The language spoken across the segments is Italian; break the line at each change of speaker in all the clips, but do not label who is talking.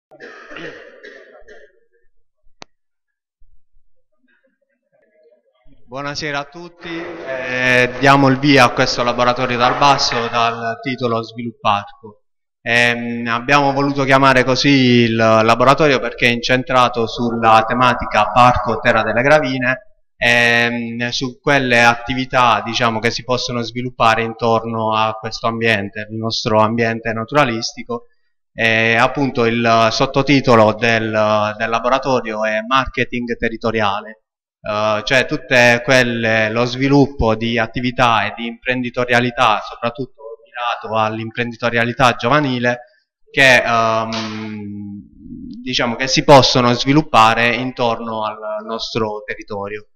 Buonasera a tutti, diamo il via a questo laboratorio dal basso dal titolo Svilupparco. Abbiamo voluto chiamare così il laboratorio perché è incentrato sulla tematica Parco Terra delle Gravine e su quelle attività, diciamo, che si possono sviluppare intorno a questo ambiente, il nostro ambiente naturalistico. Appunto il sottotitolo del laboratorio è Marketing territoriale. Cioè lo sviluppo di attività e di imprenditorialità, soprattutto mirato all'imprenditorialità giovanile, che diciamo che si possono sviluppare intorno al nostro territorio.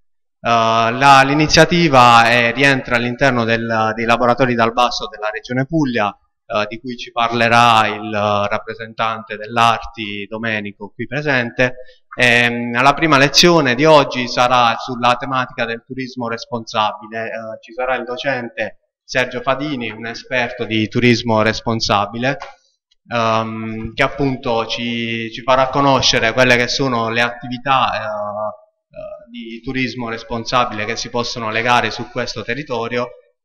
L'iniziativa rientra all'interno dei laboratori dal basso della Regione Puglia, di cui ci parlerà il rappresentante dell'Arti Domenico qui presente. La prima lezione di oggi sarà sulla tematica del turismo responsabile. Ci sarà il docente Sergio Fadini, un esperto di turismo responsabile, che appunto ci farà conoscere quelle che sono le attività di turismo responsabile che si possono legare su questo territorio,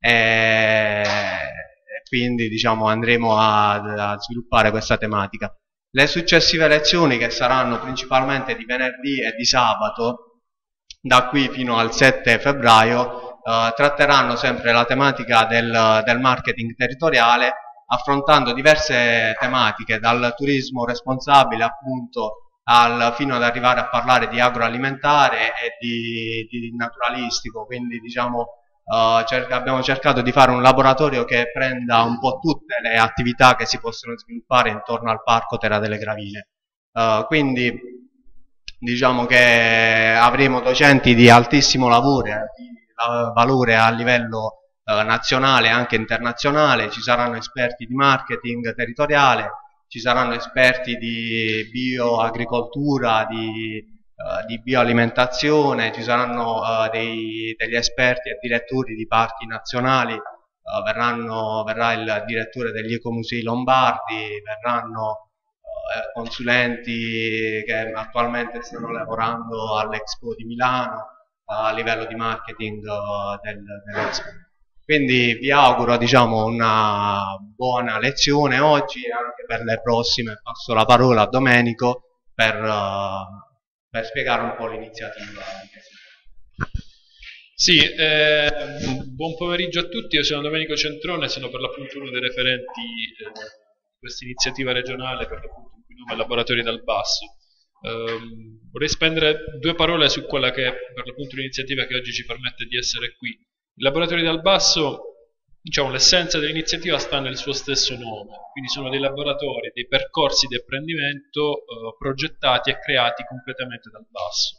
e quindi diciamo andremo a sviluppare questa tematica. Le successive lezioni, che saranno principalmente di venerdì e di sabato, da qui fino al 7 febbraio, tratteranno sempre la tematica del marketing territoriale, affrontando diverse tematiche, dal turismo responsabile appunto fino ad arrivare a parlare di agroalimentare e di naturalistico. Quindi diciamo abbiamo cercato di fare un laboratorio che prenda un po' tutte le attività che si possono sviluppare intorno al Parco Terra delle Gravine. Quindi diciamo che avremo docenti di altissimo valore a livello nazionale e anche internazionale. Ci saranno esperti di marketing territoriale, ci saranno esperti di bioagricoltura, di bioalimentazione, ci saranno degli esperti e direttori di parchi nazionali, verrà il direttore degli ecomusei lombardi, verranno consulenti che attualmente stanno lavorando all'Expo di Milano a livello di marketing dell'Expo. Quindi vi auguro, diciamo, una buona lezione oggi e anche per le prossime. Passo la parola a Domenico per spiegare un po' l'iniziativa.
Sì, buon pomeriggio a tutti, io sono Domenico Centrone, sono per l'appunto uno dei referenti di questa iniziativa regionale, per l'appunto in cui nome è Laboratori dal Basso. Vorrei spendere due parole su quella che è per l'appunto l'iniziativa che oggi ci permette di essere qui. I Laboratori dal Basso, diciamo, l'essenza dell'iniziativa sta nel suo stesso nome, quindi sono dei laboratori, dei percorsi di apprendimento progettati e creati completamente dal basso.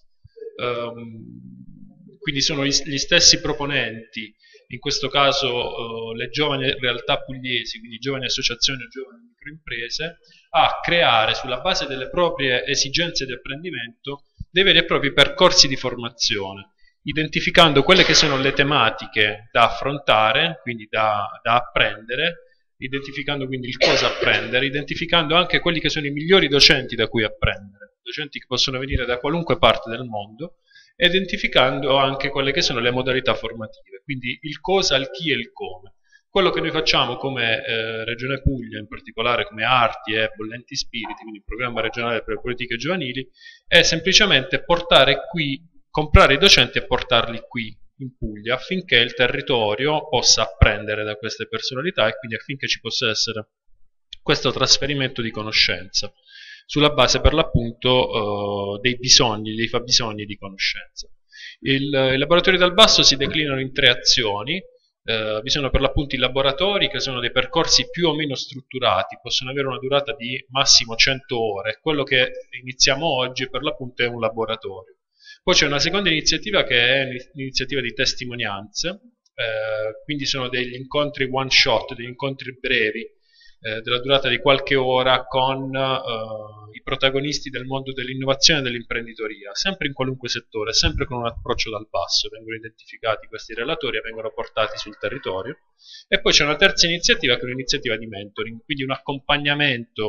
Quindi sono gli stessi proponenti, in questo caso le giovani realtà pugliesi, quindi giovani associazioni o giovani microimprese, a creare sulla base delle proprie esigenze di apprendimento dei veri e propri percorsi di formazione, identificando quelle che sono le tematiche da affrontare, quindi da apprendere, identificando quindi il cosa apprendere, identificando anche quelli che sono i migliori docenti da cui apprendere, docenti che possono venire da qualunque parte del mondo, e identificando anche quelle che sono le modalità formative, quindi il cosa, il chi e il come. Quello che noi facciamo come Regione Puglia, in particolare come Arti e Bollenti Spiriti, quindi il programma regionale per le politiche giovanili, è semplicemente portare qui, comprare i docenti e portarli qui in Puglia affinché il territorio possa apprendere da queste personalità e quindi affinché ci possa essere questo trasferimento di conoscenza sulla base per l'appunto dei bisogni, dei fabbisogni di conoscenza. I laboratori dal basso si declinano in tre azioni. Vi sono per l'appunto i laboratori, che sono dei percorsi più o meno strutturati, possono avere una durata di massimo 100 ore. Quello che iniziamo oggi per l'appunto è un laboratorio. Poi c'è una seconda iniziativa che è l'iniziativa di testimonianze, quindi sono degli incontri one shot, degli incontri brevi, della durata di qualche ora con i protagonisti del mondo dell'innovazione e dell'imprenditoria, sempre in qualunque settore, sempre con un approccio dal basso. Vengono identificati questi relatori e vengono portati sul territorio. E poi c'è una terza iniziativa che è un'iniziativa di mentoring, quindi un accompagnamento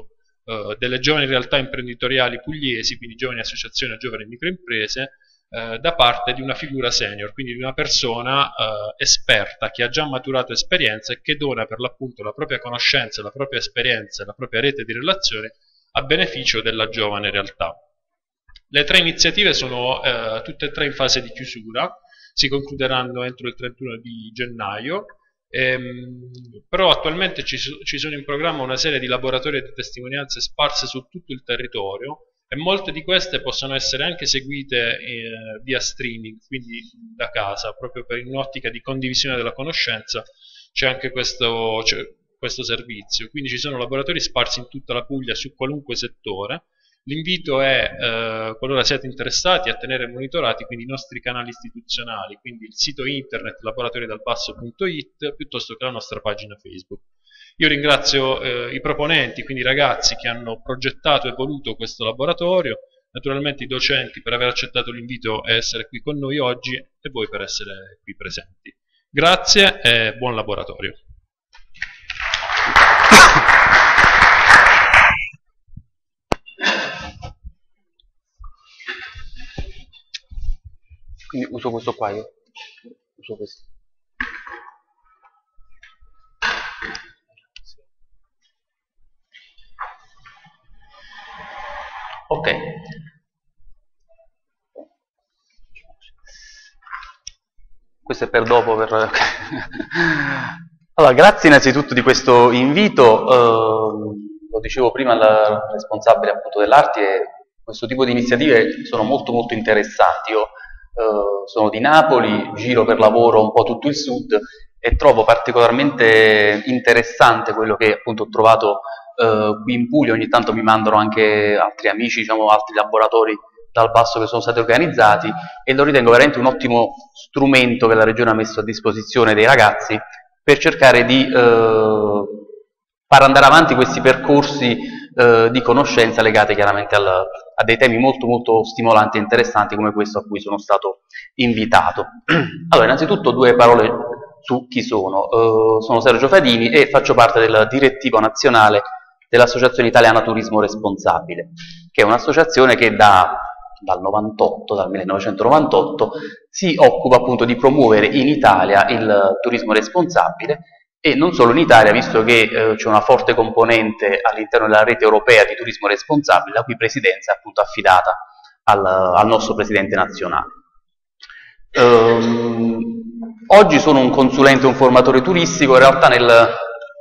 delle giovani realtà imprenditoriali pugliesi, quindi giovani associazioni o giovani microimprese, da parte di una figura senior, quindi di una persona esperta che ha già maturato esperienza e che dona per l'appunto la propria conoscenza, la propria esperienza, la propria rete di relazioni a beneficio della giovane realtà. Le 3 iniziative sono tutte e 3 in fase di chiusura, si concluderanno entro il 31 di gennaio, però attualmente ci sono in programma una serie di laboratori e di testimonianze sparse su tutto il territorio, e molte di queste possono essere anche seguite via streaming, quindi da casa, proprio per un'ottica di condivisione della conoscenza c'è anche questo servizio. Quindi ci sono laboratori sparsi in tutta la Puglia su qualunque settore. L'invito è, qualora siate interessati, a tenere monitorati quindi i nostri canali istituzionali, quindi il sito internet laboratoriodalbasso.it piuttosto che la nostra pagina Facebook. Io ringrazio i proponenti, quindi i ragazzi che hanno progettato e voluto questo laboratorio, naturalmente i docenti per aver accettato l'invito e essere qui con noi oggi, e voi per essere qui presenti. Grazie e buon laboratorio.
Quindi uso questo qua io. Uso questo. Ok. Questo è per dopo. Allora, grazie innanzitutto di questo invito. Lo dicevo prima al responsabile appunto dell'Arti, e questo tipo di iniziative sono molto interessati. Io sono di Napoli, giro per lavoro un po' tutto il sud e trovo particolarmente interessante quello che appunto ho trovato qui in Puglia. Ogni tanto mi mandano anche altri amici, diciamo altri laboratori dal basso che sono stati organizzati, e lo ritengo veramente un ottimo strumento che la Regione ha messo a disposizione dei ragazzi per cercare di far andare avanti questi percorsi di conoscenza legati chiaramente a dei temi molto stimolanti e interessanti come questo a cui sono stato invitato. Allora, innanzitutto 2 parole su chi sono. Sono Sergio Fadini e faccio parte del direttivo nazionale dell'Associazione Italiana Turismo Responsabile, che è un'associazione che dal 1998 si occupa appunto di promuovere in Italia il turismo responsabile, e non solo in Italia, visto che c'è una forte componente all'interno della rete europea di turismo responsabile, la cui presidenza è appunto affidata al nostro presidente nazionale. Oggi sono un consulente e un formatore turistico. In realtà nel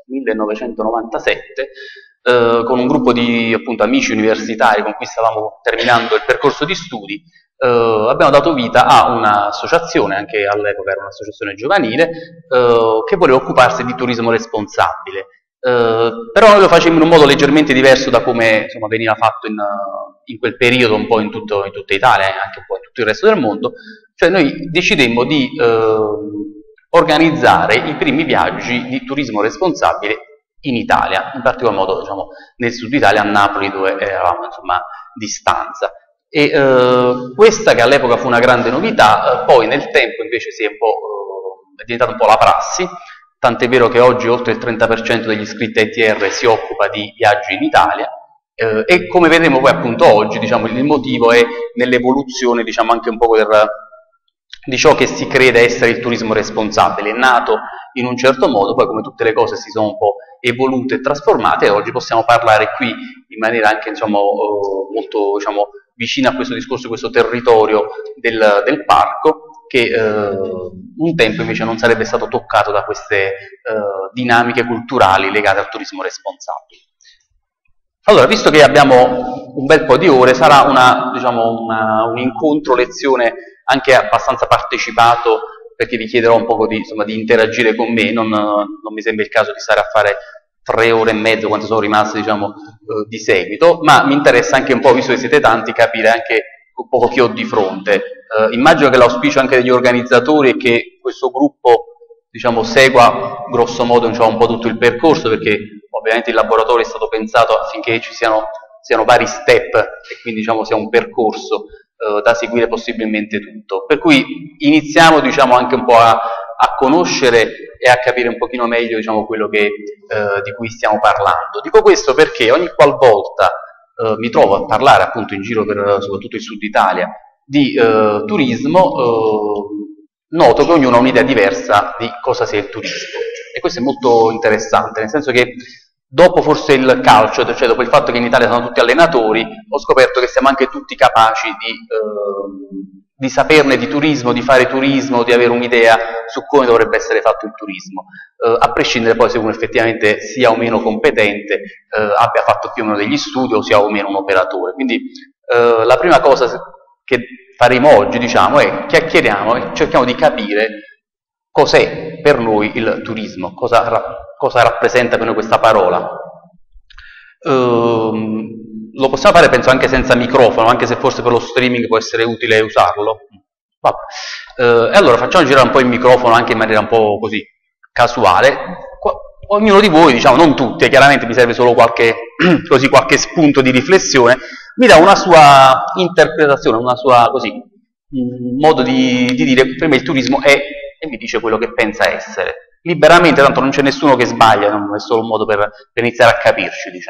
1997 con un gruppo di appunto amici universitari con cui stavamo terminando il percorso di studi, abbiamo dato vita a un'associazione, anche all'epoca era un'associazione giovanile, che voleva occuparsi di turismo responsabile. Però noi lo facemmo in un modo leggermente diverso da come insomma, veniva fatto in quel periodo un po' in tutta Italia e anche un po' in tutto il resto del mondo. Cioè noi decidemmo di organizzare i primi viaggi di turismo responsabile in Italia, in particolar modo diciamo, nel sud Italia, a Napoli, dove eravamo insomma di stanza. E questa, che all'epoca fu una grande novità, poi nel tempo invece è diventata un po' la prassi, tant'è vero che oggi oltre il 30% degli iscritti a ITR si occupa di viaggi in Italia, e come vedremo poi appunto oggi, diciamo, il motivo è nell'evoluzione, diciamo, anche un po' di ciò che si crede essere il turismo responsabile. È nato in un certo modo, poi come tutte le cose si sono un po' evolute e trasformate, e oggi possiamo parlare qui in maniera anche diciamo, molto diciamo, vicina a questo discorso, questo territorio del parco, che un tempo invece non sarebbe stato toccato da queste dinamiche culturali legate al turismo responsabile. Allora, visto che abbiamo un bel po' di ore, sarà diciamo, un incontro lezione anche abbastanza partecipato, perché vi chiederò un po' di interagire con me. Non mi sembra il caso di stare a fare 3 ore e mezzo, quante sono rimaste diciamo, di seguito, ma mi interessa anche un po', visto che siete tanti, capire anche un po' chi ho di fronte. Immagino che l'auspicio anche degli organizzatori è che questo gruppo diciamo, segua grosso modo diciamo, un po' tutto il percorso, perché ovviamente il laboratorio è stato pensato affinché ci siano vari step e quindi diciamo, sia un percorso da seguire possibilmente tutto. Per cui iniziamo diciamo, anche un po' a a conoscere e a capire un pochino meglio, diciamo, quello che, di cui stiamo parlando. Dico questo perché ogni qualvolta mi trovo a parlare appunto in giro per soprattutto il sud Italia di turismo, noto che ognuno ha un'idea diversa di cosa sia il turismo, e questo è molto interessante, nel senso che dopo forse il calcio, cioè dopo il fatto che in Italia sono tutti allenatori, ho scoperto che siamo anche tutti capaci di saperne di turismo, di fare turismo, di avere un'idea su come dovrebbe essere fatto il turismo, a prescindere poi se uno effettivamente sia o meno competente, abbia fatto più o meno degli studi o sia o meno un operatore. Quindi la prima cosa che faremo oggi, diciamo, è chiacchieriamo e cerchiamo di capire cos'è per noi il turismo, cosa rappresenta per noi questa parola. Lo possiamo fare, penso, anche senza microfono, anche se forse per lo streaming può essere utile usarlo. E allora facciamo girare un po' il microfono anche in maniera un po' così casuale. Ognuno di voi, diciamo, non tutti, chiaramente mi serve solo qualche spunto di riflessione, mi dà una sua interpretazione, una sua, così, un modo di dire, per me il turismo è, e mi dice quello che pensa essere. Liberamente, tanto non c'è nessuno che sbaglia, non è solo un modo per iniziare a capirci, diciamo.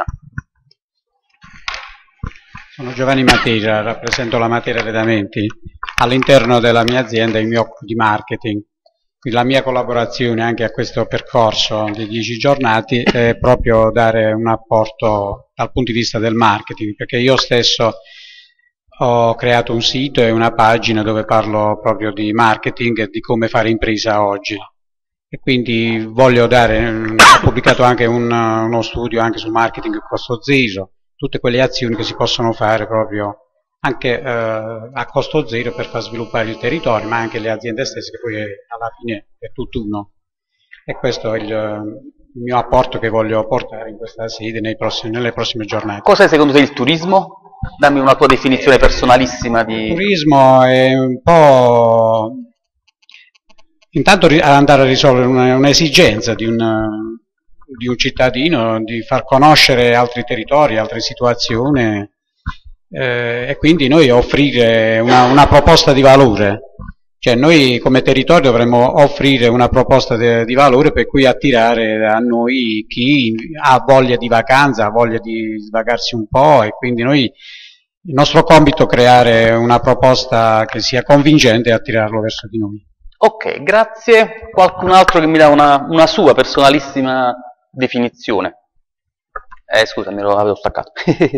Sono Giovanni Matera, rappresento la Matera Arredamenti. All'interno della mia azienda mi occupo di marketing. Quindi la mia collaborazione anche a questo percorso di 10 giornate è proprio dare un apporto dal punto di vista del marketing, perché io stesso ho creato un sito e una pagina dove parlo proprio di marketing e di come fare impresa oggi. E quindi voglio ho pubblicato anche uno studio anche sul marketing a costo zero, tutte quelle azioni che si possono fare proprio anche a costo zero per far sviluppare il territorio, ma anche le aziende stesse, che poi alla fine è tutt'uno. E questo è il mio apporto che voglio portare in questa sede nelle prossime giornate.
Cos'è secondo te il turismo? Dammi una tua definizione personalissima di...
Il turismo è un po'... intanto andare a risolvere un'esigenza di un cittadino, di far conoscere altri territori, altre situazioni, e quindi noi offrire una proposta di valore. Cioè noi come territorio dovremmo offrire una proposta di valore per cui attirare a noi chi ha voglia di vacanza, ha voglia di svagarsi un po', e quindi il nostro compito è creare una proposta che sia convincente e attirarlo verso di noi.
Ok, grazie. Qualcun altro che mi dà una sua personalissima definizione? Scusa, me lo avevo staccato.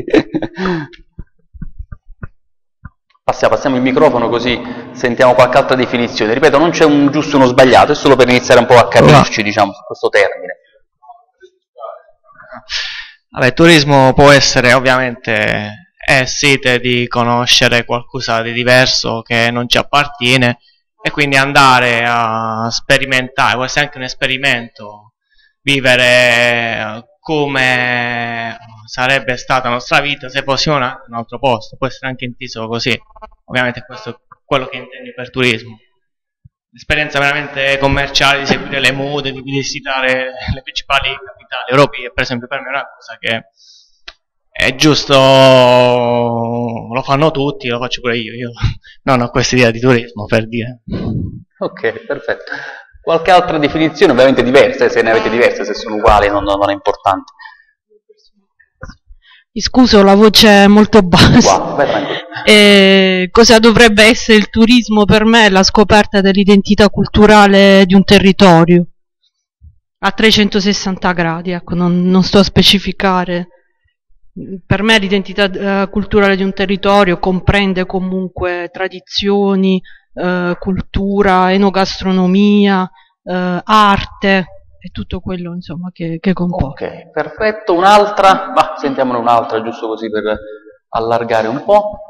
Passiamo il microfono così sentiamo qualche altra definizione. Ripeto, non c'è un giusto e uno sbagliato, è solo per iniziare un po' a capirci, diciamo, su questo termine.
Vabbè, turismo può essere ovviamente sete di conoscere qualcosa di diverso che non ci appartiene, e quindi andare a sperimentare, può essere anche un esperimento, vivere come sarebbe stata la nostra vita se fossimo in un altro posto, può essere anche inteso così. Ovviamente questo è quello che intendi per turismo. L'esperienza veramente commerciale di seguire le mode, di visitare le principali capitali europee, per esempio, per me è una cosa che è giusto, lo fanno tutti, lo faccio pure io non ho questa idea di turismo, per dire.
Ok, perfetto. Qualche altra definizione, ovviamente diversa, se ne avete diverse, se sono uguali non è importante.
Mi scuso, la voce è molto bassa.
Wow, vai tranquillo.
Cosa dovrebbe essere il turismo per me? La scoperta dell'identità culturale di un territorio a 360 gradi, ecco, non sto a specificare. Per me l'identità culturale di un territorio comprende comunque tradizioni, cultura, enogastronomia, arte e tutto quello, insomma, che comporta.
Ok, perfetto. Un'altra? Sentiamone un'altra, giusto così per allargare un po'.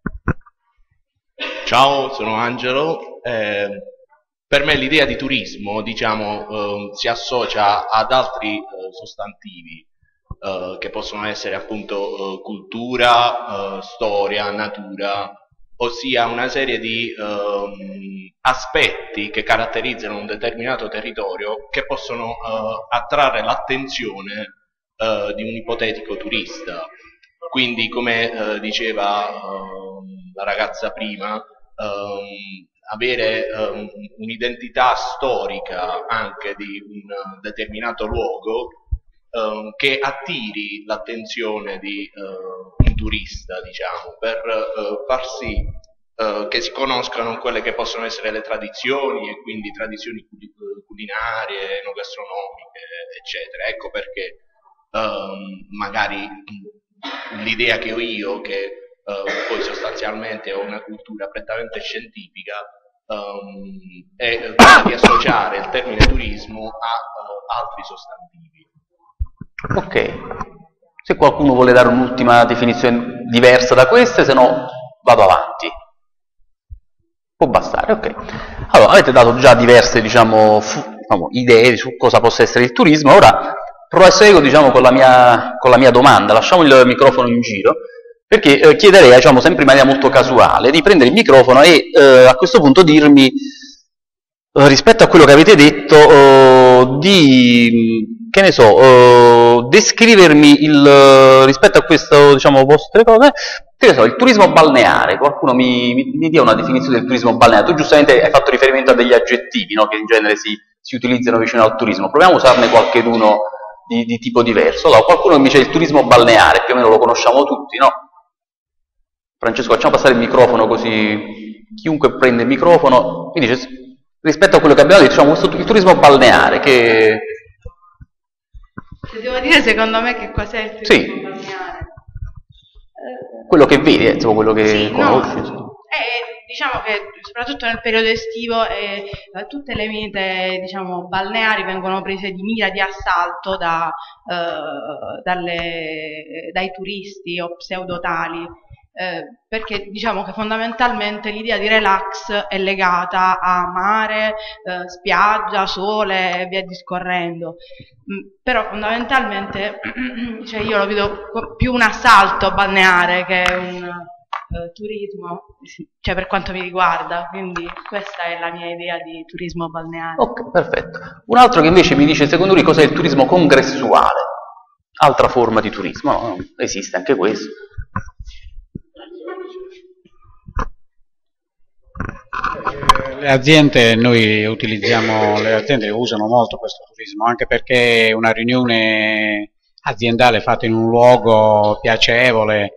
Ciao, sono Angelo. Per me l'idea di turismo, diciamo, si associa ad altri sostantivi che possono essere appunto cultura, storia, natura, ossia una serie di aspetti che caratterizzano un determinato territorio che possono attrarre l'attenzione di un ipotetico turista. Quindi, come diceva la ragazza prima, avere un'identità storica anche di un determinato luogo che attiri l'attenzione di un turista, diciamo, per far sì che si conoscano quelle che possono essere le tradizioni e quindi tradizioni culinarie, enogastronomiche, eccetera. Ecco perché magari l'idea che ho io, che poi sostanzialmente ho una cultura prettamente scientifica, è quella di associare il termine turismo a altri sostantivi.
Ok, se qualcuno vuole dare un'ultima definizione diversa da queste, se no vado avanti. Può bastare, ok. Allora, avete dato già diverse, diciamo, idee su cosa possa essere il turismo. Ora proseguo, diciamo, con la mia domanda. Lasciamo il microfono in giro, perché chiederei, diciamo, sempre in maniera molto casuale, di prendere il microfono e a questo punto dirmi, rispetto a quello che avete detto, che ne so, descrivermi rispetto a questo, diciamo, vostre cose, che ne so, il turismo balneare. Qualcuno mi dia una definizione del turismo balneare. Tu giustamente hai fatto riferimento a degli aggettivi, no, che in genere si utilizzano vicino al turismo. Proviamo a usarne qualcheduno di tipo diverso. Allora, qualcuno mi dice il turismo balneare, più o meno lo conosciamo tutti, no? Francesco, facciamo passare il microfono così chiunque prende il microfono mi dice, rispetto a quello che abbiamo detto, diciamo, il turismo balneare, che...
Se devo dire secondo me che cos'è il turismo balneare?
Quello che vedi, insomma, quello che conosci.
No. Diciamo che soprattutto nel periodo estivo tutte le mete, diciamo, balneari vengono prese di mira di assalto dai turisti o pseudotali, perché diciamo che fondamentalmente l'idea di relax è legata a mare, spiaggia, sole e via discorrendo. Però fondamentalmente cioè io lo vedo più un assalto balneare che un turismo, cioè per quanto mi riguarda, quindi questa è la mia idea di turismo balneare.
Ok, perfetto. Un altro che invece mi dice, secondo lui, cos'è il turismo congressuale? Altra forma di turismo, no? Esiste anche questo.
Le aziende usano molto questo turismo, anche perché una riunione aziendale fatta in un luogo piacevole,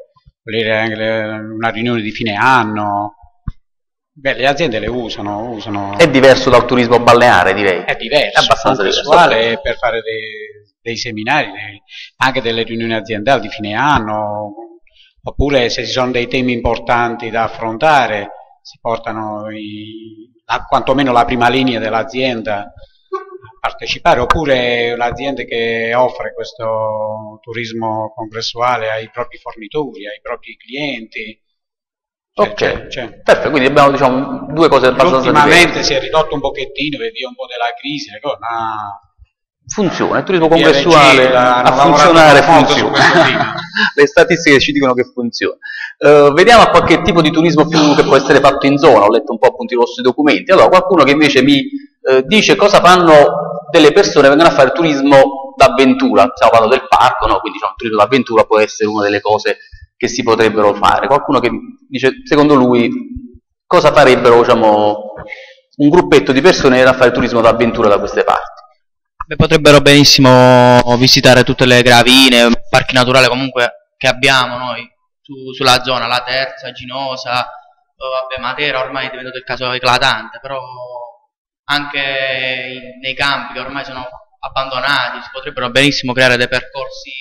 una riunione di fine anno, le aziende le usano.
È diverso dal turismo balneare, direi.
È diverso,
è abbastanza diverso.
Per fare dei seminari, anche delle riunioni aziendali di fine anno, oppure se ci sono dei temi importanti da affrontare, si portano quantomeno la prima linea dell'azienda a partecipare, oppure l'azienda che offre questo turismo congressuale ai propri fornitori, ai propri clienti.
Ok, perfetto, quindi abbiamo, diciamo, due cose abbastanza diverse.
Ultimamente si è ridotto un pochettino per via un po' della crisi, ma
funziona, il turismo congressuale a funzionare funziona. Le statistiche ci dicono che funziona. Vediamo a qualche tipo di turismo più che può essere fatto in zona. Ho letto un po' appunto i vostri documenti. Allora, qualcuno che invece mi dice cosa fanno delle persone che vengono a fare turismo d'avventura. Stiamo parlando del parco, no? Quindi diciamo, il turismo d'avventura può essere una delle cose che si potrebbero fare. Qualcuno che dice, secondo lui, cosa farebbero, diciamo, un gruppetto di persone a fare turismo d'avventura da queste parti?
Beh, potrebbero benissimo visitare tutte le gravine, parchi naturali comunque che abbiamo noi sulla zona, La Terza, Ginosa, vabbè, Matera ormai è diventato il caso eclatante, però anche nei campi che ormai sono abbandonati si potrebbero benissimo creare dei percorsi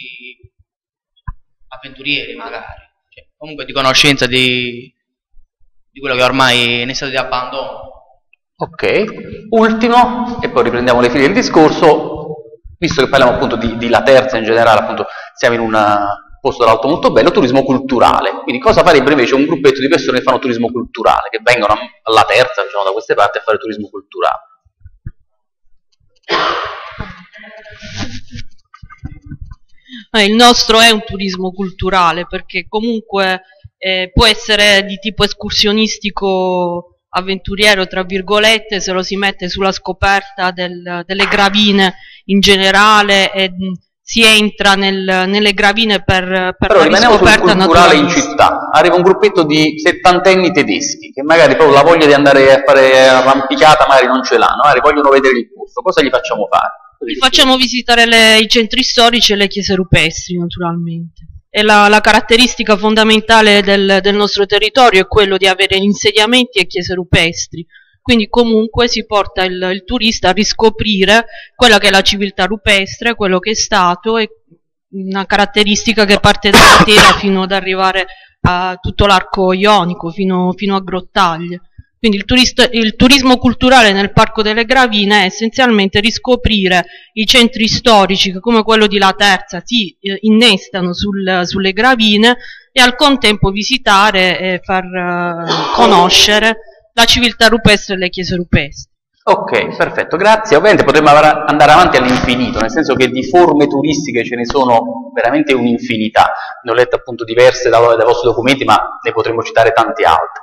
avventurieri magari, cioè, comunque di conoscenza di quello che ormai è in stato di abbandono.
Ok, ultimo, e poi riprendiamo le file del discorso, visto che parliamo appunto di La Terza in generale, appunto siamo in un posto dall'alto molto bello, turismo culturale. Quindi cosa farebbe invece un gruppetto di persone che fanno turismo culturale, che vengono alla Terza, diciamo, da queste parti a fare turismo culturale?
Il nostro è un turismo culturale, perché comunque può essere di tipo escursionistico avventuriero, tra virgolette, se lo si mette sulla scoperta delle gravine in generale e si entra nelle gravine per
però
la
rimaniamo sul
riscoperta
culturale in
naturalistica.
città. Arriva un gruppetto di settantenni tedeschi che magari proprio la voglia di andare a fare arrampicata magari non ce l'hanno, magari vogliono vedere il posto. Cosa gli facciamo fare?
Gli facciamo visitare i centri storici e le chiese rupestri, naturalmente. E la caratteristica fondamentale del nostro territorio è quello di avere insediamenti e chiese rupestri. Quindi comunque si porta il turista a riscoprire quella che è la civiltà rupestre, quello che è stato, e una caratteristica che parte da Matera fino ad arrivare a tutto l'arco ionico, fino a Grottaglie. Quindi il turismo culturale nel Parco delle Gravine è essenzialmente riscoprire i centri storici che, come quello di Laterza, si innestano sulle gravine, e al contempo visitare e far conoscere la civiltà rupestre e le chiese rupestri.
Ok, perfetto, grazie. Ovviamente potremmo andare avanti all'infinito, nel senso che di forme turistiche ce ne sono veramente un'infinità. Ne ho lette appunto diverse dai vostri documenti, ma ne potremmo citare tanti altri.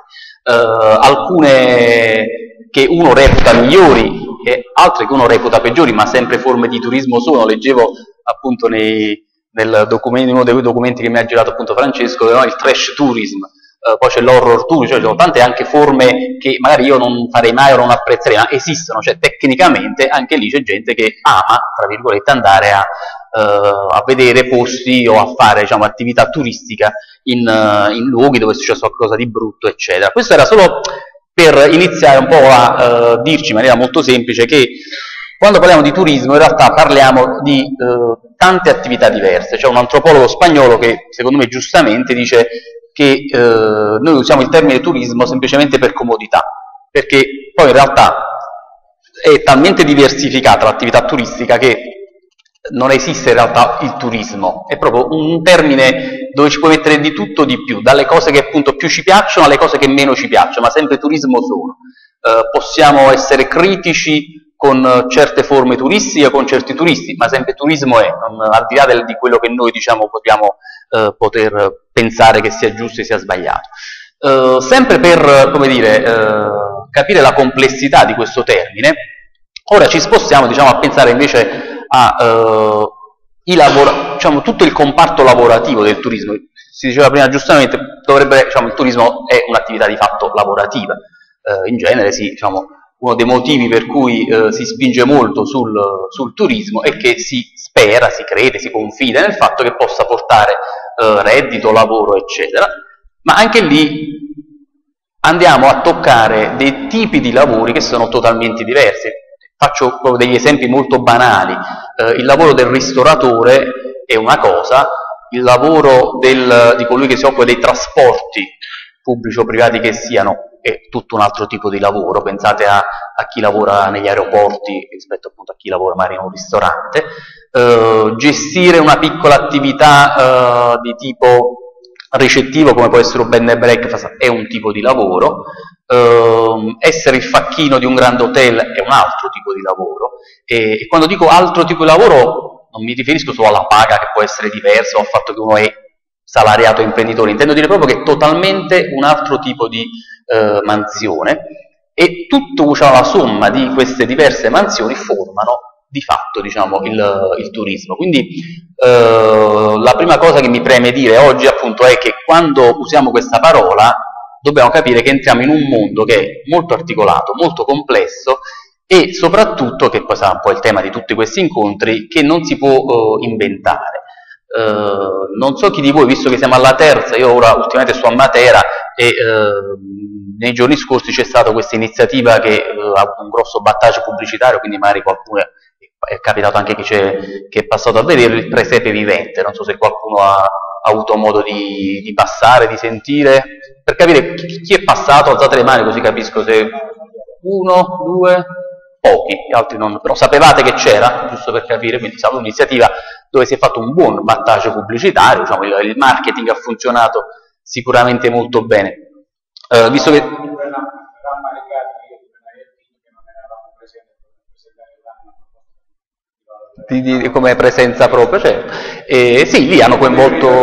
Alcune che uno reputa migliori e altre che uno reputa peggiori, ma sempre forme di turismo sono. Leggevo appunto in uno dei documenti che mi ha girato appunto Francesco, no? Il trash tourism, poi c'è l'horror tourism, cioè ci sono tante anche forme che magari io non farei mai o non apprezzerei, ma esistono, cioè tecnicamente anche lì c'è gente che ama, tra virgolette, andare a vedere posti o a fare, diciamo, attività turistica in luoghi dove è successo qualcosa di brutto, eccetera. Questo era solo per iniziare un po' a dirci in maniera molto semplice che quando parliamo di turismo in realtà parliamo di tante attività diverse. C'è un antropologo spagnolo che secondo me giustamente dice che noi usiamo il termine turismo semplicemente per comodità, perché poi in realtà è talmente diversificata l'attività turistica che non esiste in realtà il turismo, è proprio un termine dove ci puoi mettere di tutto di più, dalle cose che appunto più ci piacciono alle cose che meno ci piacciono, ma sempre turismo sono. Possiamo essere critici con certe forme turistiche, con certi turisti, ma sempre turismo è, al di là di quello che noi diciamo possiamo poter pensare che sia giusto e sia sbagliato. Sempre per, come dire, capire la complessità di questo termine, ora ci spostiamo, diciamo, a pensare invece a diciamo, tutto il comparto lavorativo del turismo. Si diceva prima giustamente, diciamo, il turismo è un'attività di fatto lavorativa. In genere diciamo, uno dei motivi per cui si spinge molto sul turismo è che si spera, si crede, si confida nel fatto che possa portare reddito, lavoro, eccetera, ma anche lì andiamo a toccare dei tipi di lavori che sono totalmente diversi. Faccio proprio degli esempi molto banali. Il lavoro del ristoratore è una cosa, il lavoro di colui che si occupa dei trasporti pubblici o privati che siano è tutto un altro tipo di lavoro. Pensate a chi lavora negli aeroporti rispetto appunto a chi lavora magari in un ristorante. Gestire una piccola attività di tipo ricettivo come può essere un bed and breakfast è un tipo di lavoro. Essere il facchino di un grande hotel è un altro tipo di lavoro, e quando dico altro tipo di lavoro non mi riferisco solo alla paga che può essere diversa o al fatto che uno è salariato imprenditore, intendo dire proprio che è totalmente un altro tipo di mansione, e tutto, diciamo, la somma di queste diverse mansioni formano di fatto, diciamo, il turismo. Quindi la prima cosa che mi preme dire oggi appunto è che quando usiamo questa parola dobbiamo capire che entriamo in un mondo che è molto articolato, molto complesso, e soprattutto, che poi sarà un po' il tema di tutti questi incontri, che non si può inventare. Non so chi di voi, visto che siamo alla terza, io ora ultimamente sto a Matera e nei giorni scorsi c'è stata questa iniziativa che ha avuto un grosso battage pubblicitario, quindi magari qualcuno è capitato anche che è passato a vedere il presepe vivente. Non so se qualcuno ha avuto modo di passare, di sentire, per capire chi è passato. Alzate le mani così capisco se uno, due, pochi, gli altri non, però sapevate che c'era, giusto per capire. Quindi è stata un'iniziativa dove si è fatto un buon battage pubblicitario, diciamo, il marketing ha funzionato sicuramente molto bene. Visto che come presenza propria, certo. Sì, lì hanno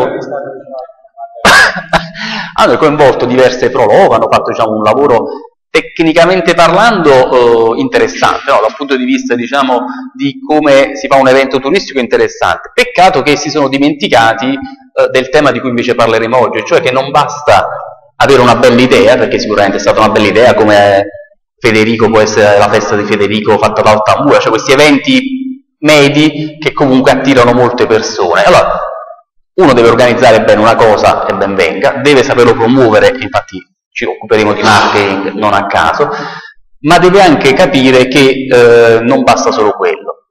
coinvolto diverse prolog, hanno fatto, diciamo, un lavoro tecnicamente parlando interessante, no? Dal punto di vista, diciamo, di come si fa un evento turistico interessante. Peccato che si sono dimenticati del tema di cui invece parleremo oggi, cioè che non basta avere una bella idea, perché sicuramente è stata una bella idea, come Federico può essere la festa di Federico fatta da Altamura, cioè questi eventi medi che comunque attirano molte persone. Allora, uno deve organizzare bene una cosa e ben venga, deve saperlo promuovere, infatti ci occuperemo di marketing non a caso, ma deve anche capire che non basta solo quello.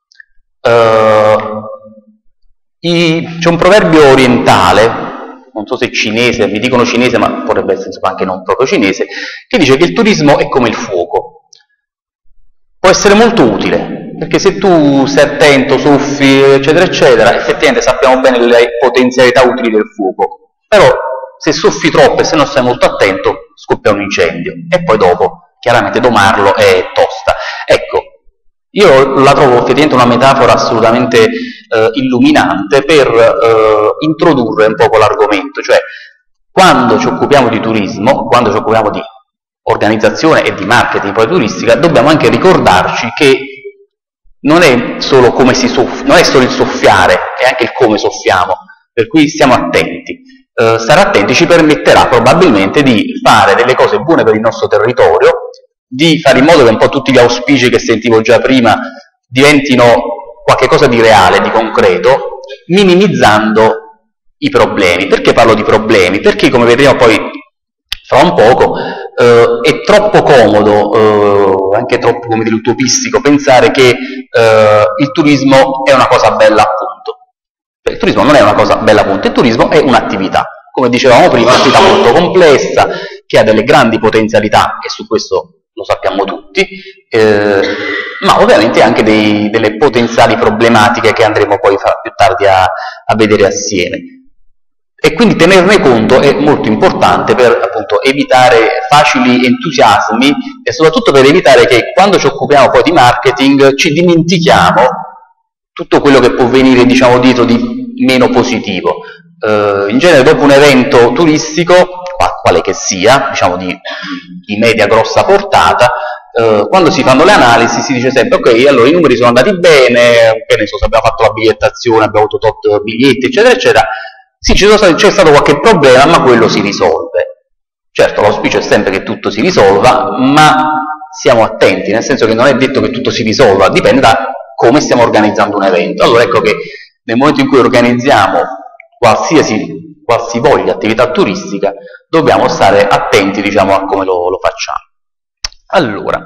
C'è un proverbio orientale, non so se cinese, mi dicono cinese ma potrebbe essere insomma, anche non proprio cinese, che dice che il turismo è come il fuoco. Può essere molto utile, perché se tu sei attento, soffi, eccetera, eccetera, effettivamente sappiamo bene le potenzialità utili del fuoco, però se soffi troppo e se non stai molto attento scoppia un incendio e poi dopo chiaramente domarlo è tosta. Ecco, io la trovo effettivamente una metafora assolutamente illuminante per introdurre un po' l'argomento, cioè quando ci occupiamo di turismo, quando ci occupiamo di organizzazione e di marketing poi turistica, dobbiamo anche ricordarci che non è solo come si soffia, non è solo il soffiare, è anche il come soffiamo, per cui stiamo attenti. Stare attenti ci permetterà probabilmente di fare delle cose buone per il nostro territorio, di fare in modo che un po' tutti gli auspici che sentivo già prima diventino qualche cosa di reale, di concreto, minimizzando i problemi. Perché parlo di problemi? Perché, come vedremo poi fra un poco, è troppo comodo, anche troppo, come dire, utopistico, pensare che il turismo è una cosa bella, appunto. Il turismo non è una cosa bella, appunto, il turismo è un'attività, come dicevamo prima, un'attività molto complessa, che ha delle grandi potenzialità, e su questo lo sappiamo tutti, ma ovviamente anche delle potenziali problematiche che andremo poi più tardi a vedere assieme. E quindi tenerne conto è molto importante per appunto evitare facili entusiasmi e soprattutto per evitare che quando ci occupiamo poi di marketing ci dimentichiamo tutto quello che può venire, diciamo, dietro di meno positivo. In genere dopo un evento turistico, quale che sia, diciamo di media grossa portata, quando si fanno le analisi si dice sempre ok, allora i numeri sono andati bene, che ne so, se abbiamo fatto la bigliettazione, abbiamo avuto tot biglietti, eccetera, eccetera. Sì, c'è stato qualche problema, ma quello si risolve. Certo, l'auspicio è sempre che tutto si risolva, ma siamo attenti, nel senso che non è detto che tutto si risolva, dipende da come stiamo organizzando un evento. Allora ecco che nel momento in cui organizziamo qualsivoglia attività turistica, dobbiamo stare attenti, diciamo, a come lo facciamo. Allora,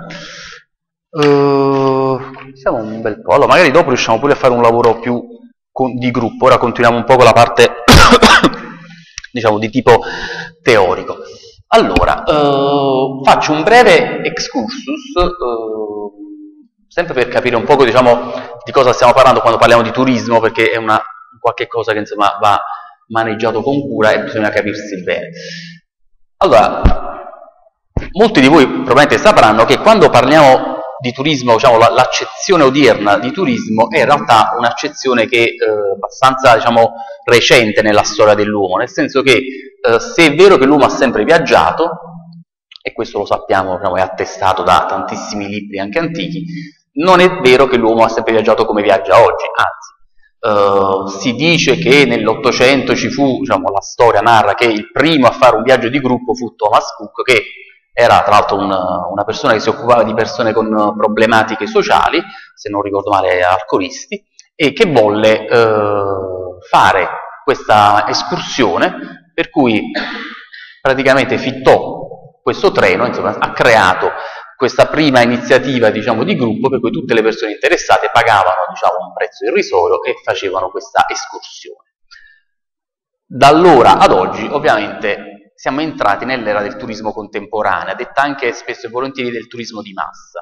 siamo un bel po', allora magari dopo riusciamo pure a fare un lavoro più di gruppo. Ora continuiamo un po' con la parte diciamo di tipo teorico. Allora, faccio un breve excursus, sempre per capire un po', diciamo, di cosa stiamo parlando quando parliamo di turismo, perché è qualche cosa che insomma va maneggiato con cura e bisogna capirsi bene. Allora, molti di voi probabilmente sapranno che quando parliamo di turismo, diciamo, l'accezione odierna di turismo è in realtà un'accezione che è abbastanza, diciamo, recente nella storia dell'uomo, nel senso che se è vero che l'uomo ha sempre viaggiato, e questo lo sappiamo, diciamo, è attestato da tantissimi libri anche antichi, non è vero che l'uomo ha sempre viaggiato come viaggia oggi, anzi, si dice che nell'Ottocento ci fu, diciamo, la storia narra che il primo a fare un viaggio di gruppo fu Thomas Cook, che era tra l'altro una persona che si occupava di persone con problematiche sociali, se non ricordo male alcolisti, e che volle fare questa escursione, per cui praticamente fittò questo treno, insomma, ha creato questa prima iniziativa, diciamo, di gruppo, per cui tutte le persone interessate pagavano, diciamo, un prezzo irrisorio e facevano questa escursione. Da allora ad oggi, ovviamente, siamo entrati nell'era del turismo contemporaneo, detta anche spesso e volentieri del turismo di massa.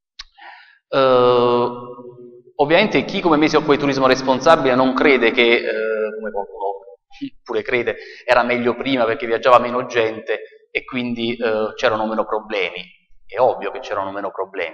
Ovviamente chi come me si occupa di turismo responsabile non crede che, come qualcuno pure crede, era meglio prima perché viaggiava meno gente e quindi c'erano meno problemi. È ovvio che c'erano meno problemi.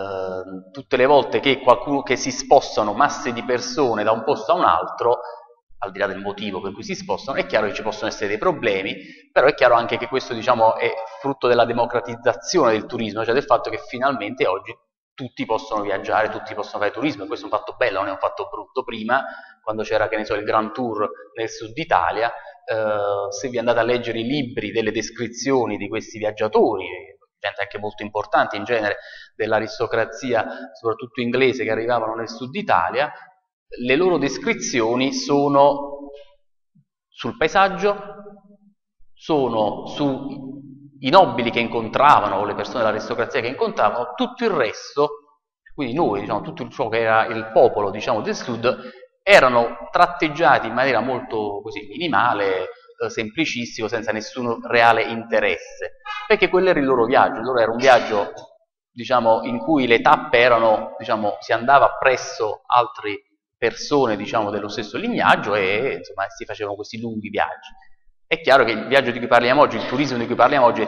Tutte le volte che si spostano masse di persone da un posto a un altro, al di là del motivo per cui si spostano. È chiaro che ci possono essere dei problemi, però è chiaro anche che questo, diciamo, è frutto della democratizzazione del turismo, cioè del fatto che finalmente oggi tutti possono viaggiare, tutti possono fare turismo, e questo è un fatto bello, non è un fatto brutto. Prima, quando c'era, che ne so, il Grand Tour nel sud Italia, se vi andate a leggere i libri delle descrizioni di questi viaggiatori, gente anche molto importante in genere dell'aristocrazia, soprattutto inglese, che arrivavano nel sud Italia, le loro descrizioni sono sul paesaggio, sono sui nobili che incontravano o le persone dell'aristocrazia che incontravano. Tutto il resto, quindi noi, diciamo, tutto ciò che era il popolo, diciamo, del sud, erano tratteggiati in maniera molto così minimale, semplicistico, senza nessun reale interesse, perché quello era il loro viaggio. Allora era un viaggio, diciamo, in cui le tappe erano, diciamo, si andava presso altre persone, diciamo, dello stesso lignaggio, e insomma si facevano questi lunghi viaggi. È chiaro che il viaggio di cui parliamo oggi, il turismo di cui parliamo oggi, è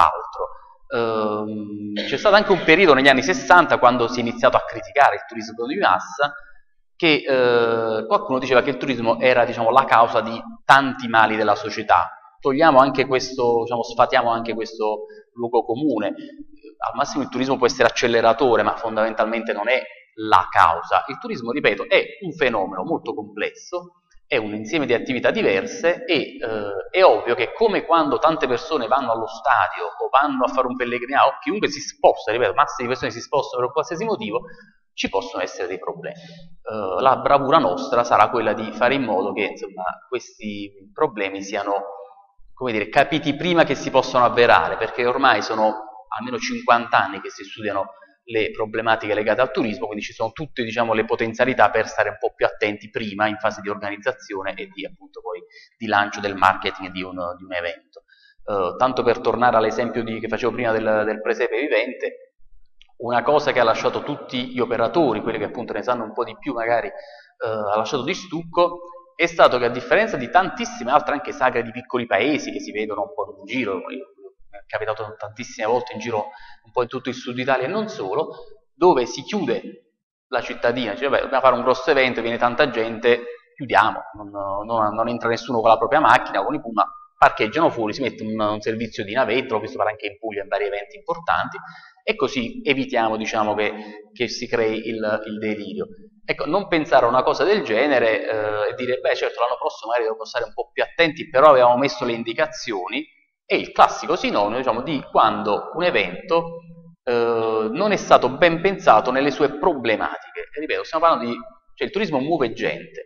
tutt'altro. C'è stato anche un periodo negli anni 60 quando si è iniziato a criticare il turismo di massa, che qualcuno diceva che il turismo era, diciamo, la causa di tanti mali della società. Togliamo anche questo, diciamo, sfatiamo anche questo luogo comune. Al massimo il turismo può essere acceleratore, ma fondamentalmente non è la causa. Il turismo, ripeto, è un fenomeno molto complesso, è un insieme di attività diverse, e è ovvio che, come quando tante persone vanno allo stadio o vanno a fare un pellegrinaggio, o chiunque si sposta, ripeto, masse di persone si spostano per qualsiasi motivo, ci possono essere dei problemi. La bravura nostra sarà quella di fare in modo che, insomma, questi problemi siano, come dire, capiti prima che si possano avverare, perché ormai sono almeno 50 anni che si studiano le problematiche legate al turismo, quindi ci sono tutte, diciamo, le potenzialità per stare un po' più attenti prima, in fase di organizzazione e di, appunto, poi di lancio del marketing di un evento. Tanto per tornare all'esempio che facevo prima del presepe vivente, una cosa che ha lasciato tutti gli operatori, quelli che appunto ne sanno un po' di più magari, ha lasciato di stucco, è stato che, a differenza di tantissime altre anche sagre di piccoli paesi che si vedono un po' in giro, mi è capitato tantissime volte in giro un po' in tutto il sud Italia e non solo, dove si chiude la cittadina, dice vabbè, dobbiamo fare un grosso evento, viene tanta gente, chiudiamo, non entra nessuno con la propria macchina, con i pullman, parcheggiano fuori, si mette un servizio di navetta, l'ho visto fare anche in Puglia in vari eventi importanti, e così evitiamo, diciamo, che si crei il delirio. Ecco, non pensare a una cosa del genere e dire, beh, certo, l'anno prossimo magari dobbiamo stare un po' più attenti, però avevamo messo le indicazioni. È il classico sinonimo, diciamo, di quando un evento non è stato ben pensato nelle sue problematiche. E ripeto, stiamo parlando di, cioè, il turismo muove gente.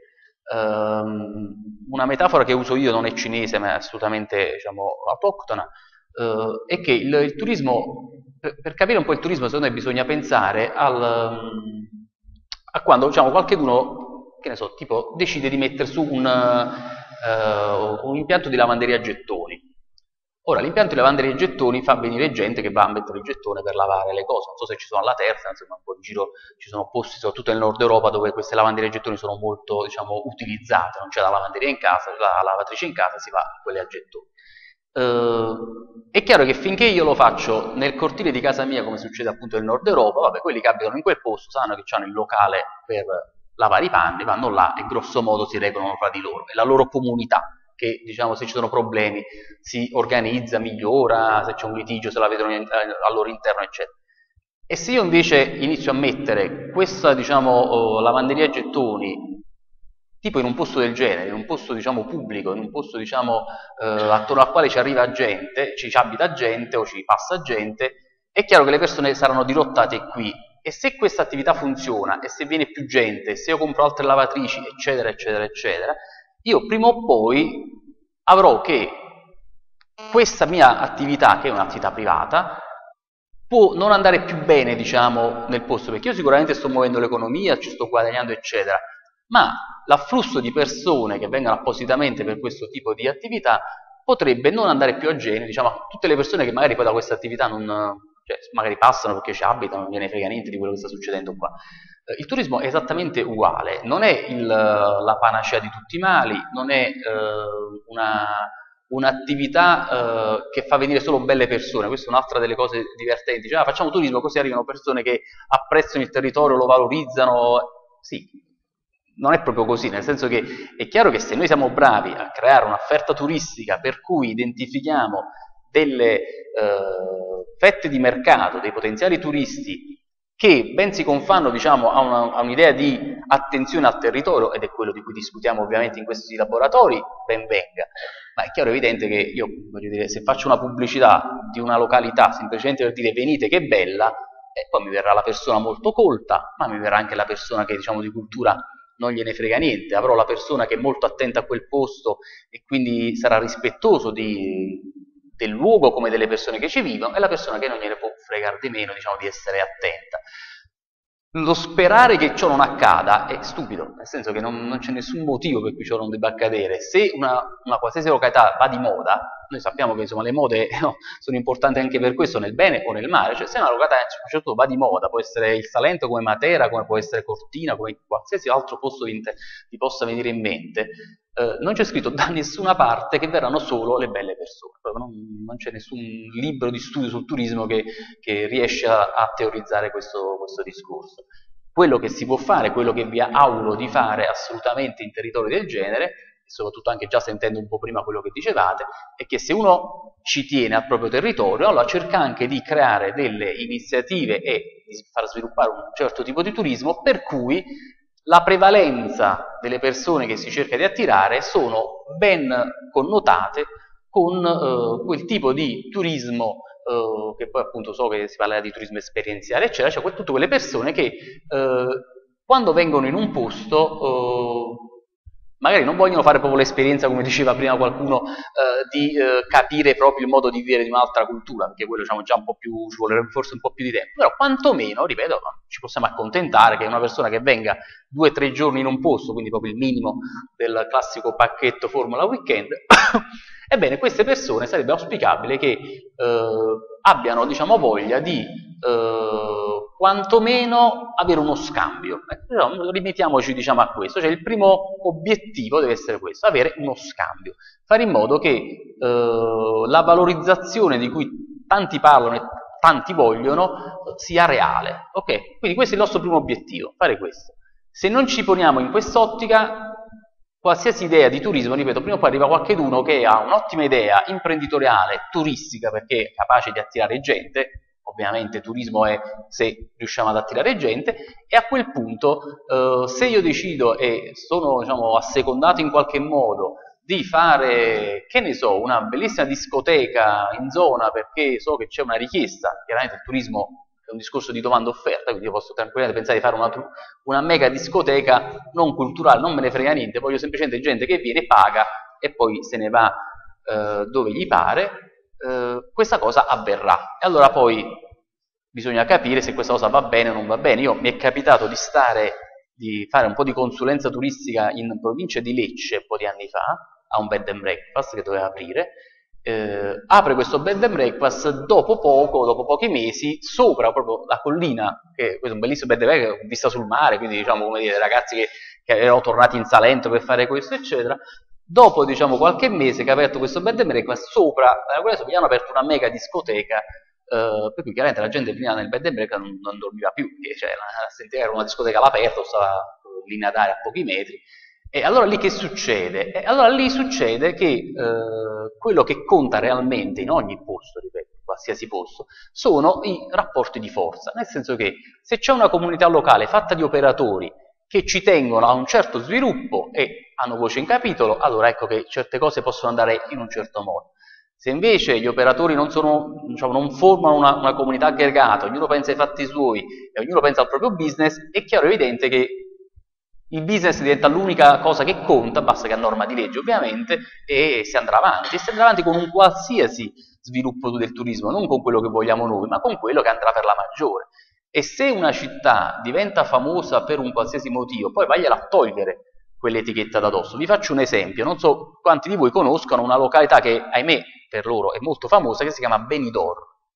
Una metafora che uso io non è cinese, ma è assolutamente, diciamo, autoctona, è che il turismo, per capire un po' il turismo, secondo me bisogna pensare a quando, diciamo, qualcheduno, che ne so, tipo, decide di mettere su un impianto di lavanderia a gettoni. Ora, l'impianto di lavanderia a gettoni fa venire gente che va a mettere il gettone per lavare le cose. Non so se ci sono alla Terza, insomma, un po' in giro ci sono posti, soprattutto nel nord Europa, dove queste lavanderie a gettoni sono molto, diciamo, utilizzate. Non c'è la lavanderia in casa, la lavatrice in casa, si va a quelle a gettoni. È chiaro che finché io lo faccio nel cortile di casa mia, come succede appunto nel nord Europa, vabbè, quelli che abitano in quel posto sanno che hanno il locale per lavare i panni, vanno là e grosso modo si regolano fra di loro, è la loro comunità che, diciamo, se ci sono problemi si organizza, migliora, se c'è un litigio se la vedono al loro interno, eccetera. E se io invece inizio a mettere questa, diciamo, lavanderia a gettoni tipo in un posto del genere, in un posto, diciamo, pubblico, in un posto, diciamo, attorno al quale ci arriva gente, ci abita gente o ci passa gente, è chiaro che le persone saranno dirottate qui. E se questa attività funziona, e se viene più gente, se io compro altre lavatrici, eccetera, eccetera, eccetera, io prima o poi avrò che questa mia attività, che è un'attività privata, può non andare più bene, diciamo, nel posto, perché io sicuramente sto muovendo l'economia, ci sto guadagnando, eccetera, ma l'afflusso di persone che vengono appositamente per questo tipo di attività potrebbe non andare più a genere, diciamo, a tutte le persone che magari poi da questa attività non, cioè, magari passano perché ci abitano, non gliene frega niente di quello che sta succedendo qua. Il turismo è esattamente uguale, non è la panacea di tutti i mali, non è un'attività che fa venire solo belle persone. Questa è un'altra delle cose divertenti, cioè, facciamo turismo così arrivano persone che apprezzano il territorio, lo valorizzano. Sì, non è proprio così, nel senso che è chiaro che se noi siamo bravi a creare un'offerta turistica per cui identifichiamo delle fette di mercato, dei potenziali turisti che ben si confanno, diciamo, a un'idea di attenzione al territorio, ed è quello di cui discutiamo ovviamente in questi laboratori, ben venga. Ma è chiaro e evidente che io, voglio dire, se faccio una pubblicità di una località semplicemente per dire venite che bella, poi mi verrà la persona molto colta, ma mi verrà anche la persona che, diciamo, di cultura non gliene frega niente, avrò la persona che è molto attenta a quel posto e quindi sarà rispettoso del luogo come delle persone che ci vivono, e la persona che non gliene può fregare di meno, diciamo, di essere attenta. Lo sperare che ciò non accada è stupido, nel senso che non c'è nessun motivo per cui ciò non debba accadere. Se una qualsiasi località va di moda, noi sappiamo che, insomma, le mode sono importanti anche per questo, nel bene o nel male, cioè se una località a un certo punto va di moda, può essere il Salento come Matera, come può essere Cortina, come qualsiasi altro posto ti possa venire in mente, non c'è scritto da nessuna parte che verranno solo le belle persone, non c'è nessun libro di studio sul turismo che riesce a teorizzare questo discorso. Quello che si può fare, quello che vi auguro di fare assolutamente in territori del genere, e soprattutto anche già sentendo un po' prima quello che dicevate, è che se uno ci tiene al proprio territorio, allora cerca anche di creare delle iniziative e di far sviluppare un certo tipo di turismo per cui la prevalenza delle persone che si cerca di attirare sono ben connotate con quel tipo di turismo che poi appunto so che si parla di turismo esperienziale, eccetera, cioè tutte quelle persone che quando vengono in un posto magari non vogliono fare proprio l'esperienza, come diceva prima qualcuno, di capire proprio il modo di vivere di un'altra cultura, perché quello, diciamo, già un po' più, ci vuole forse un po' più di tempo, però quantomeno, ripeto, ci possiamo accontentare che una persona che venga 2 o 3 giorni in un posto, quindi proprio il minimo del classico pacchetto Formula Weekend, ebbene queste persone sarebbe auspicabile che abbiano, diciamo, voglia di quantomeno avere uno scambio. Rimettiamoci, diciamo, a questo, cioè il primo obiettivo deve essere questo, avere uno scambio, fare in modo che la valorizzazione di cui tanti parlano e tanti vogliono sia reale, ok? Quindi questo è il nostro primo obiettivo, fare questo. Se non ci poniamo in quest'ottica, qualsiasi idea di turismo, ripeto, prima o poi arriva qualcuno che ha un'ottima idea imprenditoriale, turistica, perché è capace di attirare gente. Ovviamente turismo è se riusciamo ad attirare gente, e a quel punto se io decido e sono, diciamo, assecondato in qualche modo di fare, che ne so, una bellissima discoteca in zona perché so che c'è una richiesta, chiaramente il turismo è un discorso di domanda-offerta, quindi io posso tranquillamente pensare di fare una mega discoteca non culturale, non me ne frega niente, voglio semplicemente gente che viene, paga e poi se ne va dove gli pare. Questa cosa avverrà, e allora poi bisogna capire se questa cosa va bene o non va bene. Mi è capitato di fare un po' di consulenza turistica in provincia di Lecce un po' di anni fa, a un bed and breakfast che doveva aprire. Apre questo bed and breakfast, dopo pochi mesi, sopra proprio la collina, che questo è un bellissimo bed and breakfast con vista sul mare, quindi, diciamo, come dire, ragazzi che erano tornati in Salento per fare questo, eccetera. Dopo, diciamo, qualche mese che ha aperto questo bed and breakfast, sopra gli hanno aperto una mega discoteca, per cui chiaramente la gente prima nel bed and breakfast non dormiva più, perché, cioè, era una discoteca all'aperto, stava lì nadare a pochi metri. E allora lì che succede? Allora lì succede che quello che conta realmente in ogni posto, ripeto, qualsiasi posto, sono i rapporti di forza, nel senso che se c'è una comunità locale fatta di operatori che ci tengono a un certo sviluppo e hanno voce in capitolo, allora ecco che certe cose possono andare in un certo modo. Se invece gli operatori non formano una comunità aggregata, ognuno pensa ai fatti suoi e ognuno pensa al proprio business, è chiaro e evidente che il business diventa l'unica cosa che conta, basta che a norma di legge ovviamente, e si andrà avanti. E si andrà avanti con un qualsiasi sviluppo del turismo, non con quello che vogliamo noi, ma con quello che andrà per la maggiore. E se una città diventa famosa per un qualsiasi motivo, poi vagliela a togliere quell'etichetta da addosso. Vi faccio un esempio, non so quanti di voi conoscono una località che, ahimè, per loro è molto famosa, che si chiama Benidorm.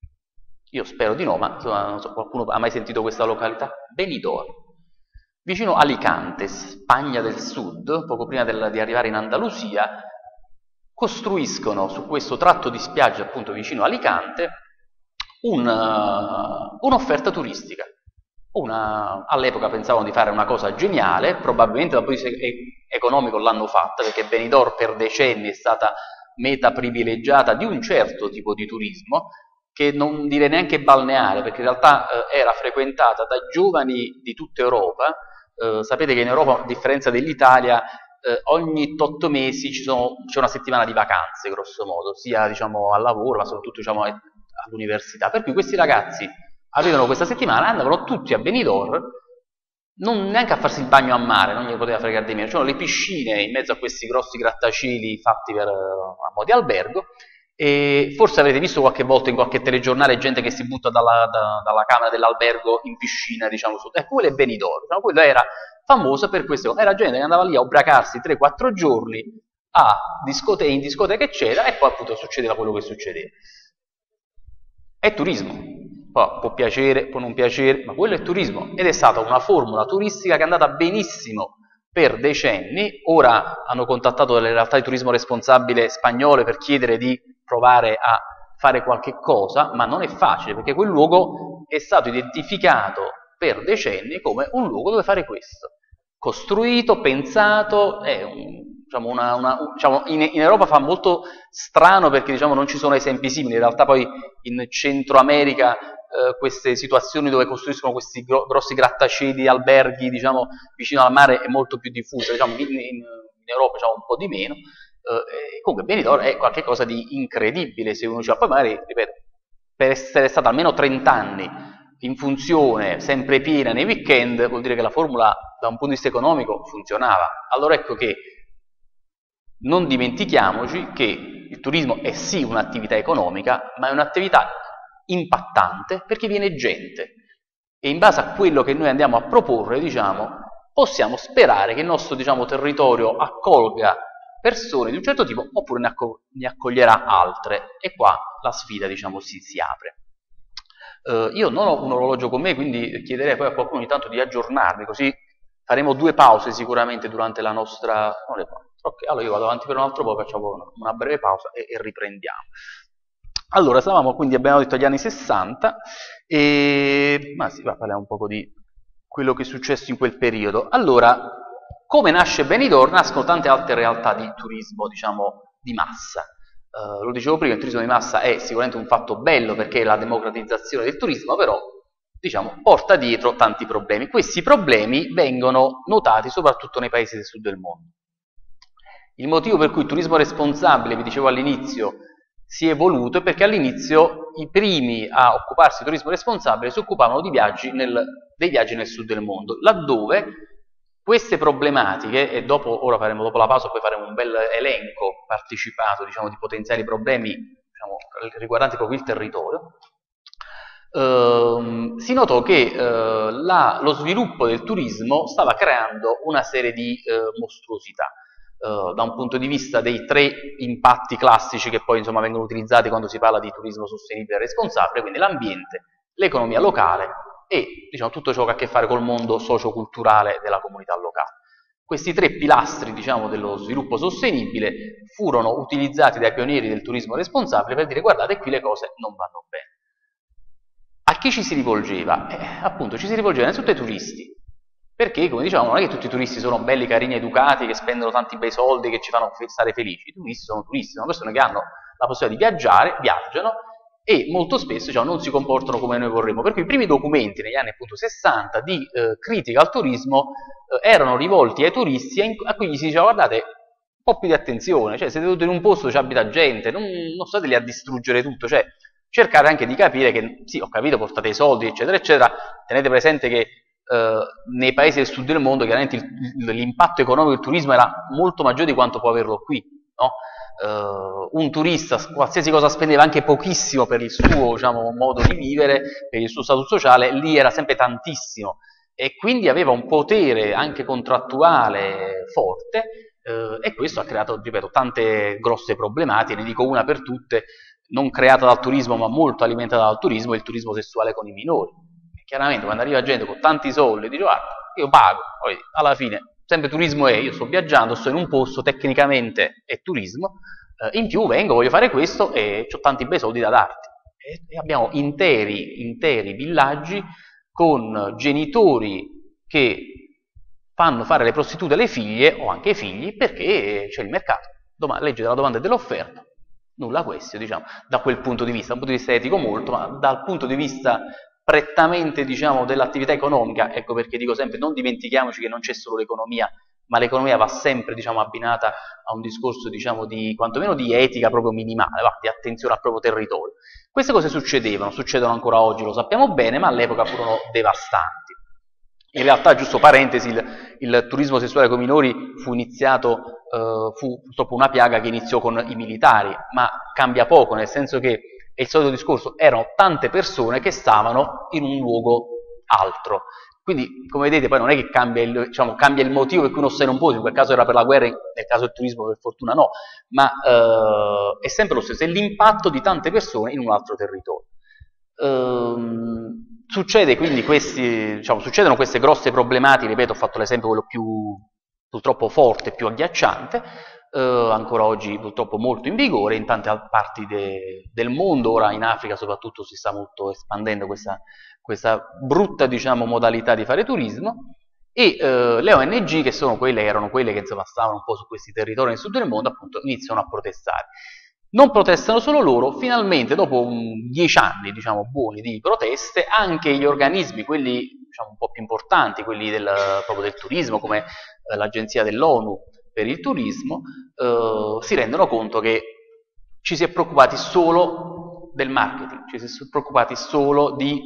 Io spero di no, ma insomma, non so, qualcuno ha mai sentito questa località? Benidorm. Vicino Alicante, Spagna del Sud, poco prima di arrivare in Andalusia, costruiscono su questo tratto di spiaggia, appunto vicino Alicante, un'offerta turistica. all'epoca pensavano di fare una cosa geniale, probabilmente dal punto di vista economico l'hanno fatta, perché Benidorm per decenni è stata meta privilegiata di un certo tipo di turismo, che non direi neanche balneare, perché in realtà era frequentata da giovani di tutta Europa. Sapete che in Europa, a differenza dell'Italia, ogni 8 mesi c'è una settimana di vacanze, grosso modo, sia diciamo, al lavoro, ma soprattutto diciamo, all'università. Per cui questi ragazzi avevano questa settimana, andavano tutti a Benidorm, non neanche a farsi il bagno a mare, non gli poteva fregare di meno, c'erano le piscine in mezzo a questi grossi grattacieli fatti a mo' di albergo. E forse avrete visto qualche volta in qualche telegiornale gente che si butta dalla camera dell'albergo in piscina, diciamo, quello è Benidorm, diciamo, quello era famoso per questo, era gente che andava lì a ubriacarsi 3-4 giorni in discoteca eccetera, e poi appunto succedeva quello che succedeva. È turismo, poi può piacere, può non piacere, ma quello è turismo, ed è stata una formula turistica che è andata benissimo per decenni. Ora hanno contattato delle realtà di turismo responsabile spagnole per chiedere di provare a fare qualche cosa, ma non è facile, perché quel luogo è stato identificato per decenni come un luogo dove fare questo. Costruito, pensato, diciamo, in Europa fa molto strano perché diciamo, non ci sono esempi simili, in realtà poi in Centro America queste situazioni dove costruiscono questi grossi grattacieli, alberghi, diciamo, vicino al mare è molto più diffusa, diciamo, in Europa diciamo, un po' di meno. Comunque Benidorm è qualcosa di incredibile, se uno dice, poi magari, ripeto, per essere stata almeno 30 anni in funzione, sempre piena nei weekend, vuol dire che la formula da un punto di vista economico funzionava. Allora ecco che non dimentichiamoci che il turismo è sì un'attività economica, ma è un'attività impattante perché viene gente, e in base a quello che noi andiamo a proporre, diciamo, possiamo sperare che il nostro diciamo, territorio accolga persone di un certo tipo oppure ne accoglierà altre, e qua la sfida diciamo, si apre. Io non ho un orologio con me, quindi chiederei poi a qualcuno ogni tanto di aggiornarmi, così faremo 2 pause sicuramente durante la nostra... Ok, allora io vado avanti per un altro po', facciamo una breve pausa e riprendiamo. Allora, quindi abbiamo detto gli anni 60, ma sì, parliamo un po' di quello che è successo in quel periodo. Allora, come nasce Benidorm? Nascono tante altre realtà di turismo, diciamo, di massa. Lo dicevo prima, il turismo di massa è sicuramente un fatto bello perché è la democratizzazione del turismo, però diciamo, porta dietro tanti problemi. Questi problemi vengono notati soprattutto nei paesi del sud del mondo. Il motivo per cui il turismo responsabile, vi dicevo all'inizio, si è evoluto è perché all'inizio i primi a occuparsi di turismo responsabile si occupavano dei viaggi nel sud del mondo, laddove queste problematiche, e ora faremo dopo la pausa, poi faremo un bel elenco partecipato diciamo, di potenziali problemi diciamo, riguardanti proprio il territorio, si notò che lo sviluppo del turismo stava creando una serie di mostruosità. Da un punto di vista dei 3 impatti classici che poi insomma, vengono utilizzati quando si parla di turismo sostenibile e responsabile, quindi l'ambiente, l'economia locale e diciamo, tutto ciò che ha a che fare col mondo socioculturale della comunità locale. Questi 3 pilastri diciamo, dello sviluppo sostenibile furono utilizzati dai pionieri del turismo responsabile per dire guardate qui le cose non vanno bene. A chi ci si rivolgeva? Appunto ci si rivolgeva innanzitutto ai turisti, perché come diciamo non è che tutti i turisti sono belli, carini, educati, che spendono tanti bei soldi, che ci fanno stare felici. I turisti, sono persone che hanno la possibilità di viaggiare, viaggiano e molto spesso diciamo, non si comportano come noi vorremmo. Per cui i primi documenti negli anni appunto, 60 di critica al turismo erano rivolti ai turisti a cui gli si diceva guardate un po' più di attenzione, cioè siete in un posto dove ci abita gente, non state lì a distruggere tutto, cioè cercare anche di capire che sì ho capito portate i soldi eccetera eccetera, tenete presente che nei paesi del sud del mondo chiaramente l'impatto economico del turismo era molto maggiore di quanto può averlo qui, no? Un turista qualsiasi cosa spendeva anche pochissimo per il suo diciamo, modo di vivere, per il suo status sociale, lì era sempre tantissimo e quindi aveva un potere anche contrattuale forte e questo ha creato, ripeto, tante grosse problematiche, ne dico una per tutte, non creata dal turismo ma molto alimentata dal turismo, il turismo sessuale con i minori. Chiaramente quando arriva gente con tanti soldi dice guarda io pago, poi alla fine sempre turismo è, io sto viaggiando, sto in un posto, tecnicamente è turismo, in più vengo, voglio fare questo e ho tanti bei soldi da darti. E abbiamo interi villaggi con genitori che fanno fare le prostitute alle figlie o anche ai figli perché c'è il mercato. Legge della domanda e dell'offerta, nulla questo, diciamo, da quel punto di vista, da un punto di vista etico molto, ma dal punto di vista prettamente, diciamo, dell'attività economica, ecco perché dico sempre, non dimentichiamoci che non c'è solo l'economia, ma l'economia va sempre, diciamo, abbinata a un discorso, diciamo, di quantomeno di etica proprio minimale, di attenzione al proprio territorio. Queste cose succedevano, succedono ancora oggi, lo sappiamo bene, ma all'epoca furono devastanti. In realtà, giusto parentesi, il turismo sessuale con minori fu purtroppo una piaga che iniziò con i militari, ma cambia poco, nel senso che è il solito discorso, erano tante persone che stavano in un luogo altro. Quindi, come vedete, poi non è che cambia il motivo per cui uno sta in un posto, in quel caso era per la guerra, nel caso del turismo per fortuna no, ma è sempre lo stesso, è l'impatto di tante persone in un altro territorio. Succede quindi succedono queste grosse problematiche, ripeto, ho fatto l'esempio quello più purtroppo forte, più agghiacciante, ancora oggi purtroppo molto in vigore in tante parti del mondo, ora in Africa soprattutto si sta molto espandendo questa brutta, diciamo, modalità di fare turismo, e le ONG, che erano quelle che insomma stavano un po' su questi territori nel sud del mondo, appunto iniziano a protestare. Non protestano solo loro, finalmente dopo 10 anni, diciamo, buoni di proteste, anche gli organismi, quelli, diciamo, un po' più importanti, quelli proprio del turismo, come l'Agenzia dell'ONU per il turismo, si rendono conto che ci si è preoccupati solo del marketing, ci si è preoccupati solo di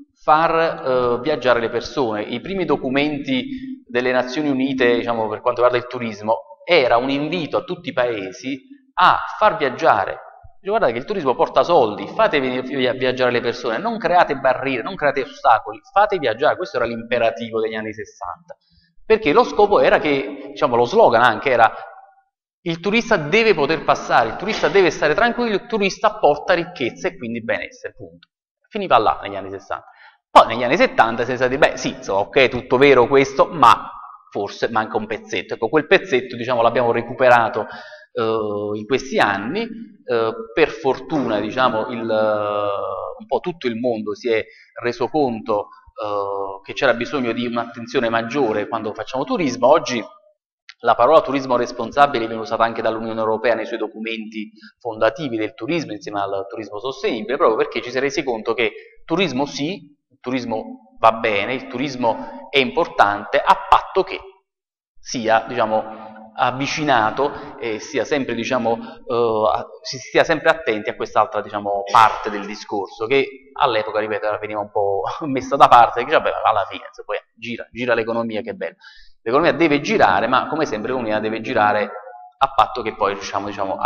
far viaggiare le persone. I primi documenti delle Nazioni Unite, diciamo, per quanto riguarda il turismo, era un invito a tutti i paesi a far viaggiare. Guardate che il turismo porta soldi, fate viaggiare le persone, non create barriere, non create ostacoli, fate viaggiare. Questo era l'imperativo degli anni 60, perché lo scopo era che, diciamo, lo slogan anche era: il turista deve poter passare, il turista deve stare tranquillo, il turista porta ricchezza e quindi benessere, punto. Finiva là negli anni 60. Poi negli anni 70 si è stati, beh sì, insomma, ok, tutto vero questo, ma forse manca un pezzetto. Ecco, quel pezzetto, diciamo, l'abbiamo recuperato in questi anni. Per fortuna, diciamo, un po' tutto il mondo si è reso conto che c'era bisogno di un'attenzione maggiore quando facciamo turismo. Oggi la parola turismo responsabile viene usata anche dall'Unione Europea nei suoi documenti fondativi del turismo, insieme al turismo sostenibile, proprio perché ci si è resi conto che turismo sì, il turismo va bene, il turismo è importante, a patto che sia, diciamo, avvicinato e sia sempre, diciamo, si stia sempre attenti a quest'altra, diciamo, parte del discorso, che all'epoca, ripeto, veniva un po' messa da parte, perché vabbè, alla fine poi gira l'economia, che bello. L'economia deve girare, ma come sempre l'economia deve girare a patto che poi riusciamo, diciamo,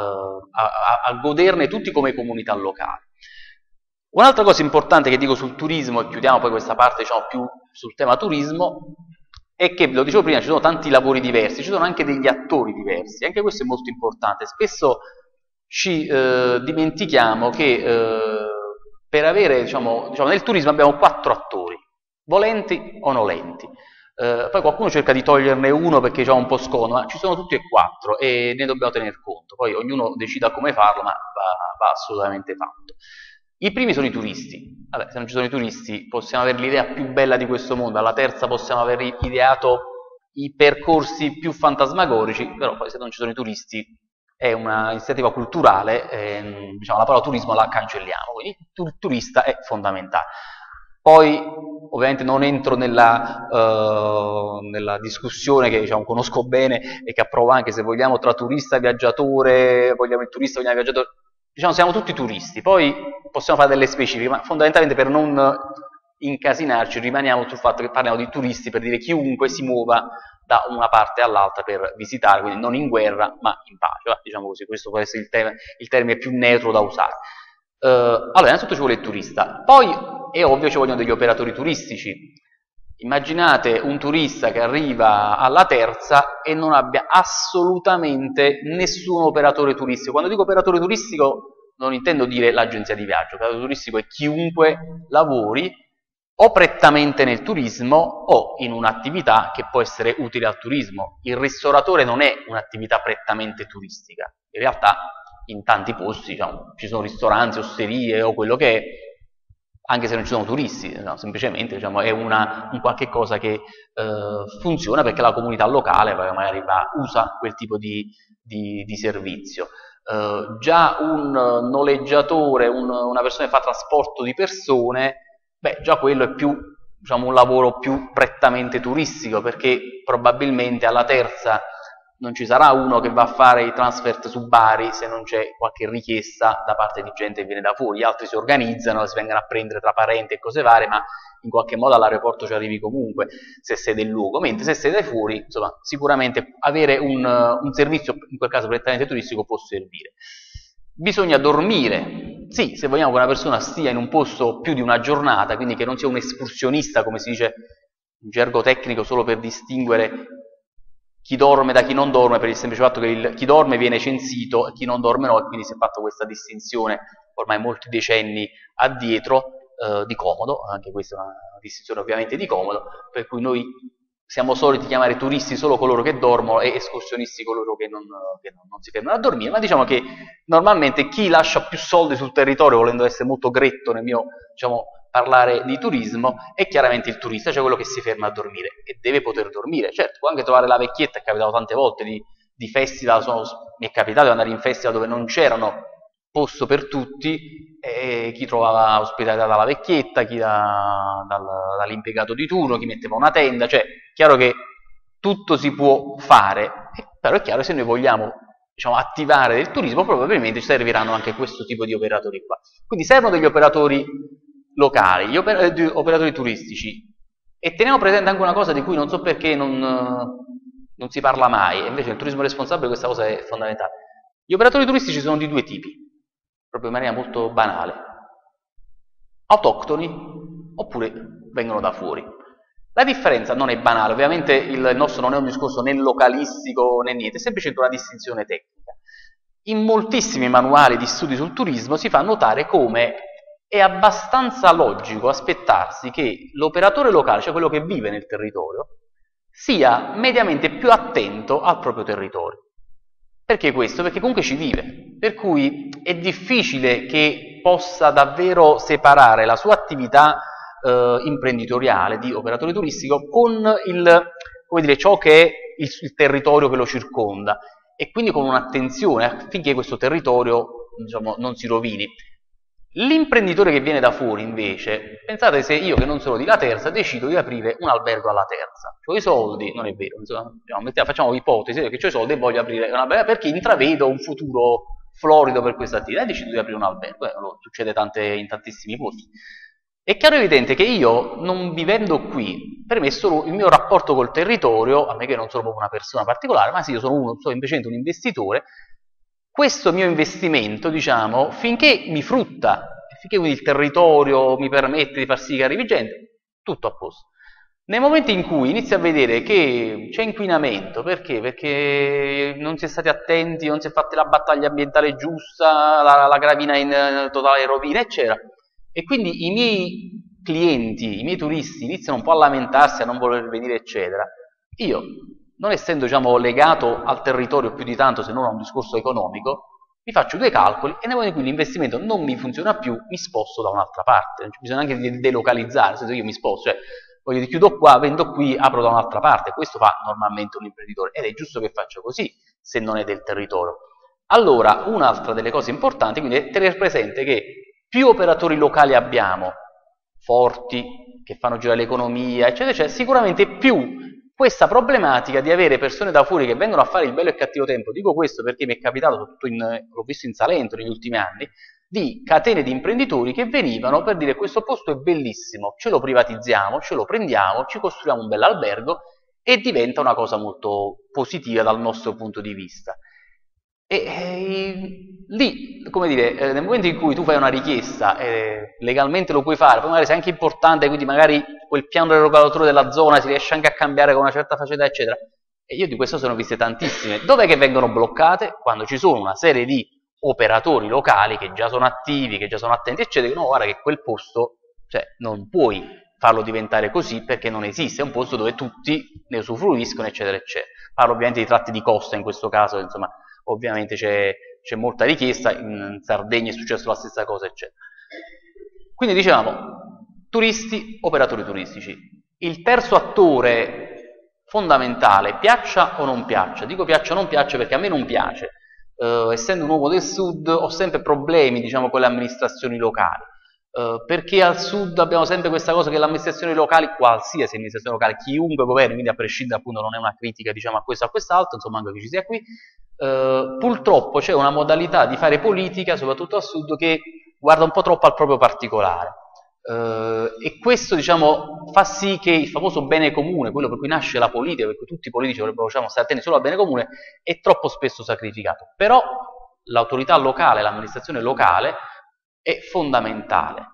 a goderne tutti come comunità locale. Un'altra cosa importante che dico sul turismo, e chiudiamo poi questa parte, diciamo, più sul tema turismo, è che, lo dicevo prima, ci sono tanti lavori diversi, ci sono anche degli attori diversi, anche questo è molto importante. Spesso ci dimentichiamo che per avere, diciamo, nel turismo abbiamo 4 attori, volenti o nolenti. Poi qualcuno cerca di toglierne uno perché è un po' scomodo, ma ci sono tutti e 4 e ne dobbiamo tener conto. Poi ognuno decida come farlo, ma va assolutamente fatto. I primi sono i turisti. Vabbè, se non ci sono i turisti possiamo avere l'idea più bella di questo mondo, alla terza possiamo aver ideato i percorsi più fantasmagorici, però poi se non ci sono i turisti è una iniziativa culturale, diciamo, la parola turismo la cancelliamo, quindi il turista è fondamentale. Poi ovviamente non entro nella discussione che, diciamo, conosco bene e che approvo anche, se vogliamo, tra turista e viaggiatore, vogliamo il turista, vogliamo il viaggiatore. Diciamo, siamo tutti turisti, poi possiamo fare delle specifiche, ma fondamentalmente, per non incasinarci, rimaniamo sul fatto che parliamo di turisti per dire chiunque si muova da una parte all'altra per visitare, quindi non in guerra ma in pace, diciamo così. Questo può essere il termine più neutro da usare. Allora, innanzitutto ci vuole il turista, poi è ovvio ci vogliono degli operatori turistici. Immaginate un turista che arriva alla terza e non abbia assolutamente nessun operatore turistico. Quando dico operatore turistico non intendo dire l'agenzia di viaggio, operatore turistico è chiunque lavori o prettamente nel turismo o in un'attività che può essere utile al turismo. Il ristoratore non è un'attività prettamente turistica, in realtà in tanti posti, diciamo, ci sono ristoranti, osterie o quello che è, anche se non ci sono turisti, no, semplicemente diciamo, è un qualche cosa che funziona perché la comunità locale magari usa quel tipo di servizio. Già un noleggiatore, una persona che fa trasporto di persone, beh, già quello è più, diciamo, un lavoro più prettamente turistico, perché probabilmente alla terza non ci sarà uno che va a fare i transfert su Bari se non c'è qualche richiesta da parte di gente che viene da fuori. Gli altri si organizzano, si vengono a prendere tra parenti e cose varie, ma in qualche modo all'aeroporto ci arrivi comunque se sei del luogo, mentre se sei dai fuori, insomma, sicuramente avere un servizio, in quel caso prettamente turistico, può servire. Bisogna dormire, sì, se vogliamo che una persona stia in un posto più di una giornata, quindi che non sia un escursionista, come si dice in gergo tecnico, solo per distinguere chi dorme da chi non dorme, per il semplice fatto che chi dorme viene censito e chi non dorme no, e quindi si è fatta questa distinzione ormai molti decenni addietro, di comodo, anche questa è una distinzione ovviamente di comodo, per cui noi siamo soliti chiamare turisti solo coloro che dormono e escursionisti coloro che non si fermano a dormire, ma diciamo che normalmente chi lascia più soldi sul territorio, volendo essere molto gretto nel mio, diciamo, parlare di turismo, è chiaramente il turista, cioè quello che si ferma a dormire e deve poter dormire. Certo, può anche trovare la vecchietta, è capitato tante volte di festival, mi è capitato di andare in festival dove non c'erano posto per tutti, e chi trovava ospitalità dalla vecchietta, chi dall'impiegato di turno, chi metteva una tenda, cioè chiaro che tutto si può fare, però è chiaro che se noi vogliamo, diciamo, attivare del turismo, probabilmente ci serviranno anche questo tipo di operatori qua. Quindi servono degli operatori locali, gli operatori turistici, e teniamo presente anche una cosa di cui non so perché non si parla mai, e invece nel turismo responsabile questa cosa è fondamentale. Gli operatori turistici sono di due tipi, proprio in maniera molto banale: autoctoni oppure vengono da fuori. La differenza non è banale, ovviamente il nostro non è un discorso né localistico né niente, è semplicemente una distinzione tecnica. In moltissimi manuali di studi sul turismo si fa notare come è abbastanza logico aspettarsi che l'operatore locale, cioè quello che vive nel territorio, sia mediamente più attento al proprio territorio. Perché questo? Perché comunque ci vive, per cui è difficile che possa davvero separare la sua attività imprenditoriale di operatore turistico con come dire, ciò che è il territorio che lo circonda, e quindi con un'attenzione affinché questo territorio, diciamo, non si rovini. L'imprenditore che viene da fuori, invece, pensate se io, che non sono di La Terza, decido di aprire un albergo alla Terza. Ho i soldi, non è vero, insomma, facciamo ipotesi che ho i soldi e voglio aprire un albergo perché intravedo un futuro florido per questa attività e decido di aprire un albergo. Succede in tantissimi posti. È chiaro e evidente che io, non vivendo qui, per me solo il mio rapporto col territorio, a me che non sono proprio una persona particolare, ma sì, io sono semplicemente un investitore, questo mio investimento, diciamo, finché mi frutta, finché quindi il territorio mi permette di far sì che arrivi gente, tutto a posto. Nel momento in cui inizi a vedere che c'è inquinamento, perché? Perché non si è stati attenti, non si è fatta la battaglia ambientale giusta, la gravina in totale rovina, eccetera, e quindi i miei clienti, i miei turisti iniziano un po' a lamentarsi, a non voler venire, eccetera, io, non essendo, diciamo, legato al territorio più di tanto, se non a un discorso economico, mi faccio due calcoli e nel momento in cui l'investimento non mi funziona più, mi sposto da un'altra parte. Bisogna anche delocalizzare, nel senso che io mi sposto, cioè voglio dire, chiudo qua, vendo qui, apro da un'altra parte. Questo fa normalmente un imprenditore ed è giusto che faccia così se non è del territorio. Allora, un'altra delle cose importanti quindi è tenere presente che più operatori locali abbiamo, forti, che fanno girare l'economia, eccetera, eccetera, sicuramente più questa problematica di avere persone da fuori che vengono a fare il bello e cattivo tempo. Dico questo perché mi è capitato, soprattutto l'ho visto in Salento negli ultimi anni, di catene di imprenditori che venivano per dire: questo posto è bellissimo, ce lo privatizziamo, ce lo prendiamo, ci costruiamo un bel albergo, e diventa una cosa molto positiva dal nostro punto di vista. E lì, come dire, nel momento in cui tu fai una richiesta, legalmente lo puoi fare, poi magari sei anche importante, quindi magari quel piano regolatore della zona si riesce anche a cambiare con una certa facilità, eccetera. E io di questo sono viste tantissime. Dov'è che vengono bloccate? Quando ci sono una serie di operatori locali che già sono attivi, che già sono attenti, eccetera, no, guarda che quel posto, cioè, non puoi farlo diventare così perché non esiste, è un posto dove tutti ne usufruiscono, eccetera, eccetera. Parlo ovviamente di tratti di costa in questo caso, insomma, ovviamente c'è molta richiesta, in Sardegna è successo la stessa cosa, eccetera. Quindi dicevamo, turisti, operatori turistici. Il terzo attore fondamentale, piaccia o non piaccia, dico piaccia o non piaccia perché a me non piace, essendo un uomo del sud ho sempre problemi, diciamo, con le amministrazioni locali, perché al sud abbiamo sempre questa cosa che le amministrazioni locali, qualsiasi amministrazione locale, chiunque governi, quindi a prescindere, appunto, non è una critica, diciamo, a questo o a quest'altro, insomma, anche che ci sia qui, purtroppo c'è una modalità di fare politica, soprattutto al sud, che guarda un po' troppo al proprio particolare, e questo, diciamo, fa sì che il famoso bene comune, quello per cui nasce la politica, per cui tutti i politici dovrebbero, diciamo, stare attenti solo al bene comune, è troppo spesso sacrificato. Però l'autorità locale, l'amministrazione locale è fondamentale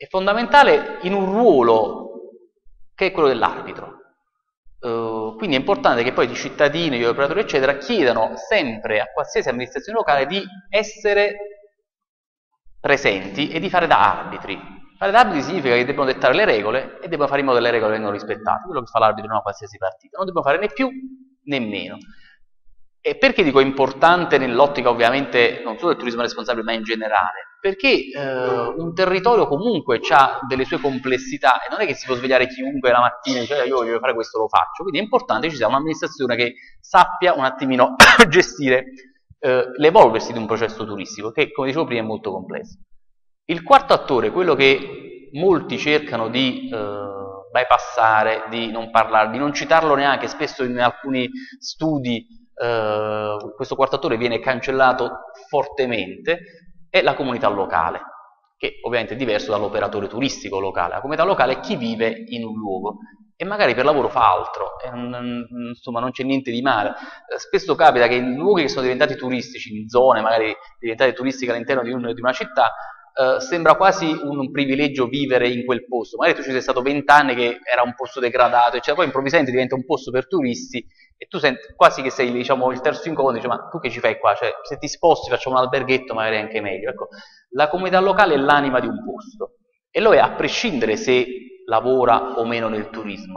in un ruolo che è quello dell'arbitro. Quindi è importante che poi i cittadini, gli operatori eccetera, chiedano sempre a qualsiasi amministrazione locale di essere presenti e di fare da arbitri. Fare da arbitri significa che devono dettare le regole e devono fare in modo che le regole vengano rispettate, quello che fa l'arbitro in una qualsiasi partita, non devono fare né più né meno. E perché dico importante nell'ottica, ovviamente, non solo del turismo responsabile, ma in generale? Perché un territorio comunque ha delle sue complessità e non è che si può svegliare chiunque la mattina e dice io voglio fare questo, lo faccio. Quindi è importante che ci sia un'amministrazione che sappia un attimino gestire l'evolversi di un processo turistico, che, come dicevo prima, è molto complesso. Il quarto attore, quello che molti cercano di bypassare, di non parlare, di non citarlo neanche, spesso in alcuni studi questo quarto attore viene cancellato fortemente, è la comunità locale, che ovviamente è diverso dall'operatore turistico locale. La comunità locale è chi vive in un luogo e magari per lavoro fa altro, insomma non c'è niente di male. Spesso capita che in luoghi che sono diventati turistici, in zone magari diventate turistiche all'interno di una città, sembra quasi un privilegio vivere in quel posto. Magari tu ci sei stato 20 anni che era un posto degradato, eccetera, poi improvvisamente diventa un posto per turisti e tu senti quasi che sei, diciamo, il terzo incontro, dici ma tu che ci fai qua? Cioè, se ti sposti facciamo un alberghetto magari è anche meglio. Ecco. La comunità locale è l'anima di un posto e lo è a prescindere se lavora o meno nel turismo.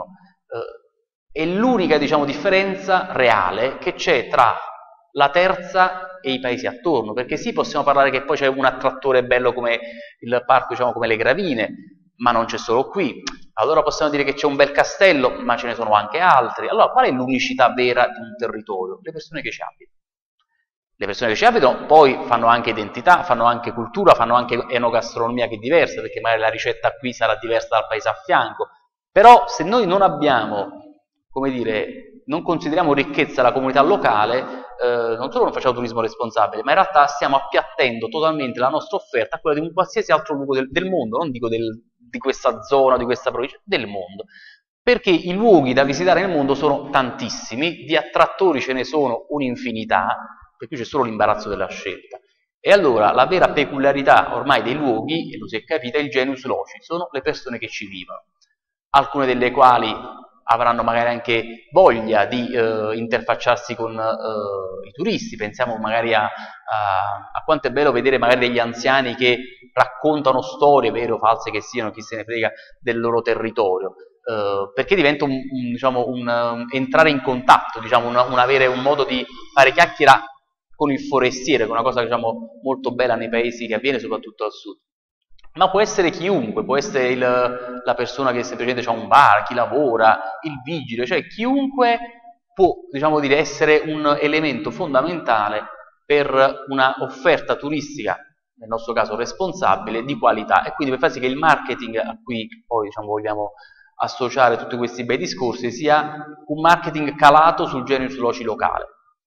È l'unica, diciamo, differenza reale che c'è tra la terza e i paesi attorno, perché sì, possiamo parlare che poi c'è un attrattore bello come il parco, diciamo, come le Gravine, ma non c'è solo qui. Allora possiamo dire che c'è un bel castello, ma ce ne sono anche altri. Allora qual è l'unicità vera di un territorio? Le persone che ci abitano. Le persone che ci abitano poi fanno anche identità, fanno anche cultura, fanno anche enogastronomia che è diversa, perché magari la ricetta qui sarà diversa dal paese a fianco. Però se noi non abbiamo, come dire, non consideriamo ricchezza la comunità locale, non solo non facciamo turismo responsabile, ma in realtà stiamo appiattendo totalmente la nostra offerta a quella di un qualsiasi altro luogo del mondo, non dico di questa zona, di questa provincia, del mondo. Perché i luoghi da visitare nel mondo sono tantissimi, di attrattori ce ne sono un'infinità, per cui c'è solo l'imbarazzo della scelta. E allora la vera peculiarità ormai dei luoghi, e lo si è capita, è il genius loci, sono le persone che ci vivono, alcune delle quali avranno magari anche voglia di interfacciarsi con i turisti. Pensiamo magari a quanto è bello vedere magari degli anziani che raccontano storie, vere o false che siano, chi se ne frega, del loro territorio, perché diventa un entrare in contatto, diciamo, un modo di fare chiacchiera con il forestiere, che è una cosa, diciamo, molto bella nei paesi, che avviene soprattutto al sud. Ma può essere chiunque, può essere la persona che semplicemente ha un bar, chi lavora, il vigile, cioè chiunque può, diciamo, dire, essere un elemento fondamentale per una offerta turistica, nel nostro caso responsabile, di qualità, e quindi per far sì che il marketing a cui poi, diciamo, vogliamo associare tutti questi bei discorsi sia un marketing calato sul genius loci locale.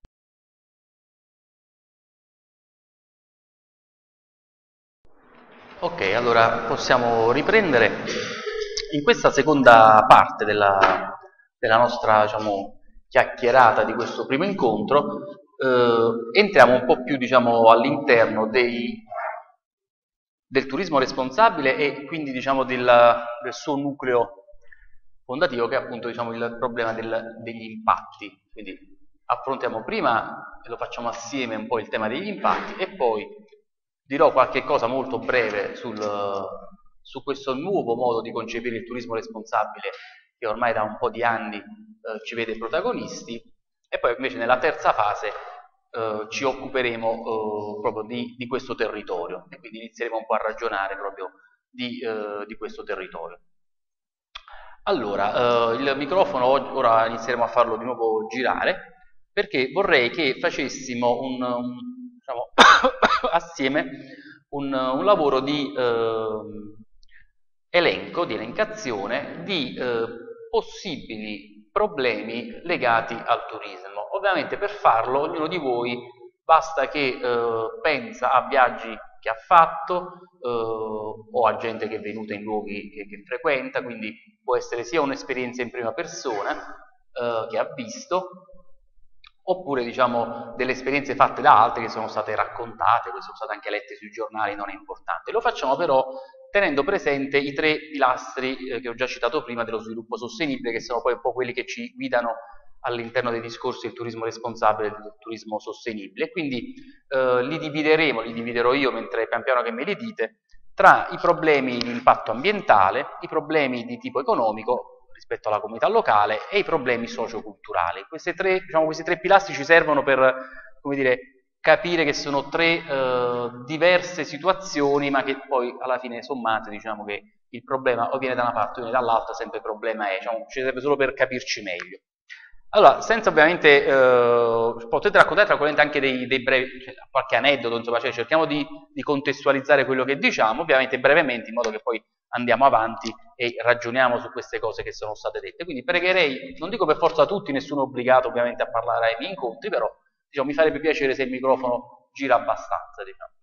Ok, allora possiamo riprendere. In questa seconda parte della nostra, diciamo, chiacchierata di questo primo incontro, entriamo un po' più, diciamo, all'interno del turismo responsabile e quindi, diciamo, del suo nucleo fondativo, che è appunto, diciamo, il problema degli impatti. Quindi affrontiamo prima, e lo facciamo assieme, un po' il tema degli impatti, e poi dirò qualche cosa molto breve su questo nuovo modo di concepire il turismo responsabile che ormai da un po' di anni ci vede protagonisti, e poi invece nella terza fase ci occuperemo proprio di questo territorio, e quindi inizieremo un po' a ragionare proprio di questo territorio. Allora, il microfono ora inizieremo a farlo di nuovo girare, perché vorrei che facessimo diciamo, assieme un lavoro di elencazione di possibili problemi legati al turismo. Ovviamente per farlo ognuno di voi basta che pensa a viaggi che ha fatto o a gente che è venuta in luoghi che frequenta, quindi può essere sia un'esperienza in prima persona che ha visto, oppure diciamo delle esperienze fatte da altri che sono state raccontate, che sono state anche lette sui giornali, non è importante. Lo facciamo però tenendo presente i 3 pilastri che ho già citato prima dello sviluppo sostenibile, che sono poi un po' quelli che ci guidano all'interno dei discorsi del turismo responsabile e del turismo sostenibile. Quindi li dividerò io mentre pian piano che me li dite, tra i problemi di impatto ambientale, i problemi di tipo economico rispetto alla comunità locale e i problemi socioculturali. Questi tre pilastri ci servono per, come dire, capire che sono 3 diverse situazioni, ma che poi alla fine sommate diciamo che il problema o viene da una parte o viene dall'altra, sempre il problema è, diciamo, ci serve solo per capirci meglio. Allora, senza ovviamente, potete raccontare tranquillamente anche dei brevi, cioè, qualche aneddoto, insomma, cioè cerchiamo di contestualizzare quello che diciamo, ovviamente brevemente, in modo che poi andiamo avanti e ragioniamo su queste cose che sono state dette. Quindi pregherei, non dico per forza tutti, nessuno è obbligato ovviamente a parlare ai miei incontri, però diciamo, mi farebbe piacere se il microfono gira abbastanza, diciamo.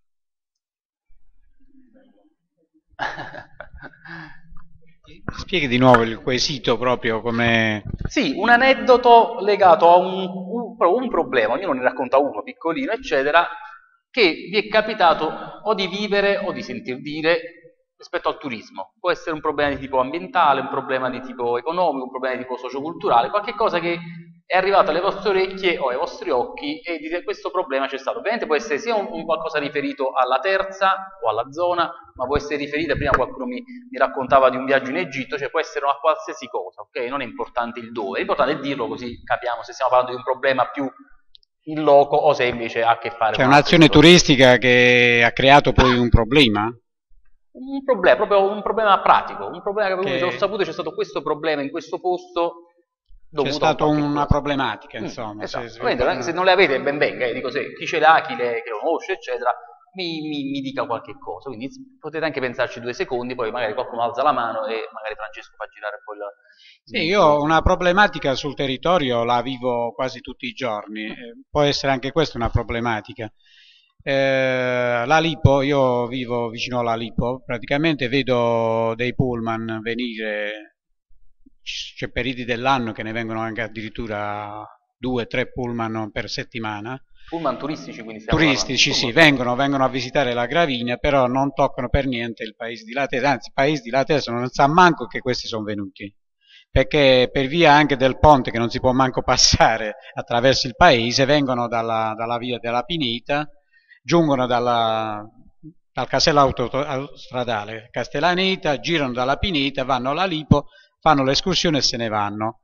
Spieghi di nuovo il quesito proprio come...
Sì, un aneddoto legato a un problema, ognuno ne racconta uno, piccolino, eccetera, che vi è capitato o di vivere o di sentir dire rispetto al turismo. Può essere un problema di tipo ambientale, un problema di tipo economico, un problema di tipo socioculturale, qualche cosa che è arrivato alle vostre orecchie o ai vostri occhi e dite questo problema c'è stato. Ovviamente può essere sia un qualcosa riferito alla terza o alla zona, ma può essere riferita, prima qualcuno mi raccontava di un viaggio in Egitto, cioè può essere una qualsiasi cosa, ok? Non è importante il dove, l'importante è dirlo, così capiamo se stiamo parlando di un problema più in loco o se invece ha a che fare
con... C'è
con
un'azione turistica che ha creato poi un problema?
Un problema, proprio un problema pratico, un problema che ho saputo c'è stato questo problema in questo posto.
C'è stata una problematica, insomma.
Esatto. Se non le avete, ben venga, dico se chi ce l'ha, chi le conosce, eccetera, mi dica qualche cosa. Quindi potete anche pensarci 2 secondi, poi magari qualcuno alza la mano e magari Francesco fa girare poi il...
Sì, io una problematica sul territorio la vivo quasi tutti i giorni, può essere anche questa una problematica. La Lipo, io vivo vicino alla Lipo, praticamente vedo dei pullman venire, c'è periodi dell'anno che ne vengono anche addirittura 2-3 pullman per settimana.
Pullman turistici, quindi
turistici, sì, vengono a visitare la Gravina, però non toccano per niente il paese di Latesa, anzi il paese di Latesa non sa manco che questi sono venuti, perché per via anche del ponte che non si può manco passare attraverso il paese, vengono dalla via della Pineta, giungono dal casello autostradale Castellaneta, girano dalla Pineta, vanno alla Lipo, fanno l'escursione e se ne vanno.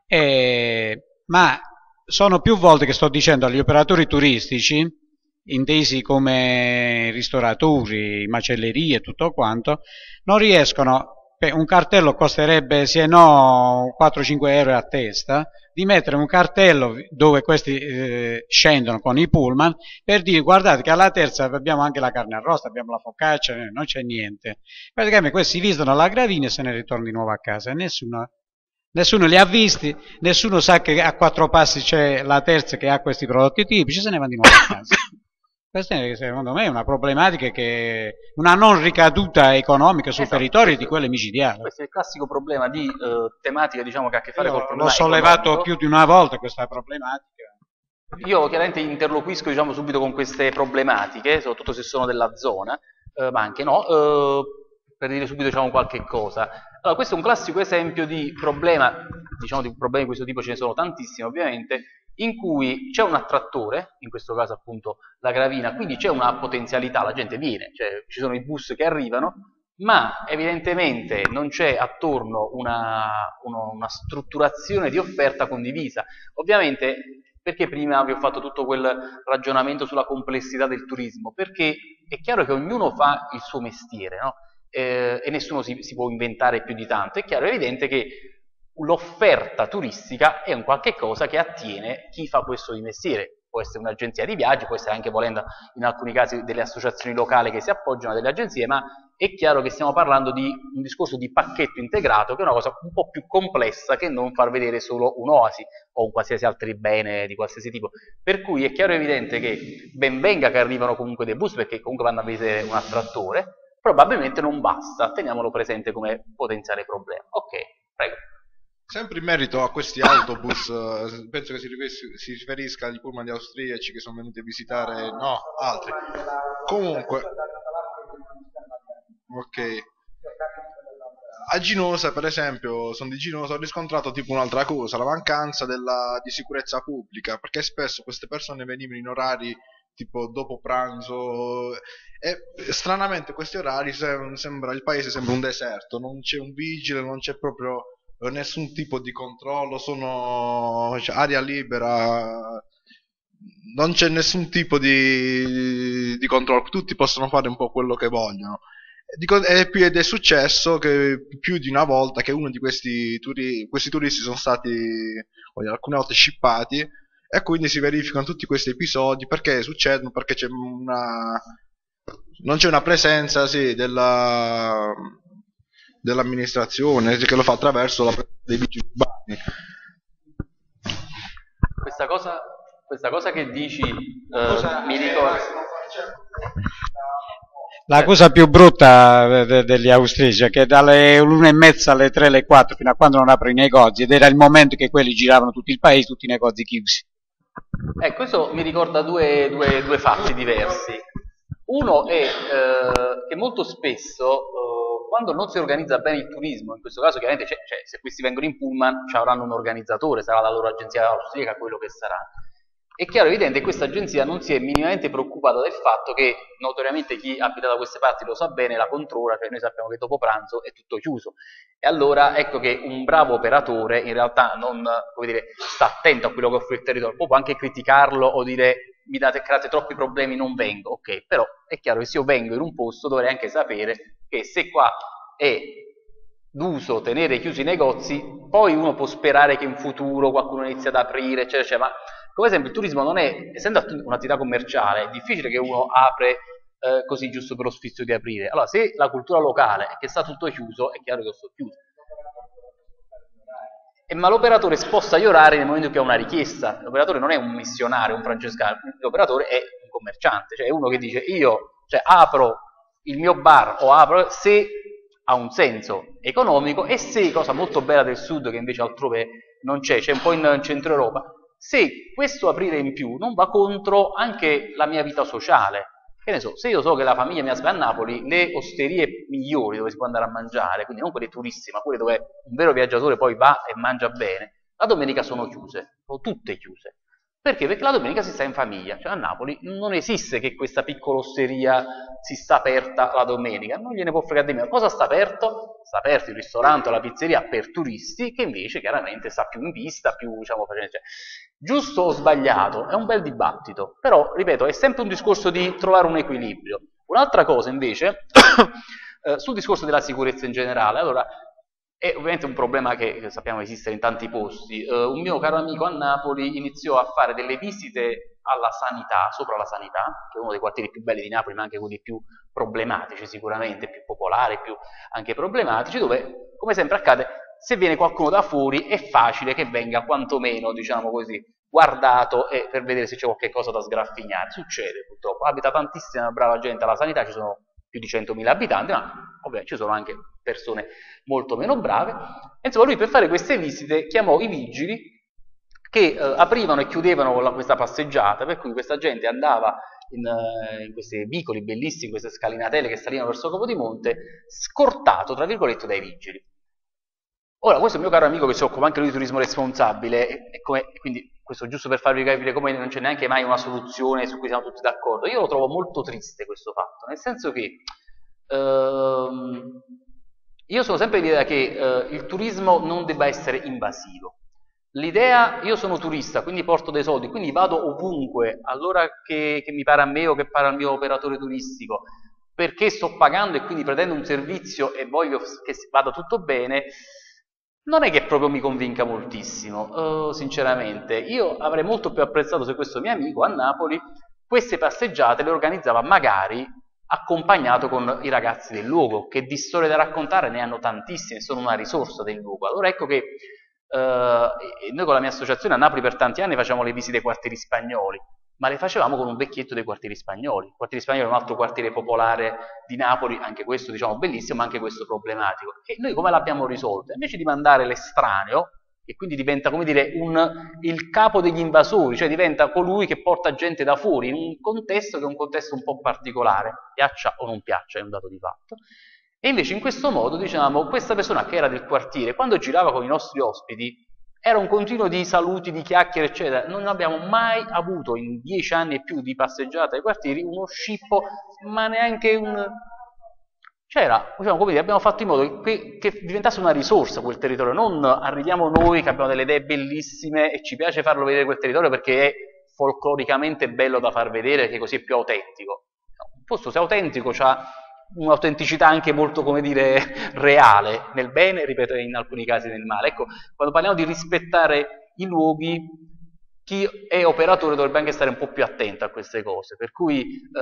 Ma sono più volte che sto dicendo agli operatori turistici, intesi come ristoratori, macellerie e tutto quanto, non riescono, un cartello costerebbe se no 4-5 euro a testa, di mettere un cartello dove questi scendono con i pullman per dire guardate che alla terza abbiamo anche la carne arrosta, abbiamo la focaccia, non c'è niente. Praticamente questi visitano la Gravina e se ne ritornano di nuovo a casa, nessuno li ha visti, nessuno sa che a 4 passi c'è la terza che ha questi prodotti tipici, se ne va di nuovo a casa. Questa secondo me è una problematica che una non ricaduta economica sul territorio di quelle micidiali.
Questo è il classico problema di tematica, diciamo, che ha a che fare col problema.
L'ho sollevato più di una volta questa problematica.
Io chiaramente interloquisco, diciamo, subito con queste problematiche, soprattutto se sono della zona, ma anche no, per dire subito, diciamo, qualche cosa. Allora, questo è un classico esempio di problema, diciamo, di problemi di questo tipo ce ne sono tantissimi ovviamente, in cui c'è un attrattore, in questo caso appunto la Gravina, quindi c'è una potenzialità, la gente viene, cioè ci sono i bus che arrivano, ma evidentemente non c'è attorno una strutturazione di offerta condivisa. Ovviamente, perché prima vi ho fatto tutto quel ragionamento sulla complessità del turismo? Perché è chiaro che ognuno fa il suo mestiere, no? e nessuno si può inventare più di tanto. È chiaro e evidente che l'offerta turistica è un qualche cosa che attiene chi fa questo di mestiere. Può essere un'agenzia di viaggi, può essere anche, volendo, in alcuni casi delle associazioni locali che si appoggiano a delle agenzie, ma è chiaro che stiamo parlando di un discorso di pacchetto integrato, che è una cosa un po' più complessa che non far vedere solo un'oasi o un qualsiasi altro bene di qualsiasi tipo. Per cui è chiaro e evidente che ben venga che arrivano comunque dei bus, perché comunque vanno a vedere un attrattore, probabilmente non basta, teniamolo presente come potenziale problema. Ok, prego.
Sempre in merito a questi autobus, penso che si riferisca agli pullman di austriaci che sono venuti a visitare, no, altri. Comunque, ok. A Ginosa, per esempio, sono di Ginosa, ho riscontrato tipo un'altra cosa, la mancanza di sicurezza pubblica, perché spesso queste persone venivano in orari tipo dopo pranzo e stranamente questi orari il paese sembra un deserto, non c'è un vigile, non c'è proprio nessun tipo di controllo, aria libera, non c'è nessun tipo di controllo, tutti possono fare un po' quello che vogliono. Ed è successo che più di una volta che uno di questi turisti sono stati alcune volte scippati, e quindi si verificano tutti questi episodi. Perché succedono? Perché non c'è una presenza dell'amministrazione che lo fa attraverso la presenza dei vigili urbani.
Questa cosa che dici mi ricorda.
La cosa più brutta degli austriaci è che dalle 1:30 alle 3, alle 4 fino a quando non aprono i negozi, ed era il momento che quelli giravano tutto il paese, tutti i negozi chiusi.
Questo mi ricorda due fatti diversi. Uno è che molto spesso quando non si organizza bene il turismo, in questo caso chiaramente se questi vengono in pullman ci avranno un organizzatore, sarà la loro agenzia austriaca, quello che sarà. È chiaro e evidente che questa agenzia non si è minimamente preoccupata del fatto che, notoriamente chi abita da queste parti lo sa bene, la controlla, cioè noi sappiamo che dopo pranzo è tutto chiuso. E allora ecco che un bravo operatore in realtà non, sta attento a quello che offre il territorio, può anche criticarlo o dire create troppi problemi, non vengo, ok, però è chiaro che se io vengo in un posto dovrei anche sapere che se qua è d'uso tenere chiusi i negozi, poi uno può sperare che in futuro qualcuno inizi ad aprire, eccetera, ma come esempio il turismo non è, essendo un'attività commerciale, è difficile che uno apre così giusto per lo sfizio di aprire. Allora, se la cultura locale è che sta tutto chiuso, è chiaro che sto chiuso. Ma l'operatore sposta gli orari nel momento in cui ha una richiesta. L'operatore non è un missionario, un francescano, l'operatore è un commerciante, cioè è uno che dice apro il mio bar o apro se ha un senso economico, e se, cosa molto bella del sud che invece altrove non c'è un po' in centro Europa, se questo aprire in più non va contro anche la mia vita sociale. Che ne so, se io so che la famiglia mi aspetta a Napoli, le osterie migliori dove si può andare a mangiare, quindi non quelle turistiche, ma quelle dove un vero viaggiatore poi va e mangia bene, la domenica sono chiuse, sono tutte chiuse. Perché? Perché la domenica si sta in famiglia, cioè a Napoli non esiste che questa piccola osteria si sta aperta la domenica, non gliene può fregare di meno. Cosa sta aperto? Sta aperto il ristorante o la pizzeria per turisti, che invece chiaramente sta più in vista, più facendo. Giusto o sbagliato, è un bel dibattito, però, ripeto, è sempre un discorso di trovare un equilibrio. Un'altra cosa invece, sul discorso della sicurezza in generale, allora, è ovviamente un problema che sappiamo esistere in tanti posti. Un mio caro amico a Napoli iniziò a fare delle visite alla sanità, sopra la sanità, che è uno dei quartieri più belli di Napoli, ma anche quelli più problematici sicuramente, più popolari, più anche problematici, dove, come sempre accade, se viene qualcuno da fuori è facile che venga quantomeno, diciamo così, guardato per vedere se c'è qualche cosa da sgraffignare. Succede purtroppo, abita tantissima brava gente alla sanità, ci sono più di 100.000 abitanti, ma ovviamente ci sono anche persone molto meno brave. Insomma, lui per fare queste visite chiamò i vigili che aprivano e chiudevano questa passeggiata, per cui questa gente andava in questi vicoli bellissimi, queste scalinatelle che salivano verso Capodimonte, scortato, tra virgolette, dai vigili. Ora, questo mio caro amico che si occupa anche lui di turismo responsabile, quindi questo giusto per farvi capire come non c'è neanche mai una soluzione su cui siamo tutti d'accordo, io lo trovo molto triste questo fatto, nel senso che io sono sempre l'idea che il turismo non debba essere invasivo. L'idea, io sono turista, quindi porto dei soldi, quindi vado ovunque, all'ora che mi pare a me o che pare al mio operatore turistico, perché sto pagando e quindi pretendo un servizio e voglio che vada tutto bene, non è che proprio mi convinca moltissimo, sinceramente. Io avrei molto più apprezzato se questo mio amico a Napoli queste passeggiate le organizzava magari accompagnato con i ragazzi del luogo, che di storie da raccontare ne hanno tantissime, sono una risorsa del luogo. Allora ecco che noi con la mia associazione a Napoli per tanti anni facciamo le visite ai quartieri spagnoli, ma le facevamo con un vecchietto dei quartieri spagnoli. I quartieri spagnoli è un altro quartiere popolare di Napoli, anche questo diciamo bellissimo, ma anche questo problematico. E noi come l'abbiamo risolto? Invece di mandare l'estraneo, e quindi diventa, come dire, il capo degli invasori, cioè diventa colui che porta gente da fuori in un contesto che è un contesto un po' particolare, piaccia o non piaccia, è un dato di fatto. E invece in questo modo, diciamo, questa persona che era del quartiere, quando girava con i nostri ospiti, era un continuo di saluti, di chiacchiere, eccetera. Non abbiamo mai avuto in 10 anni e più di passeggiata ai quartieri uno scippo, ma neanche un... C'era, diciamo, come dire, abbiamo fatto in modo che diventasse una risorsa quel territorio, non arriviamo noi che abbiamo delle idee bellissime e ci piace farlo vedere quel territorio perché è folcloricamente bello da far vedere, che così è più autentico. Un posto se è autentico c'ha un'autenticità anche molto, come dire, reale, nel bene, ripeto, in alcuni casi nel male. Ecco, quando parliamo di rispettare i luoghi, chi è operatore dovrebbe anche stare un po' più attento a queste cose, per cui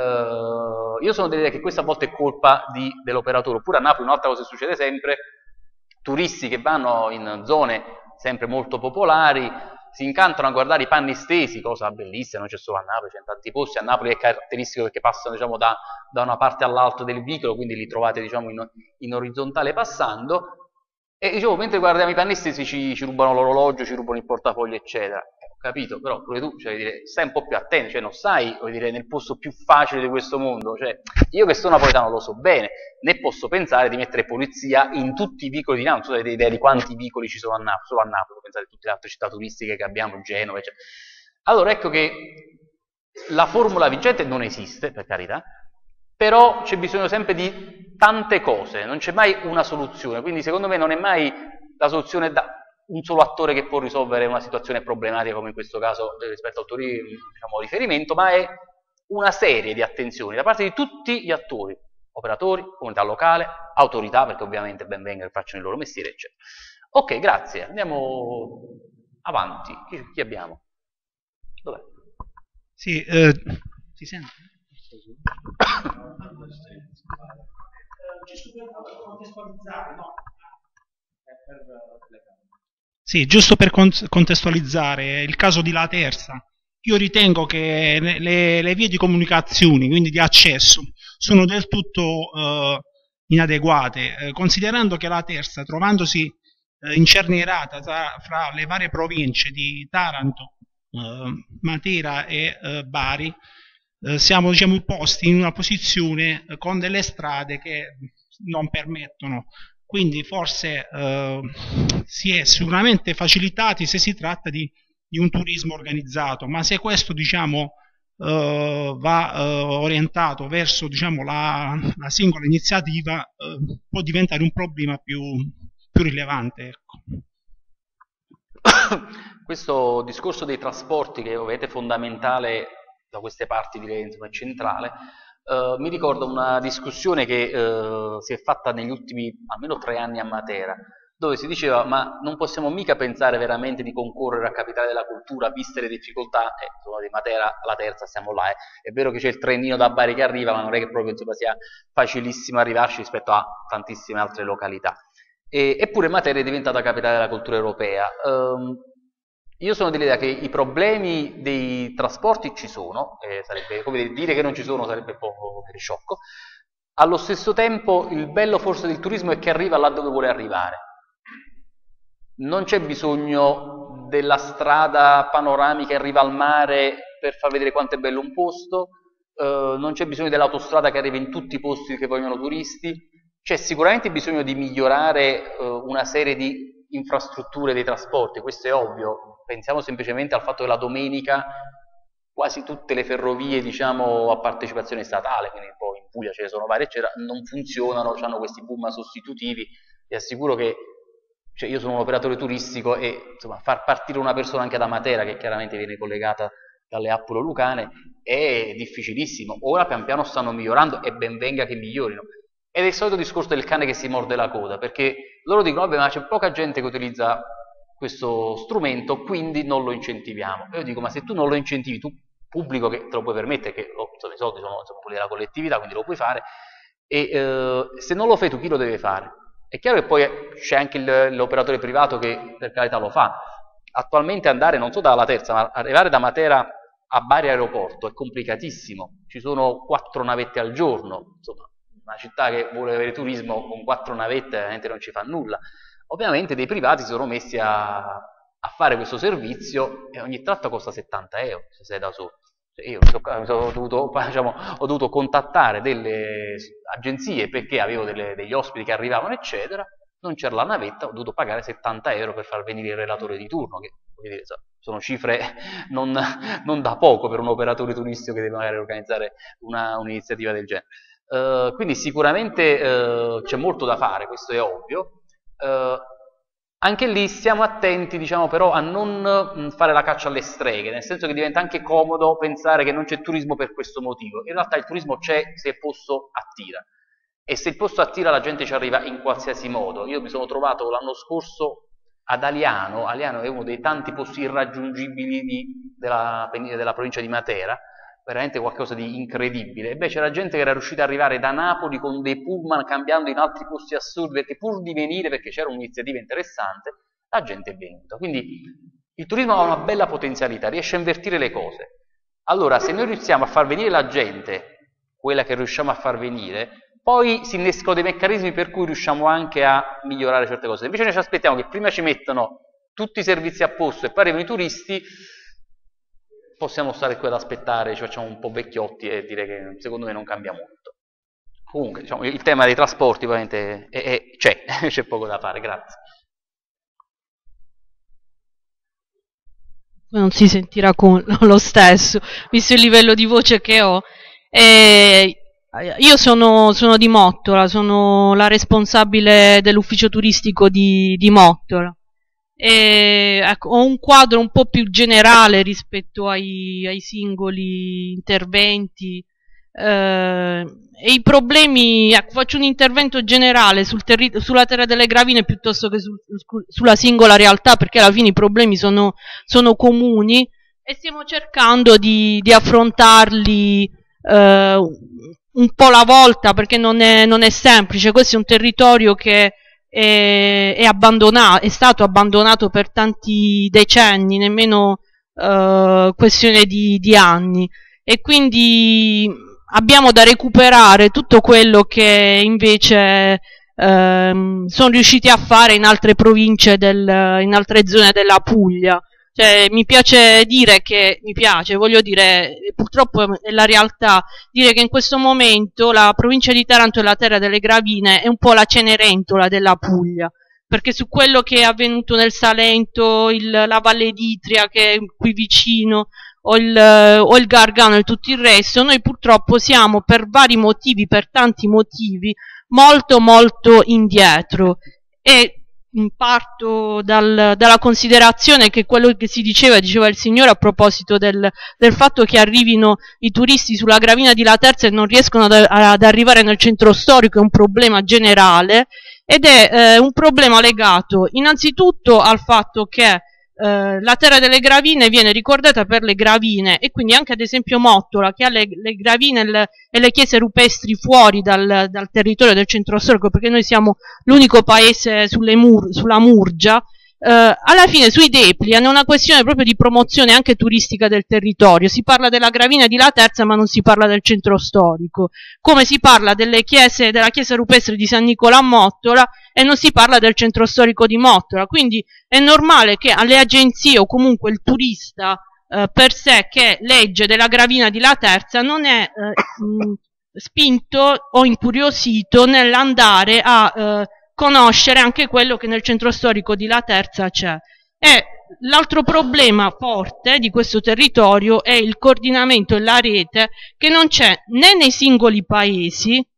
io sono dell'idea che questa volta è colpa dell'operatore. Oppure a Napoli un'altra cosa che succede sempre: turisti che vanno in zone sempre molto popolari si incantano a guardare i panni stesi, cosa bellissima, non c'è solo a Napoli, c'è in tanti posti. A Napoli è caratteristico perché passano, diciamo, da una parte all'altra del vicolo, quindi li trovate, diciamo, in orizzontale passando, e dicevo, mentre guardiamo i panni stesi ci rubano l'orologio, ci rubano il portafoglio, eccetera. Ho capito, però pure tu, cioè, dire, stai un po' più attento, cioè non stai, vuol dire, nel posto più facile di questo mondo. Cioè, io che sono napoletano lo so bene, né posso pensare di mettere polizia in tutti i vicoli di Napoli. Non so se avete idea di quanti vicoli ci sono a Napoli, solo a Napoli, pensate a tutte le altre città turistiche che abbiamo, Genova, eccetera. Allora ecco che la formula vincente non esiste, per carità, però c'è bisogno sempre di tante cose, non c'è mai una soluzione, quindi secondo me non è mai la soluzione da un solo attore che può risolvere una situazione problematica come in questo caso rispetto al turismo, diciamo, riferimento, ma è una serie di attenzioni da parte di tutti gli attori, operatori, comunità locale, autorità, perché ovviamente ben venga che facciano il loro mestiere, eccetera. Ok, grazie, andiamo avanti. Chi abbiamo? Dov'è?
Sì, si sente? Giusto per contestualizzare, no? Sì, giusto per contestualizzare il caso di La Terza. Io ritengo che le vie di comunicazione, quindi di accesso, sono del tutto inadeguate, considerando che La Terza, trovandosi incernierata fra le varie province di Taranto, Matera e Bari, siamo, diciamo, posti in una posizione con delle strade che non permettono, quindi forse si è sicuramente facilitati se si tratta di un turismo organizzato, ma se questo, diciamo, va orientato verso, diciamo, la singola iniziativa, può diventare un problema più rilevante, ecco.
Questo discorso dei trasporti, che ovviamente è fondamentale da queste parti, direi, insomma, centrale, mi ricorda una discussione che si è fatta negli ultimi almeno 3 anni a Matera, dove si diceva: ma non possiamo mica pensare veramente di concorrere a Capitale della Cultura, viste le difficoltà, insomma, di Matera alla Terza siamo là, è vero che c'è il trenino da Bari che arriva, ma non è che proprio, insomma, sia facilissimo arrivarci rispetto a tantissime altre località. Eppure Matera è diventata Capitale della Cultura Europea. Io sono dell'idea che i problemi dei trasporti ci sono, sarebbe, come dire che non ci sono sarebbe un po' sciocco. Allo stesso tempo il bello forse del turismo è che arriva là dove vuole arrivare. Non c'è bisogno della strada panoramica che arriva al mare per far vedere quanto è bello un posto, non c'è bisogno dell'autostrada che arriva in tutti i posti che vogliono turisti. C'è sicuramente bisogno di migliorare una serie di infrastrutture dei trasporti, questo è ovvio. Pensiamo semplicemente al fatto che la domenica quasi tutte le ferrovie, diciamo, a partecipazione statale, quindi un po' in Puglia ce ne sono varie, eccetera, non funzionano, hanno questi boom sostitutivi. Vi assicuro che, cioè, io sono un operatore turistico e, insomma, far partire una persona anche da Matera, che chiaramente viene collegata dalle Appolo Lucane, è difficilissimo. Ora pian piano stanno migliorando e ben venga che migliorino. Ed è il solito discorso del cane che si morde la coda, perché loro dicono, vabbè, ma c'è poca gente che utilizza questo strumento, quindi non lo incentiviamo. E io dico, ma se tu non lo incentivi, tu pubblico che te lo puoi permettere, che insomma, i soldi sono quelli della collettività, quindi lo puoi fare, e se non lo fai tu, chi lo deve fare? È chiaro che poi c'è anche l'operatore privato che per carità lo fa. Attualmente andare non solo dalla Terza, ma arrivare da Matera a Bari aeroporto è complicatissimo, ci sono 4 navette al giorno, insomma, una città che vuole avere turismo con 4 navette veramente non ci fa nulla. Ovviamente dei privati si sono messi a fare questo servizio e ogni tratto costa 70 euro se sei da solo. Io ho dovuto contattare delle agenzie perché avevo degli ospiti che arrivavano eccetera, non c'era la navetta, ho dovuto pagare 70 euro per far venire il relatore di turno, che voglio dire, sono cifre non da poco per un operatore turistico che deve magari organizzare un'iniziativa del genere. Quindi sicuramente c'è molto da fare, questo è ovvio. Anche lì stiamo attenti, diciamo, però a non fare la caccia alle streghe, nel senso che diventa anche comodo pensare che non c'è turismo per questo motivo. In realtà il turismo c'è se il posto attira, e se il posto attira la gente ci arriva in qualsiasi modo. Io mi sono trovato l'anno scorso ad Aliano. Aliano è uno dei tanti posti irraggiungibili della provincia di Matera, veramente qualcosa di incredibile. E beh, c'era gente che era riuscita ad arrivare da Napoli con dei pullman cambiando in altri posti assurdi, perché pur di venire, perché c'era un'iniziativa interessante, la gente è venuta. Quindi il turismo ha una bella potenzialità, riesce a invertire le cose. Allora, se noi riusciamo a far venire la gente, quella che riusciamo a far venire, poi si innescano dei meccanismi per cui riusciamo anche a migliorare certe cose. Invece noi ci aspettiamo che prima ci mettano tutti i servizi a posto e poi arrivano i turisti, possiamo stare qui ad aspettare, ci facciamo un po' vecchiotti e dire che secondo me non cambia molto. Comunque, diciamo, il tema dei trasporti ovviamente c'è poco da fare, grazie.
Non si sentirà lo stesso, visto il livello di voce che ho. Io sono di Mottola, sono la responsabile dell'ufficio turistico di Mottola. Ecco, ho un quadro un po' più generale rispetto ai singoli interventi e i problemi. Ecco, faccio un intervento generale sulla Terra delle Gravine piuttosto che sulla singola realtà, perché alla fine i problemi sono comuni e stiamo cercando di affrontarli un po' alla volta, perché non è semplice. Questo è un territorio che è stato abbandonato per tanti decenni, nemmeno questione di anni, e quindi abbiamo da recuperare tutto quello che invece sono riusciti a fare in altre province, in altre zone della Puglia. Cioè, voglio dire, purtroppo è la realtà, dire che in questo momento la provincia di Taranto e la Terra delle Gravine è un po' la Cenerentola della Puglia, perché su quello che è avvenuto nel Salento, la Valle d'Itria che è qui vicino, o il Gargano e tutto il resto, noi purtroppo siamo per vari motivi, per tanti motivi, molto molto indietro. E parto dalla considerazione che quello che diceva il signore a proposito del fatto che arrivino i turisti sulla Gravina di La Terza e non riescono ad arrivare nel centro storico, è un problema generale, ed è un problema legato innanzitutto al fatto che la Terra delle Gravine viene ricordata per le gravine, e quindi anche ad esempio Mottola, che ha le gravine e le chiese rupestri fuori dal territorio del centro storico, perché noi siamo l'unico paese sulla Murgia, alla fine sui Depli hanno una questione proprio di promozione anche turistica del territorio. Si parla della Gravina di La Terza ma non si parla del centro storico, come si parla della chiesa rupestre di San Nicola a Mottola e non si parla del centro storico di Mottola. Quindi è normale che alle agenzie, o comunque il turista per sé che legge della Gravina di La Terza, non è spinto o incuriosito nell'andare a conoscere anche quello che nel centro storico di La Terza c'è. E l'altro problema forte di questo territorio è il coordinamento e la rete che non c'è né nei singoli paesi,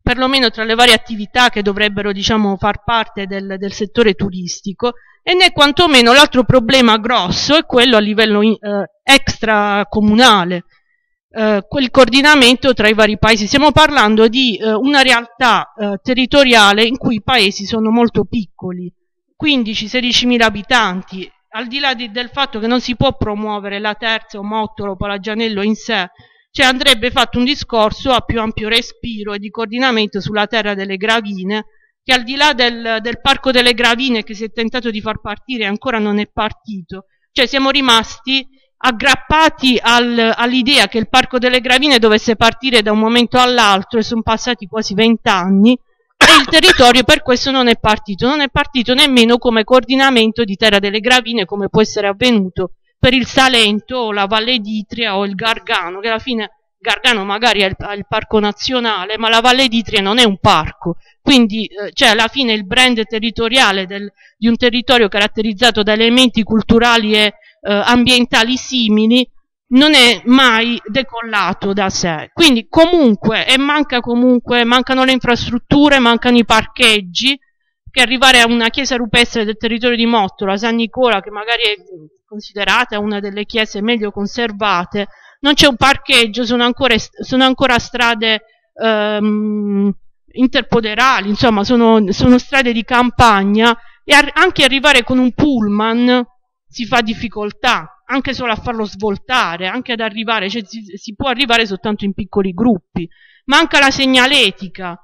perlomeno tra le varie attività che dovrebbero, diciamo, far parte del settore turistico, e né quantomeno l'altro problema grosso è quello a livello extracomunale, quel coordinamento tra i vari paesi. Stiamo parlando di una realtà territoriale in cui i paesi sono molto piccoli, 15-16 mila abitanti, al di là del fatto che non si può promuovere la Terza o Mottolo o Palagianello in sé, cioè andrebbe fatto un discorso a più ampio respiro e di coordinamento sulla terra delle Gravine, che al di là del Parco delle Gravine che si è tentato di far partire e ancora non è partito, cioè siamo rimasti aggrappati all'idea che il Parco delle Gravine dovesse partire da un momento all'altro, e sono passati quasi 20 anni, e il territorio per questo non è partito nemmeno come coordinamento di terra delle Gravine, come può essere avvenuto per il Salento o la Valle d'Itria o il Gargano, che alla fine Gargano magari è il parco nazionale, ma la Valle d'Itria non è un parco, quindi cioè alla fine il brand territoriale di un territorio caratterizzato da elementi culturali e ambientali simili non è mai decollato da sé. Quindi comunque, mancano le infrastrutture, mancano i parcheggi, che arrivare a una chiesa rupestre del territorio di Mottolo, a San Nicola, che magari è considerata una delle chiese meglio conservate, non c'è un parcheggio, sono ancora strade interpoderali, insomma sono strade di campagna, e anche arrivare con un pullman si fa difficoltà, anche solo a farlo svoltare, anche ad arrivare, cioè si può arrivare soltanto in piccoli gruppi. Manca la segnaletica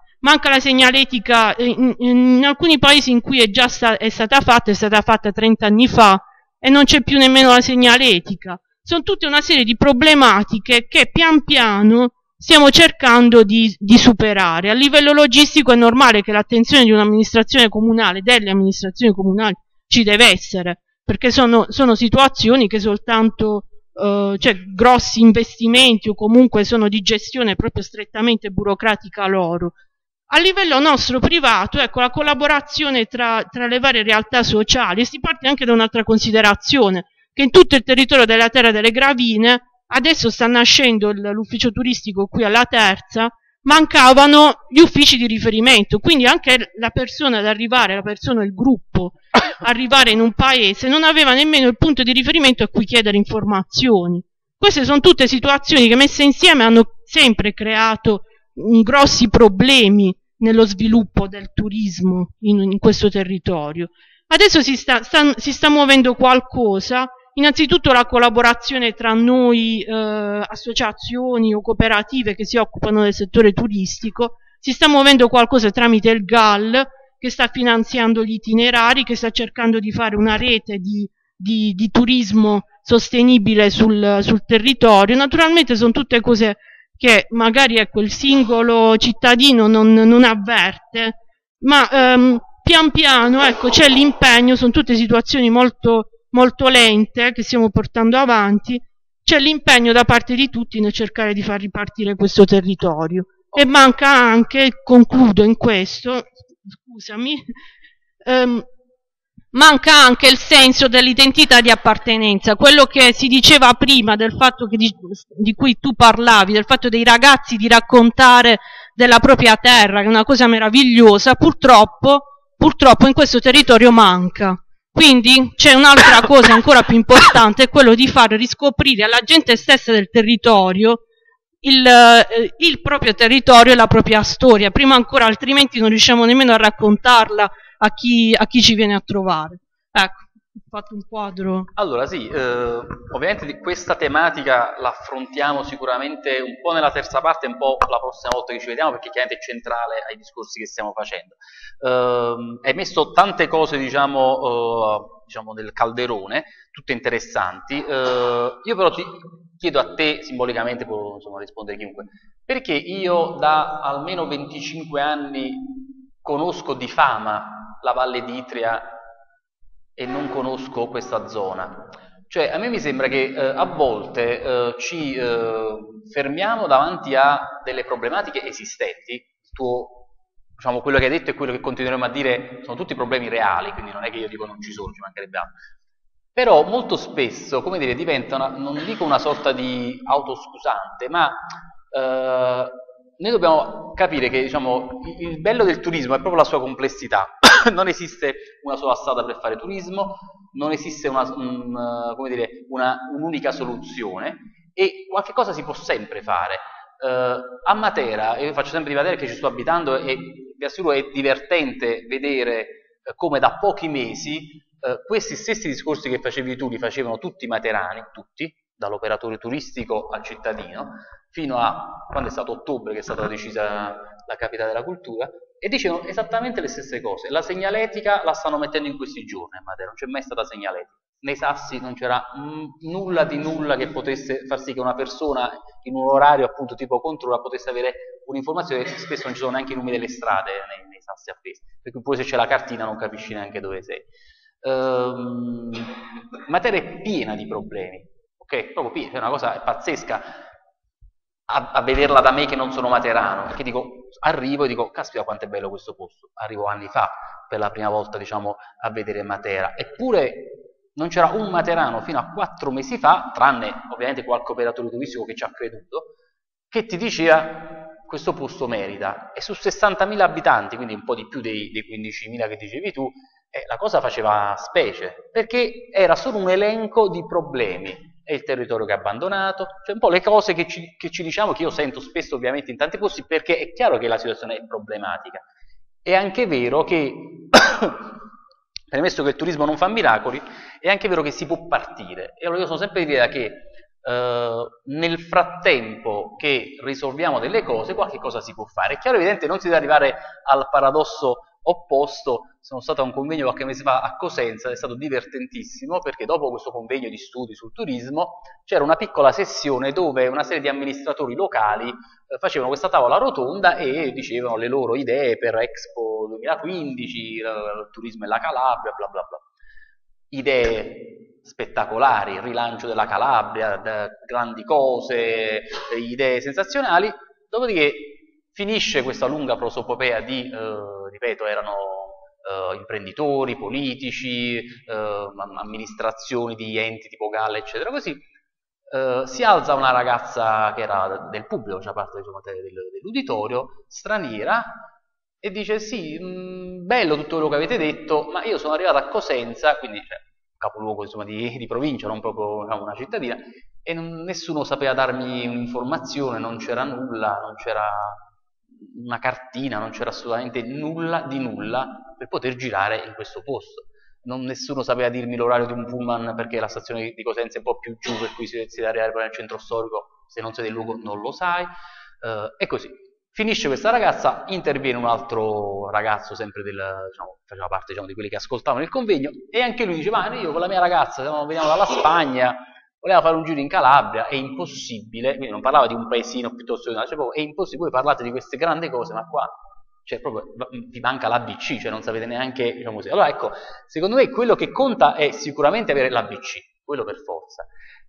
in alcuni paesi in cui è stata fatta 30 anni fa, e non c'è più nemmeno la segnaletica. Sono tutte una serie di problematiche che pian piano stiamo cercando di superare. A livello logistico è normale che l'attenzione di un'amministrazione comunale, delle amministrazioni comunali, ci deve essere, perché sono situazioni che soltanto cioè grossi investimenti o comunque sono di gestione proprio strettamente burocratica loro. A livello nostro privato, ecco, la collaborazione tra le varie realtà sociali, e si parte anche da un'altra considerazione, che in tutto il territorio della Terra delle Gravine adesso sta nascendo l'ufficio turistico qui alla Terza, mancavano gli uffici di riferimento, quindi anche la persona, il gruppo, arrivare in un paese non aveva nemmeno il punto di riferimento a cui chiedere informazioni. Queste sono tutte situazioni che messe insieme hanno sempre creato grossi problemi nello sviluppo del turismo in questo territorio. Adesso si sta muovendo qualcosa. Innanzitutto la collaborazione tra noi, associazioni o cooperative che si occupano del settore turistico, si sta muovendo qualcosa tramite il GAL, che sta finanziando gli itinerari, che sta cercando di fare una rete di turismo sostenibile sul territorio. Naturalmente sono tutte cose che magari, ecco, il singolo cittadino non avverte, ma pian piano, ecco, c'è l'impegno, sono tutte situazioni molto lente che stiamo portando avanti, c'è l'impegno da parte di tutti nel cercare di far ripartire questo territorio. E manca anche, concludo in questo, scusami, manca anche il senso dell'identità di appartenenza, quello che si diceva prima del fatto di cui tu parlavi, del fatto dei ragazzi di raccontare della propria terra, che è una cosa meravigliosa. Purtroppo in questo territorio manca. Quindi c'è un'altra cosa ancora più importante, è quello di far riscoprire alla gente stessa del territorio il proprio territorio e la propria storia, prima ancora, altrimenti non riusciamo nemmeno a raccontarla a chi ci viene a trovare. Ecco, ho fatto un quadro.
Allora sì, ovviamente di questa tematica la affrontiamo sicuramente un po' nella terza parte, un po' la prossima volta che ci vediamo, perché chiaramente è centrale ai discorsi che stiamo facendo. Hai messo tante cose, diciamo nel calderone, tutte interessanti. Io però ti chiedo a te, simbolicamente, può rispondere chiunque, perché io da almeno 25 anni conosco di fama la Valle d'Itria e non conosco questa zona. Cioè, a me mi sembra che a volte ci fermiamo davanti a delle problematiche esistenti. Diciamo, quello che hai detto e quello che continueremo a dire sono tutti problemi reali, quindi non è che io dico non ci sono, ci mancherebbe altro. Però molto spesso, come dire, diventa non dico una sorta di autoscusante, ma noi dobbiamo capire che diciamo, il bello del turismo è proprio la sua complessità. Non esiste una sola strada per fare turismo, non esiste un'unica soluzione e qualche cosa si può sempre fare. A Matera, io faccio sempre di Matera che ci sto abitando e vi assicuro è divertente vedere come da pochi mesi questi stessi discorsi che facevi tu li facevano tutti i materani, tutti, dall'operatore turistico al cittadino, fino a quando è stato ottobre che è stata decisa la capitale della cultura, e dicevano esattamente le stesse cose. La segnaletica la stanno mettendo in questi giorni a Matera, non c'è mai stata segnaletica. Nei sassi non c'era nulla di nulla che potesse far sì che una persona in un orario appunto tipo controlla potesse avere un'informazione. Spesso non ci sono neanche i numeri delle strade nei sassi appesi, per cui poi se c'è la cartina non capisci neanche dove sei. Matera è piena di problemi, ok? Proprio piena, è una cosa pazzesca a vederla da me che non sono materano, perché dico, arrivo e dico, caspita quanto è bello questo posto. Arrivo anni fa per la prima volta diciamo a vedere Matera, eppure non c'era un materano fino a 4 mesi fa, tranne ovviamente qualche operatore turistico che ci ha creduto, che ti diceva questo posto merita, e su 60.000 abitanti, quindi un po' di più dei 15.000 che dicevi tu, la cosa faceva specie, perché era solo un elenco di problemi. È il territorio che è abbandonato, cioè un po' le cose che ci diciamo, che io sento spesso ovviamente in tanti posti, perché è chiaro che la situazione è problematica. È anche vero che, premesso che il turismo non fa miracoli, è anche vero che si può partire. E allora io sono sempre di idea che nel frattempo che risolviamo delle cose, qualche cosa si può fare. È chiaro e evidente, non si deve arrivare al paradosso opposto. Sono stato a un convegno qualche mese fa a Cosenza, è stato divertentissimo perché dopo questo convegno di studi sul turismo c'era una piccola sessione dove una serie di amministratori locali facevano questa tavola rotonda e dicevano le loro idee per Expo 2015, il turismo e la Calabria, bla bla bla. Idee spettacolari, il rilancio della Calabria, grandi cose, idee sensazionali. Dopodiché finisce questa lunga prosopopea di, ripeto, erano imprenditori, politici, amministrazioni di enti tipo Galla, eccetera, così. Si alza una ragazza che era del pubblico, cioè parte diciamo, dell'uditorio, straniera, e dice sì, bello tutto quello che avete detto, ma io sono arrivata a Cosenza, quindi capoluogo insomma, di provincia, non proprio diciamo, una cittadina, e nessuno sapeva darmi un'informazione, non c'era nulla, non c'era una cartina, non c'era assolutamente nulla di nulla per poter girare in questo posto. Nessuno sapeva dirmi l'orario di un pullman perché la stazione di Cosenza è un po' più giù, per cui si deve arrivare poi nel centro storico, se non sei del luogo non lo sai, e così. Finisce questa ragazza, interviene un altro ragazzo, sempre diciamo, faceva parte diciamo, di quelli che ascoltavano il convegno, e anche lui dice, ma io con la mia ragazza veniamo dalla Spagna, voleva fare un giro in Calabria, è impossibile, quindi non parlava di un paesino piuttosto che cioè proprio, è impossibile, voi parlate di queste grandi cose, ma qua cioè proprio vi manca l'ABC, cioè non sapete neanche, diciamo così. Allora ecco, secondo me quello che conta è sicuramente avere l'ABC, quello per forza.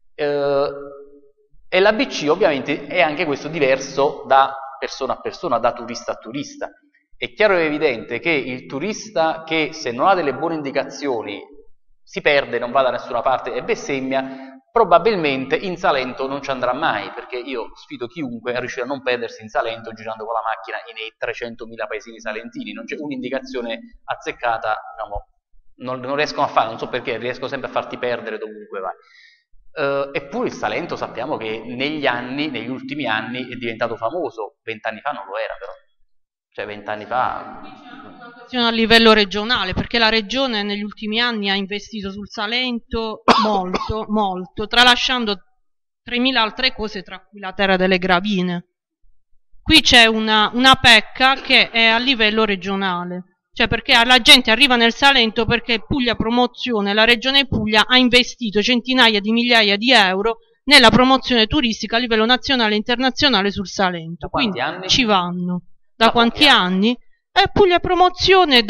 E l'ABC ovviamente è anche questo diverso da persona a persona, da turista a turista. È chiaro e evidente che il turista che se non ha delle buone indicazioni si perde, non va da nessuna parte e bestemmia, probabilmente in Salento non ci andrà mai, perché io sfido chiunque a riuscire a non perdersi in Salento girando con la macchina nei 300.000 paesini salentini, non c'è un'indicazione azzeccata, diciamo, non riescono a fare, non so perché, riescono sempre a farti perdere dovunque vai. Eppure il Salento sappiamo che negli ultimi anni è diventato famoso, 20 anni fa non lo era però, cioè 20 anni fa...
A livello regionale, perché la regione negli ultimi anni ha investito sul Salento molto, tralasciando 3.000 altre cose, tra cui la terra delle gravine. Qui c'è una pecca che è a livello regionale, cioè perché la gente arriva nel Salento perché Puglia Promozione, la regione Puglia, ha investito centinaia di migliaia di euro nella promozione turistica a livello nazionale e internazionale sul Salento. Quindi
anni?
Ci vanno. Da quanti anni? Puglia Promozione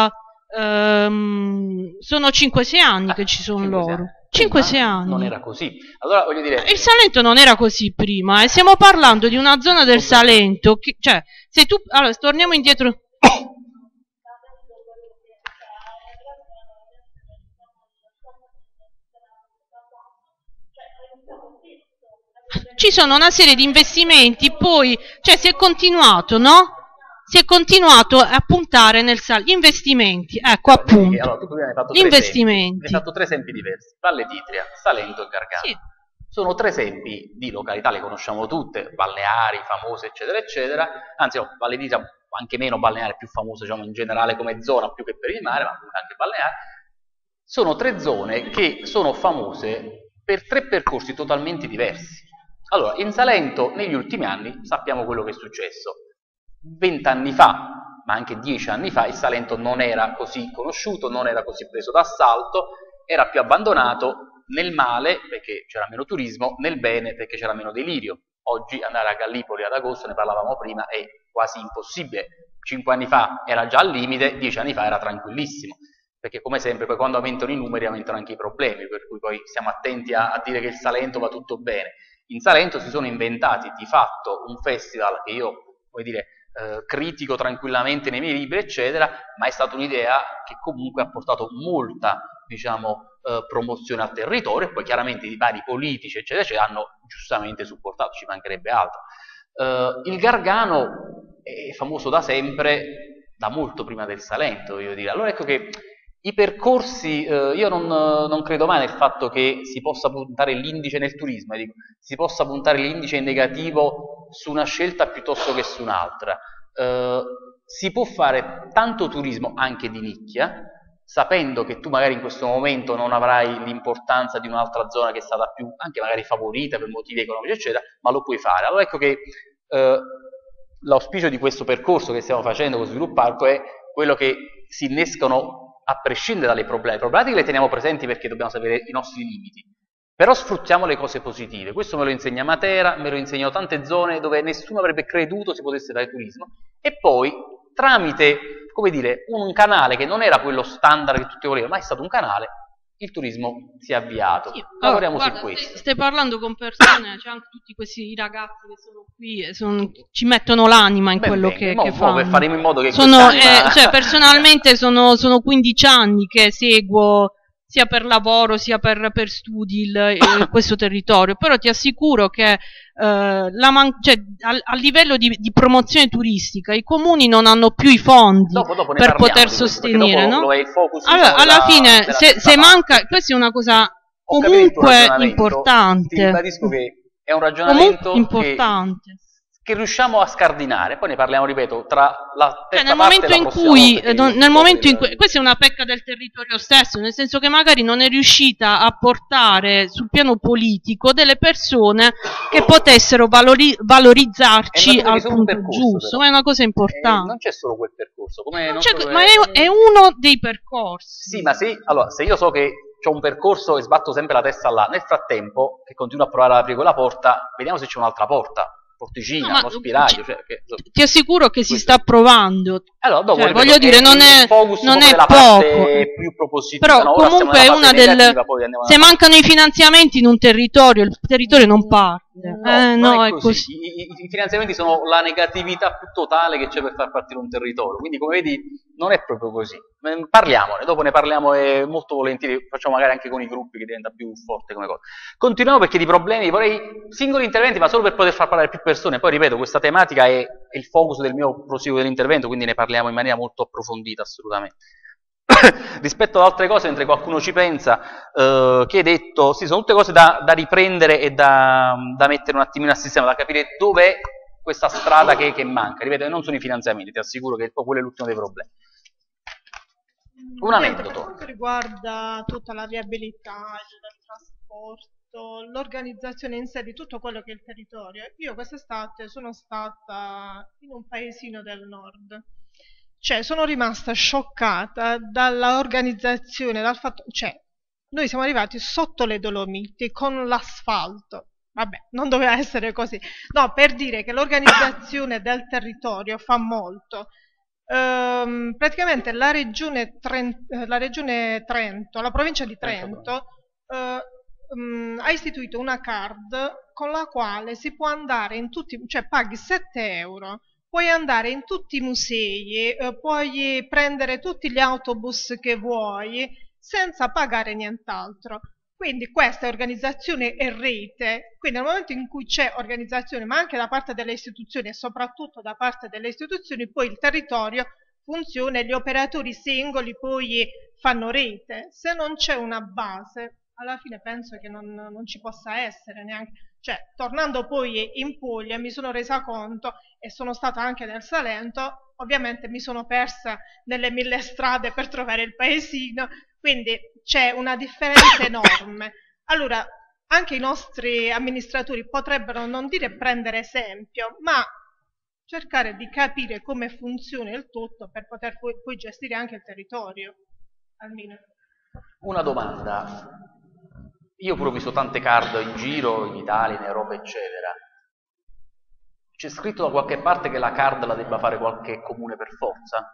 sono 5-6 anni che ci sono loro. 5-6 anni.
Non era così. Allora voglio dire...
Il Salento non era così prima, e stiamo parlando di una zona del Salento che, cioè, se tu... Allora, torniamo indietro. ci sono una serie di investimenti, poi, cioè si è continuato, no? Si è continuato a puntare gli investimenti, ecco appunto,
allora, tu prima hai fatto
investimenti.
Hai fatto 3 esempi diversi, Valle d'Itria, Salento e Gargano.
Sì.
Sono 3 esempi di località, le conosciamo tutte, balneari, famose, eccetera, eccetera. Anzi, no, Valle d'Itria, anche meno balneare, più famosa, diciamo, in generale come zona, più che per il mare, ma anche balneare. Sono 3 zone che sono famose per 3 percorsi totalmente diversi. Allora, in Salento, negli ultimi anni, sappiamo quello che è successo. 20 anni fa, ma anche 10 anni fa, il Salento non era così conosciuto, non era così preso d'assalto, era più abbandonato nel male perché c'era meno turismo, nel bene perché c'era meno delirio. Oggi andare a Gallipoli ad agosto, ne parlavamo prima, è quasi impossibile. 5 anni fa era già al limite, 10 anni fa era tranquillissimo, perché come sempre poi quando aumentano i numeri aumentano anche i problemi, per cui poi stiamo attenti a dire che il Salento va tutto bene. In Salento si sono inventati di fatto un festival che io, come dire, critico tranquillamente nei miei libri, eccetera, ma è stata un'idea che comunque ha portato molta, diciamo, promozione al territorio, e poi chiaramente i vari politici, eccetera, eccetera, hanno giustamente supportato, ci mancherebbe altro. Il Gargano è famoso da sempre, da molto prima del Salento, voglio dire. Allora ecco che i percorsi, io non credo mai nel fatto che si possa puntare l'indice nel turismo, dico, si possa puntare l'indice negativo su una scelta piuttosto che su un'altra. Si può fare tanto turismo anche di nicchia, sapendo che tu magari in questo momento non avrai l'importanza di un'altra zona che è stata più, anche magari favorita per motivi economici, eccetera, ma lo puoi fare. Allora ecco che l'auspicio di questo percorso che stiamo facendo con Sviluppo Parco è quello che si innescano a prescindere dalle problematiche, le teniamo presenti perché dobbiamo sapere i nostri limiti, però sfruttiamo le cose positive. Questo me lo insegna Matera, me lo insegnano tante zone dove nessuno avrebbe creduto si potesse fare turismo, e poi tramite, come dire, un canale che non era quello standard che tutti volevano, ma è stato un canale, il turismo si è avviato.
Sì,
lavoriamo
guarda,
su questo.
Stai parlando con persone, c'è anche tutti questi ragazzi che sono qui e ci mettono l'anima in quello che fanno.
Faremo in modo che
cioè, personalmente sono 15 anni che seguo sia per lavoro sia per studi questo territorio, però ti assicuro che cioè, a livello di promozione turistica i comuni non hanno più i fondi per poter sostenere, no? Allora, alla fine se manca, questa è una cosa comunque importante.
Ti ribadisco che è un ragionamento
importante
che riusciamo a scardinare, poi ne parliamo, ripeto, tra la terza
nel
parte
momento in cui questa è una pecca del territorio stesso, nel senso che magari non è riuscita a portare sul piano politico delle persone che potessero valorizzarci al punto giusto, ma è una cosa importante.
Non c'è solo quel percorso,
ma è uno dei percorsi.
Sì, ma allora, se io so che c'ho un percorso e sbatto sempre la testa là, nel frattempo che continuo a provare ad aprire quella porta, vediamo se c'è un'altra porta. Porticina, uno spiraglio,
ti assicuro che si sta provando.
Allora, dopo,
cioè, voglio dire, non è poco,
più propositiva,
però comunque è una se mancano i finanziamenti in un territorio, il territorio non parte.
No, è così. I finanziamenti sono la negatività più totale che c'è per far partire un territorio, quindi come vedi non è proprio così. Parliamone, dopo ne parliamo molto volentieri, facciamo magari anche con i gruppi che diventa più forte come cosa. Continuiamo perché di problemi vorrei singoli interventi, ma solo per poter far parlare più persone. Poi ripeto, questa tematica è il focus del mio proseguo dell'intervento, quindi ne parliamo in maniera molto approfondita assolutamente. Rispetto ad altre cose, mentre qualcuno ci pensa, che hai detto, sì, sono tutte cose da riprendere e da mettere un attimino a sistema, da capire dov'è questa strada che manca. Ripeto, non sono i finanziamenti, ti assicuro che quello è l'ultimo dei problemi. Un aneddoto.
Per quanto riguarda tutta la viabilità, il trasporto, l'organizzazione in sé di tutto quello che è il territorio, io quest'estate sono stata in un paesino del nord. Cioè, sono rimasta scioccata dalla organizzazione, dal fatto, cioè, noi siamo arrivati sotto le Dolomiti con l'asfalto. Vabbè, non doveva essere così. No, per dire che l'organizzazione del territorio fa molto. Praticamente la regione Trento, la provincia di Trento, ha istituito una card con la quale si può andare in tutti, cioè paghi 7 euro. Puoi andare in tutti i musei, puoi prendere tutti gli autobus che vuoi senza pagare nient'altro. Quindi questa è organizzazione e rete, quindi nel momento in cui c'è organizzazione, ma anche da parte delle istituzioni e soprattutto da parte delle istituzioni, poi il territorio funziona e gli operatori singoli poi fanno rete. Se non c'è una base, alla fine penso che non ci possa essere neanche. Cioè, tornando poi in Puglia, mi sono resa conto, e sono stata anche nel Salento, ovviamente mi sono persa nelle 1000 strade per trovare il paesino, quindi c'è una differenza enorme. Allora, anche i nostri amministratori potrebbero non dire prendere esempio, ma cercare di capire come funziona il tutto per poter poi gestire anche il territorio. Almeno.
Una domanda. Io pure ho visto tante card in giro, in Italia, in Europa, eccetera. C'è scritto da qualche parte che la card la debba fare qualche comune per forza?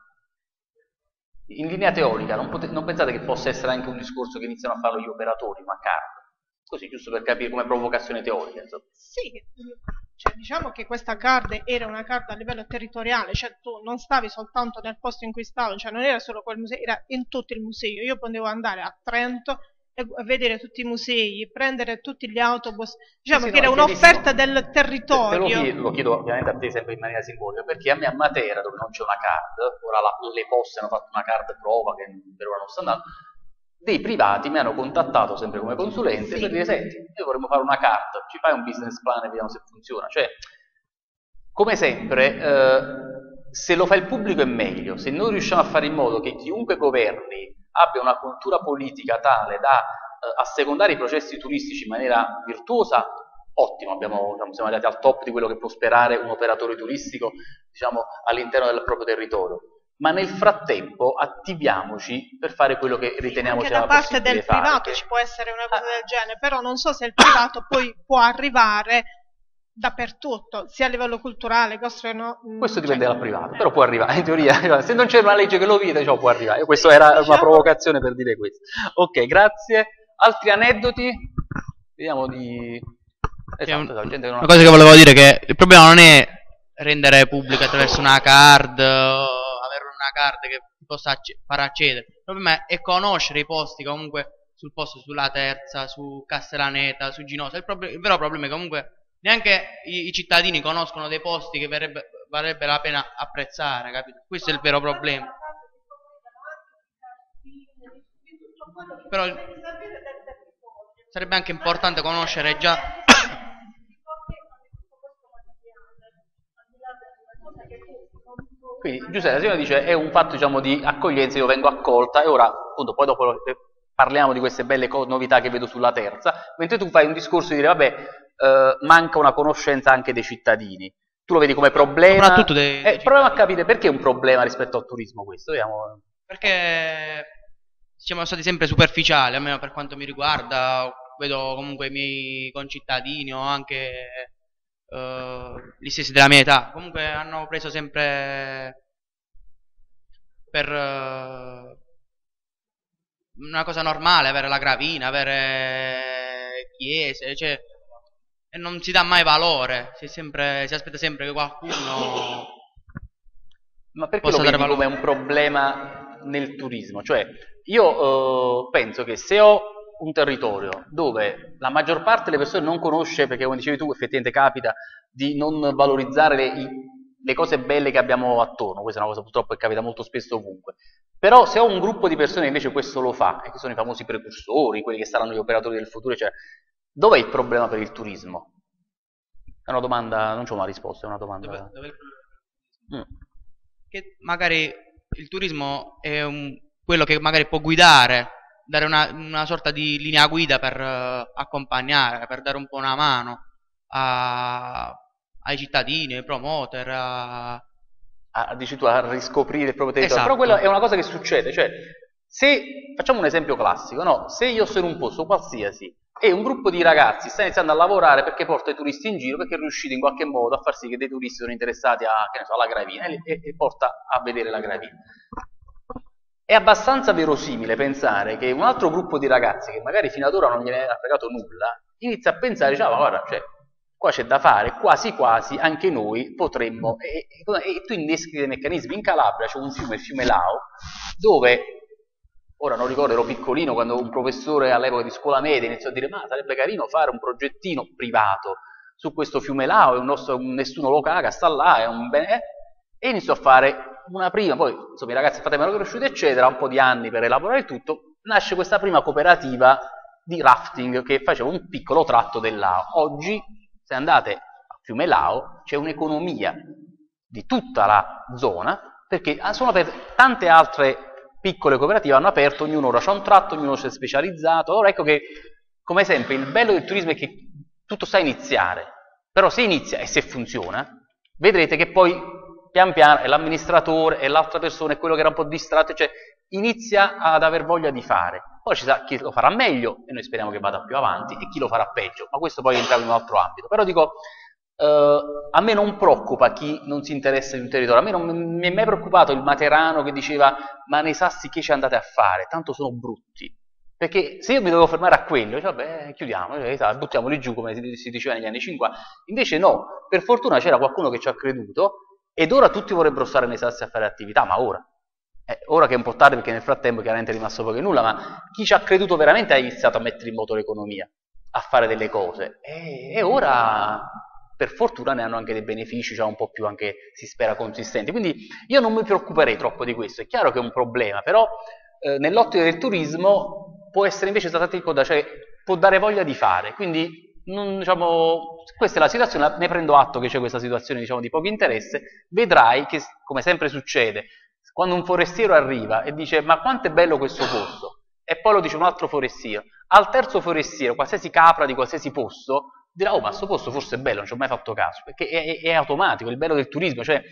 In linea teorica, non pensate che possa essere anche un discorso che iniziano a farlo gli operatori, una card? Così, giusto per capire come provocazione teorica. Insomma.
Sì, cioè, diciamo che questa card era una card a livello territoriale, cioè tu non stavi soltanto nel posto in cui stavi, cioè non era solo quel museo, era in tutto il museo. Io potevo andare a Trento e vedere tutti i musei, prendere tutti gli autobus, diciamo
sì,
che era un'offerta del territorio.
Lo chiedo ovviamente a te sempre in maniera simbolica, perché a me a Matera, dove non c'è una card, ora le poste hanno fatto una card prova che per ora non sta andando, dei privati mi hanno contattato sempre come consulente per dire: senti, noi vorremmo fare una card, ci fai un business plan e vediamo se funziona. Cioè, come sempre, se lo fa il pubblico è meglio. Se noi riusciamo a fare in modo che chiunque governi abbia una cultura politica tale da assecondare i processi turistici in maniera virtuosa, ottimo, siamo arrivati al top di quello che può sperare un operatore turistico, diciamo, all'interno del proprio territorio. Ma nel frattempo attiviamoci per fare quello che riteniamo sia possibile fare.
Anche da parte del privato ci può essere una cosa del genere, però non so se il privato poi può arrivare dappertutto, sia a livello culturale, gastronomico.
Questo dipende dal privato, però può arrivare, in teoria, se non c'è una legge che lo vieta, può arrivare. Questa era una provocazione per dire questo. Ok, grazie. Altri aneddoti? Vediamo di... Esatto,
una cosa che volevo dire è che il problema non è rendere pubblica attraverso una card, avere una card che possa far accedere. Il problema è conoscere i posti comunque sul posto, sulla Terza, su Castellaneta, su Ginosa. Il vero problema è che comunque neanche i cittadini conoscono dei posti che varrebbe la pena apprezzare, capito? Questo è il vero problema. Però sarebbe anche importante conoscere già...
Quindi Giuseppe, la signora dice è un fatto, diciamo, di accoglienza, io vengo accolta e ora appunto poi dopo parliamo di queste belle novità che vedo sulla Terza, mentre tu fai un discorso di dire vabbè, manca una conoscenza anche dei cittadini. Tu lo vedi come problema?
Soprattutto
proviamo a capire perché è un problema rispetto al turismo questo. Vediamo.
Perché siamo stati sempre superficiali, almeno per quanto mi riguarda, vedo comunque i miei concittadini o anche gli stessi della mia età, comunque hanno preso sempre per una cosa normale avere la gravina, avere chiese, cioè, e non si dà mai valore, si aspetta sempre che qualcuno...
Ma perché lo vedi come un problema nel turismo? Cioè, io penso che se ho un territorio dove la maggior parte delle persone non conosce, perché come dicevi tu effettivamente capita di non valorizzare le cose belle che abbiamo attorno, questa è una cosa purtroppo che capita molto spesso ovunque, però se ho un gruppo di persone che invece questo lo fa, e che sono i famosi precursori, quelli che saranno gli operatori del futuro, cioè, dov'è il problema per il turismo? È una domanda, non c'ho una risposta, è una domanda.
Dov'è il problema? Che magari il turismo è quello che magari può guidare, dare una sorta di linea guida per accompagnare, per dare un po' una mano ai cittadini, ai promoter,
dici tu, a riscoprire il proprio territorio.
Esatto.
Però quella è una cosa che succede, cioè se facciamo un esempio classico, no? Se io sono in un posto qualsiasi e un gruppo di ragazzi sta iniziando a lavorare perché porta i turisti in giro, perché è riuscito in qualche modo a far sì che dei turisti sono interessati alla gravina e porta a vedere la gravina. È abbastanza verosimile pensare che un altro gruppo di ragazzi che magari fino ad ora non gliene era fregato nulla inizia a pensare, ma guarda, cioè, qua c'è da fare, quasi quasi anche noi potremmo, e tu inneschi dei meccanismi. In Calabria c'è un fiume, il fiume Lao, dove Ora non ricordo, ero piccolino quando un professore all'epoca di scuola media iniziò a dire ma sarebbe carino fare un progettino privato su questo fiume là, nessuno lo caga, sta là, è un bene, e iniziò a fare una prima, poi insomma i ragazzi nel frattempo erano cresciuti eccetera, un po' di anni per elaborare il tutto, nasce questa prima cooperativa di rafting che faceva un piccolo tratto del Lao. Oggi, se andate a fiume Lao, c'è un'economia di tutta la zona, perché sono aperte tante altre piccole cooperative, hanno aperto, ognuno ora c'ha un tratto, ognuno si è specializzato. Allora ecco che, come sempre, il bello del turismo è che tutto sta a iniziare, però se inizia e se funziona, vedrete che poi pian piano è l'amministratore, è l'altra persona, è quello che era un po' distratto, cioè inizia ad aver voglia di fare. Poi ci sarà chi lo farà meglio, e noi speriamo che vada più avanti, e chi lo farà peggio, ma questo poi entra in un altro ambito. Però dico, a me non preoccupa chi non si interessa di un territorio, a me non mi è mai preoccupato il materano che diceva ma nei sassi che ci andate a fare, tanto sono brutti. Perché se io mi dovevo fermare a quello, cioè, vabbè, chiudiamo, buttiamoli giù come si diceva negli anni 50. Invece no, per fortuna c'era qualcuno che ci ha creduto, ed ora tutti vorrebbero stare nei sassi a fare attività, ma ora che è un po' tardi perché nel frattempo chiaramente è rimasto poco e nulla, ma chi ci ha creduto veramente ha iniziato a mettere in moto l'economia, a fare delle cose, e ora per fortuna ne hanno anche dei benefici, cioè un po' più anche si spera consistenti. Quindi io non mi preoccuperei troppo di questo, è chiaro che è un problema, però nell'ottica del turismo può essere invece esattamente, cioè può dare voglia di fare, quindi questa è la situazione, ne prendo atto che c'è questa situazione di poco interesse, vedrai che come sempre succede, quando un forestiero arriva e dice ma quanto è bello questo posto, e poi lo dice un altro forestiero, al terzo forestiero, qualsiasi capra di qualsiasi posto, dirà oh ma questo posto forse è bello, non ci ho mai fatto caso, perché è automatico, il bello del turismo, cioè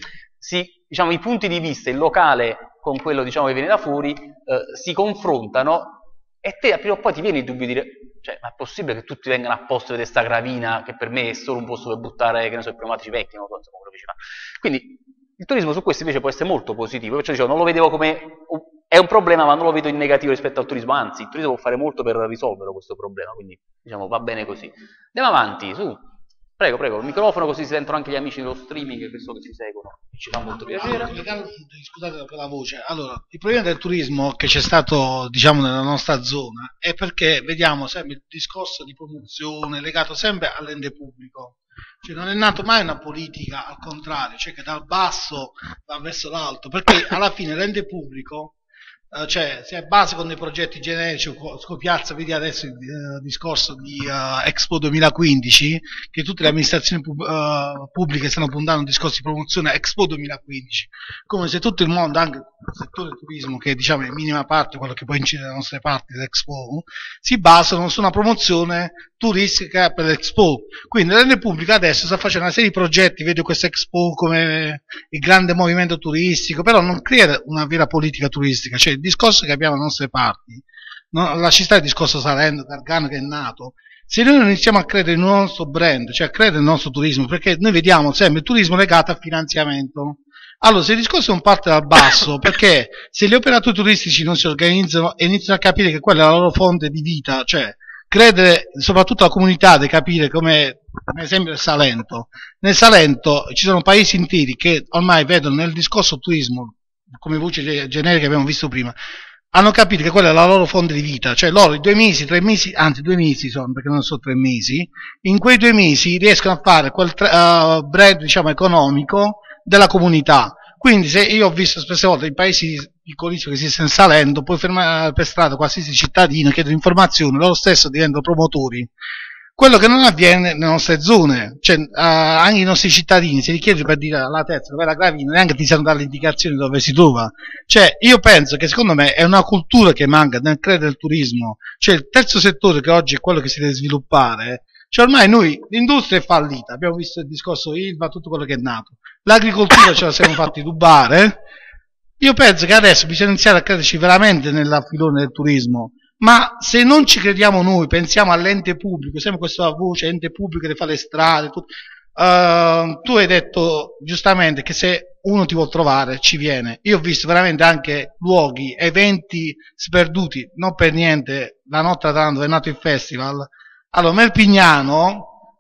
i punti di vista, il locale con quello che viene da fuori, si confrontano, e te prima o poi ti viene il dubbio di dire cioè, ma è possibile che tutti vengano apposta a vedere sta gravina che per me è solo un posto per buttare, che ne so, i pneumatici vecchi, non so, insomma, quello che ci fa. Quindi il turismo su questo invece può essere molto positivo, perciò dicevo, non lo vedevo come è un problema, ma non lo vedo in negativo rispetto al turismo, anzi il turismo può fare molto per risolvere questo problema, quindi va bene così. Andiamo avanti, su, prego, il microfono così si sentono anche gli amici dello streaming che so che ci seguono, ci fa molto piacere.
Scusate per la voce, allora, il problema del turismo che c'è stato nella nostra zona è perché vediamo sempre il discorso di promozione legato sempre all'ente pubblico. Cioè non è nato mai una politica al contrario, cioè che dal basso va verso l'alto, perché alla fine l'ente pubblico cioè si basa con dei progetti generici, Piazza, vedi adesso il discorso di Expo 2015, che tutte le amministrazioni pubbliche stanno puntando un discorso di promozione Expo 2015, come se tutto il mondo, anche il settore del turismo, che diciamo è in minima parte quello che poi incide nelle nostre parti dell'Expo, si basano su una promozione turistica per l'Expo. Quindi l'ente pubblica adesso sta facendo una serie di progetti, vedo questa Expo come il grande movimento turistico, però non crea una vera politica turistica, cioè il discorso che abbiamo alle nostre parti, no? Lasci stare il discorso Salento, Gargano che è nato, se noi non iniziamo a credere nel nostro brand, cioè a credere nel nostro turismo, perché noi vediamo sempre il turismo legato al finanziamento. Allora, se il discorso non parte dal basso, perché se gli operatori turistici non si organizzano e iniziano a capire che quella è la loro fonte di vita, cioè credere, soprattutto la comunità deve capire come, per esempio il Salento. Nel Salento ci sono paesi interi che ormai vedono nel discorso turismo, come voce generica che abbiamo visto prima, hanno capito che quella è la loro fonte di vita, cioè loro i 2 mesi, 3 mesi, anzi 2 mesi sono, perché non sono 3 mesi, in quei 2 mesi riescono a fare quel brand, economico della comunità. Quindi se io ho visto spesse volte in paesi piccolissimi che si stanno salendo, puoi fermare per strada qualsiasi cittadino, chiedono informazioni, loro stessi diventano promotori. Quello che non avviene nelle nostre zone, cioè anche i nostri cittadini, se li chiedi per dire alla terza dove è la gravina, neanche ti sanno dare le indicazioni dove si trova. Cioè io penso che secondo me è una cultura che manca nel credere del turismo, cioè il terzo settore che oggi è quello che si deve sviluppare, cioè ormai noi, l'industria è fallita, abbiamo visto il discorso Ilva, tutto quello che è nato, l'agricoltura ce la siamo fatti rubare. Io penso che adesso bisogna iniziare a crederci veramente nella filone del turismo. Ma se non ci crediamo noi, pensiamo all'ente pubblico, sempre questa voce, ente pubblico che fa le strade, tu hai detto giustamente che se uno ti vuol trovare, ci viene. Io ho visto veramente anche luoghi, eventi sperduti, non per niente, la notte a Taranto è nato il festival. Allora, Melpignano,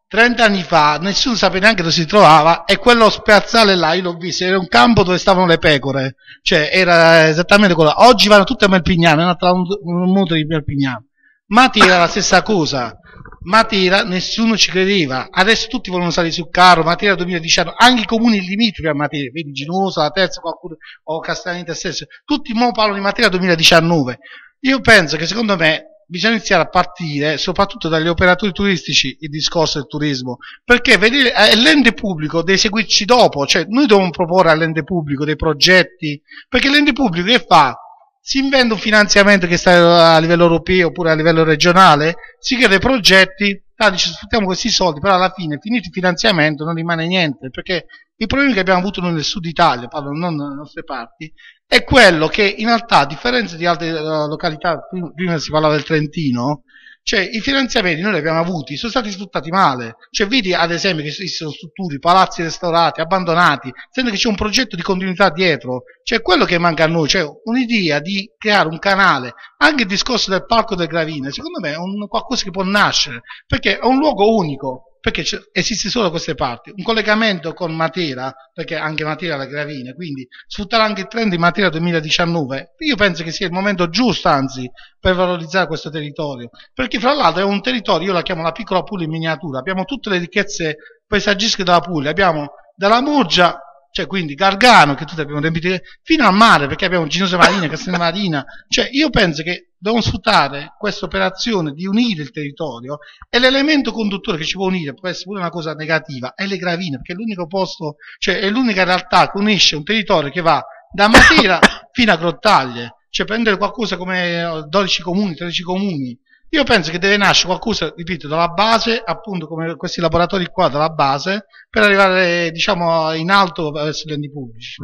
30 anni fa nessuno sapeva neanche dove si trovava, e quello spiazzale là, io l'ho visto, era un campo dove stavano le pecore, cioè era esattamente quello. Oggi vanno tutte a Melpignano, è nato un mondo di Melpignano. Matera la stessa cosa, Matera nessuno ci credeva, adesso tutti vogliono salire sul carro, Matera 2019, anche i comuni limitrofi a Matera, vedi Ginosa, La Terza, qualcuno, o Castellaneta stesso, tutti mo parlano di Matera 2019. Io penso che secondo me bisogna iniziare a partire soprattutto dagli operatori turistici il discorso del turismo, perché vedere l'ente pubblico deve seguirci dopo, cioè noi dobbiamo proporre all'ente pubblico dei progetti, perché l'ente pubblico che fa? Si inventa un finanziamento che sta a livello europeo oppure a livello regionale, si crea dei progetti, dice sfruttiamo questi soldi, però alla fine finito il finanziamento non rimane niente, perché il problema che abbiamo avuto noi nel sud Italia, parlo non nelle nostre parti, è quello che in realtà, a differenza di altre località, prima si parlava del Trentino, cioè i finanziamenti noi li abbiamo avuti, sono stati sfruttati male, cioè vedi ad esempio che esistono strutture, palazzi restaurati, abbandonati, sembra che c'è un progetto di continuità dietro, cioè quello che manca a noi, cioè un'idea di creare un canale, anche il discorso del Parco del Gravina, secondo me è qualcosa che può nascere, perché è un luogo unico, perché esiste solo da queste parti, un collegamento con Matera, perché anche Matera è la Gravina, quindi sfruttare anche il trend di Matera 2019, io penso che sia il momento giusto, anzi, per valorizzare questo territorio, perché fra l'altro è un territorio, io la chiamo la piccola Puglia in miniatura, abbiamo tutte le ricchezze paesaggistiche della Puglia, abbiamo dalla Murgia, cioè quindi Gargano, che tutti abbiamo riempito, fino al mare, perché abbiamo Ginosa Marina, Castellmarina, cioè io penso che dobbiamo sfruttare questa operazione di unire il territorio, e l'elemento conduttore che ci può unire, può essere pure una cosa negativa, è le Gravine, perché è l'unico posto, cioè è l'unica realtà che unisce un territorio che va da Matera fino a Grottaglie, cioè prendere qualcosa come 12 comuni, 13 comuni. Io penso che deve nascere qualcosa, ripeto, dalla base, appunto come questi laboratori qua, dalla base, per arrivare, diciamo, in alto verso gli enti pubblici.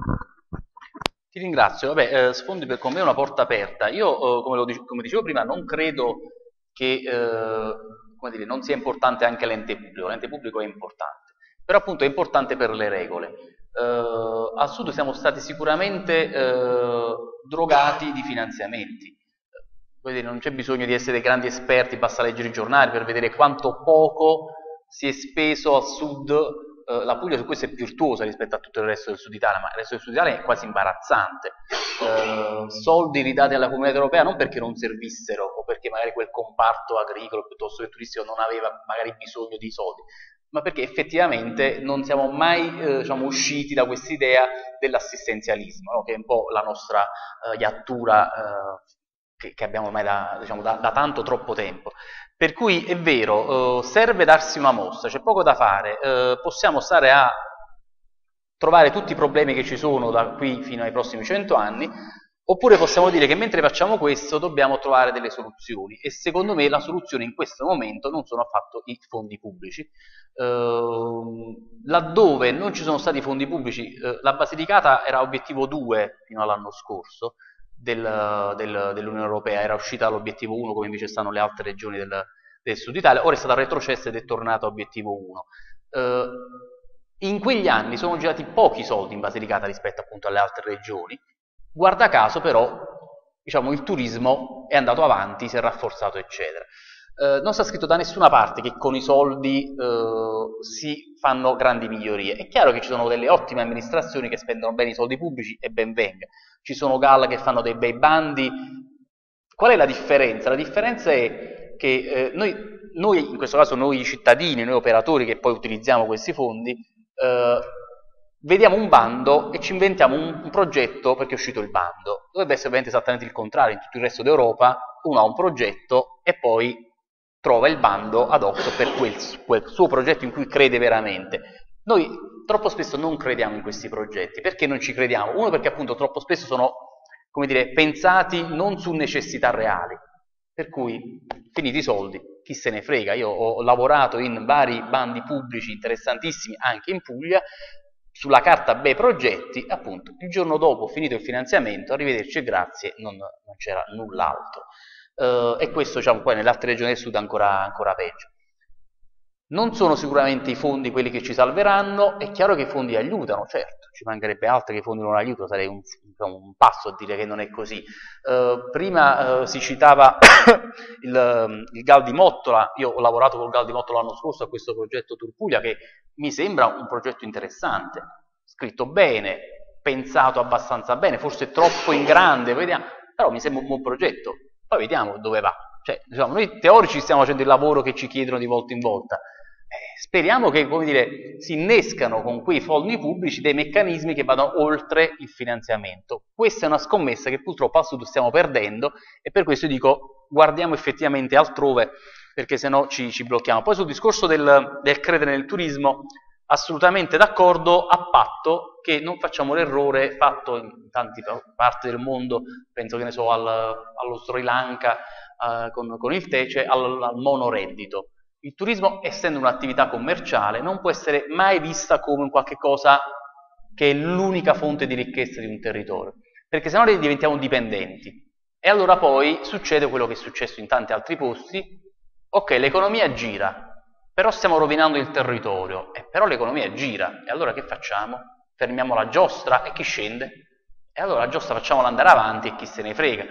Ti ringrazio. Vabbè, sfondi con me una porta aperta. Io, come dicevo prima, non credo che come dire, non sia importante anche l'ente pubblico. L'ente pubblico è importante, però appunto è importante per le regole. Al Sud siamo stati sicuramente drogati di finanziamenti. Non c'è bisogno di essere dei grandi esperti, basta leggere i giornali per vedere quanto poco si è speso al Sud. La Puglia su questo è virtuosa rispetto a tutto il resto del Sud Italia, ma il resto del Sud Italia è quasi imbarazzante. Soldi ridati alla Comunità Europea non perché non servissero o perché magari quel comparto agricolo piuttosto che turistico non aveva magari bisogno di soldi, ma perché effettivamente non siamo mai diciamo, usciti da quest'idea dell'assistenzialismo, no? Che è un po' la nostra iattura che abbiamo ormai da tanto troppo tempo. Per cui è vero, serve darsi una mossa, c'è poco da fare, possiamo stare a trovare tutti i problemi che ci sono da qui fino ai prossimi 100 anni, oppure possiamo dire che mentre facciamo questo dobbiamo trovare delle soluzioni, e secondo me la soluzione in questo momento non sono affatto i fondi pubblici. Laddove non ci sono stati fondi pubblici, la Basilicata era obiettivo 2 fino all'anno scorso, dell'Unione Europea, era uscita dall'obiettivo 1 come invece stanno le altre regioni del Sud Italia, ora è stata retrocessa ed è tornata a obiettivo 1. In quegli anni sono girati pochi soldi in Basilicata rispetto appunto alle altre regioni, guarda caso però diciamo, il turismo è andato avanti, si è rafforzato eccetera. Non sta scritto da nessuna parte che con i soldi si fanno grandi migliorie. È chiaro che ci sono delle ottime amministrazioni che spendono bene i soldi pubblici e ben venga, ci sono GAL che fanno dei bei bandi. Qual è la differenza? La differenza è che noi in questo caso noi cittadini, noi operatori che poi utilizziamo questi fondi, vediamo un bando e ci inventiamo un progetto perché è uscito il bando. Dovrebbe essere ovviamente esattamente il contrario. In tutto il resto d'Europa uno ha un progetto e poi trova il bando ad hoc per quel suo progetto in cui crede veramente. Noi troppo spesso non crediamo in questi progetti. Perché non ci crediamo? Uno, perché appunto troppo spesso sono, come dire, pensati non su necessità reali. Per cui, finiti i soldi, chi se ne frega. Io ho lavorato in vari bandi pubblici interessantissimi, anche in Puglia, sulla carta bei progetti, appunto, il giorno dopo, finito il finanziamento, arrivederci e grazie, non c'era null'altro. E questo, diciamo, poi nelle altre regioni del Sud ancora peggio. Non sono sicuramente i fondi quelli che ci salveranno, è chiaro che i fondi aiutano, certo, ci mancherebbe altro che i fondi non aiutano, sarei un passo a dire che non è così. Prima si citava il GAL di Mottola, io ho lavorato col GAL di Mottola l'anno scorso a questo progetto Tour Puglia, che mi sembra un progetto interessante, scritto bene, pensato abbastanza bene, forse troppo in grande, vediamo, però mi sembra un buon progetto, poi vediamo dove va. Cioè, diciamo, noi teorici stiamo facendo il lavoro che ci chiedono di volta in volta. Speriamo che, come dire, si innescano con quei fondi pubblici dei meccanismi che vadano oltre il finanziamento. Questa è una scommessa che purtroppo al Sud stiamo perdendo e per questo dico guardiamo effettivamente altrove, perché sennò ci blocchiamo. Poi sul discorso del credere nel turismo, assolutamente d'accordo, a patto che non facciamo l'errore fatto in tante parti del mondo, penso che ne so allo Sri Lanka con il tè, cioè al monoreddito. Il turismo, essendo un'attività commerciale, non può essere mai vista come un qualche cosa che è l'unica fonte di ricchezza di un territorio, perché sennò ne diventiamo dipendenti. E allora poi succede quello che è successo in tanti altri posti: ok, l'economia gira, però stiamo rovinando il territorio, però l'economia gira, e allora che facciamo? Fermiamo la giostra e chi scende? E allora la giostra facciamola andare avanti e chi se ne frega.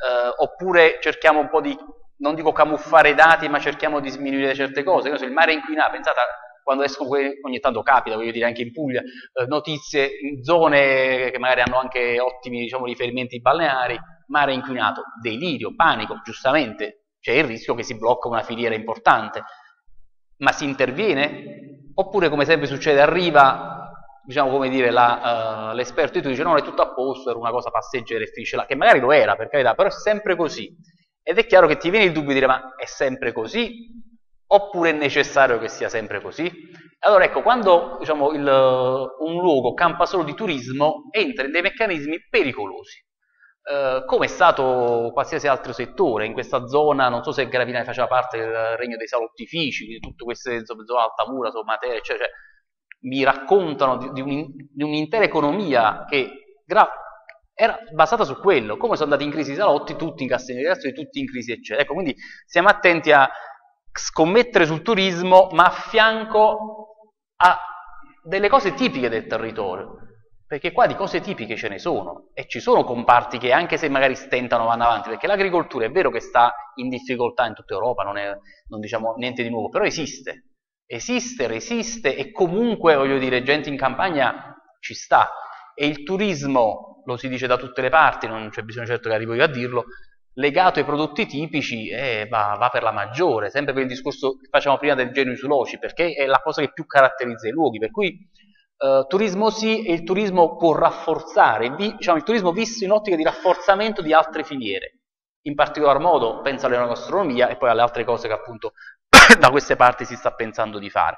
Oppure cerchiamo un po' di, non dico camuffare i dati, ma cerchiamo di sminuire certe cose. Il mare inquinato, pensate quando escono, ogni tanto capita, voglio dire anche in Puglia, notizie in zone che magari hanno anche ottimi, diciamo, riferimenti balneari, mare inquinato, delirio, panico, giustamente c'è il rischio che si blocca una filiera importante, ma si interviene? Oppure, come sempre succede, arriva, diciamo, come dire, l'esperto e tu dici no, è tutto a posto, era una cosa passeggera e finisce là, che magari lo era, per carità, però è sempre così. Ed è chiaro che ti viene il dubbio di dire ma è sempre così? Oppure è necessario che sia sempre così? Allora ecco, quando, diciamo, un luogo campa solo di turismo, entra in dei meccanismi pericolosi, come è stato qualsiasi altro settore. In questa zona, non so se Gravina faceva parte del regno dei salottifici, di tutte queste zone, Altamura, Matera, eccetera, cioè, mi raccontano di un'intera economia che era basata su quello. Come sono andati in crisi i salotti, tutti in cassa integrazione, tutti in crisi, eccetera. Ecco, quindi stiamo attenti a scommettere sul turismo, ma a fianco a delle cose tipiche del territorio, perché qua di cose tipiche ce ne sono, e ci sono comparti che anche se magari stentano vanno avanti, perché l'agricoltura è vero che sta in difficoltà in tutta Europa, non diciamo niente di nuovo, però esiste, resiste, e comunque, voglio dire, gente in campagna ci sta, e il turismo, lo si dice da tutte le parti, non c'è bisogno certo che arrivo io a dirlo, legato ai prodotti tipici va per la maggiore, sempre per il discorso che facciamo prima del genius loci, perché è la cosa che più caratterizza i luoghi, per cui turismo sì, e il turismo può rafforzare, diciamo, il turismo visto in ottica di rafforzamento di altre filiere, in particolar modo penso all'enogastronomia e poi alle altre cose che appunto da queste parti si sta pensando di fare.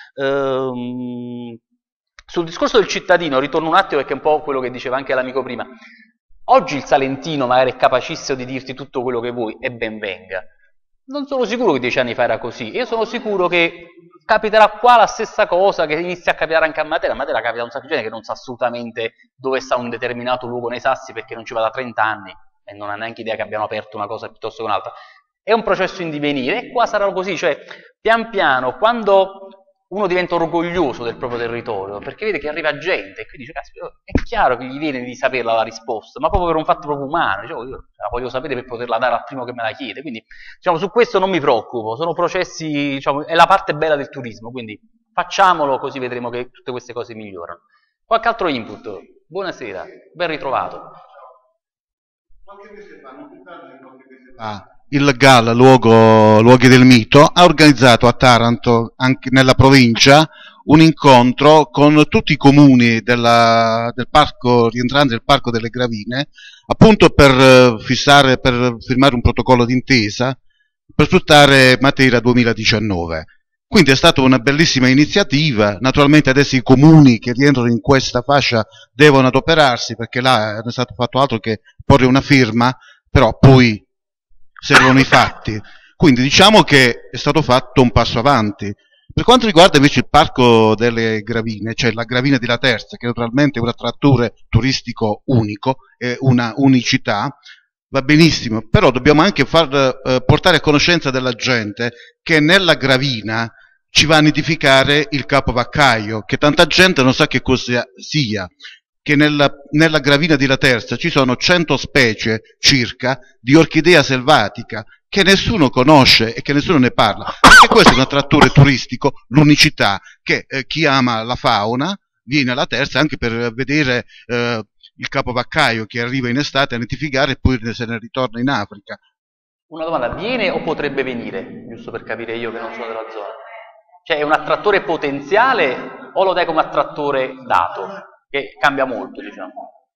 Sul discorso del cittadino ritorno un attimo, perché è un po' quello che diceva anche l'amico prima. Oggi il salentino magari è capacissimo di dirti tutto quello che vuoi e ben venga. Non sono sicuro che 10 anni fa era così. Io sono sicuro che capiterà qua la stessa cosa che inizia a capitare anche a Matera. A Matera capita un sacco di gente che non sa assolutamente dove sta un determinato luogo nei Sassi perché non ci va da 30 anni e non ha neanche idea che abbiano aperto una cosa piuttosto che un'altra. È un processo in divenire e qua sarà così, cioè pian piano, quando uno diventa orgoglioso del proprio territorio, perché vede che arriva gente e quindi dice, caspita, è chiaro che gli viene di saperla la risposta, ma proprio per un fatto proprio umano, diciamo, io la voglio sapere per poterla dare al primo che me la chiede, quindi diciamo, su questo non mi preoccupo, sono processi, diciamo, è la parte bella del turismo, quindi facciamolo, così vedremo che tutte queste cose migliorano. Qualche altro input? Buonasera, ben ritrovato.
Il GAL, Luoghi del Mito, ha organizzato a Taranto, anche nella provincia, un incontro con tutti i comuni del parco, rientranti nel Parco delle Gravine, appunto per firmare un protocollo d'intesa per sfruttare Matera 2019. Quindi è stata una bellissima iniziativa. Naturalmente adesso i comuni che rientrano in questa fascia devono adoperarsi, perché là non è stato fatto altro che porre una firma, però poi servono i fatti. Quindi diciamo che è stato fatto un passo avanti. Per quanto riguarda invece il Parco delle Gravine, cioè la Gravina di La Terza, che naturalmente è un attrattore turistico unico, è una unicità, va benissimo, però dobbiamo anche portare a conoscenza della gente che nella Gravina ci va a nidificare il capovaccaio, che tanta gente non sa che cosa sia, che nella gravina di Laterza ci sono 100 specie circa di orchidea selvatica che nessuno conosce e che nessuno ne parla. Anche questo è un attrattore turistico, l'unicità, che chi ama la fauna viene alla Terza anche per vedere il capovaccaio che arriva in estate a nidificare e poi se ne ritorna in Africa.
Una domanda, viene o potrebbe venire? Giusto per capire io che non sono della zona. Cioè è un attrattore potenziale o lo dai come attrattore dato? Che cambia molto, diciamo.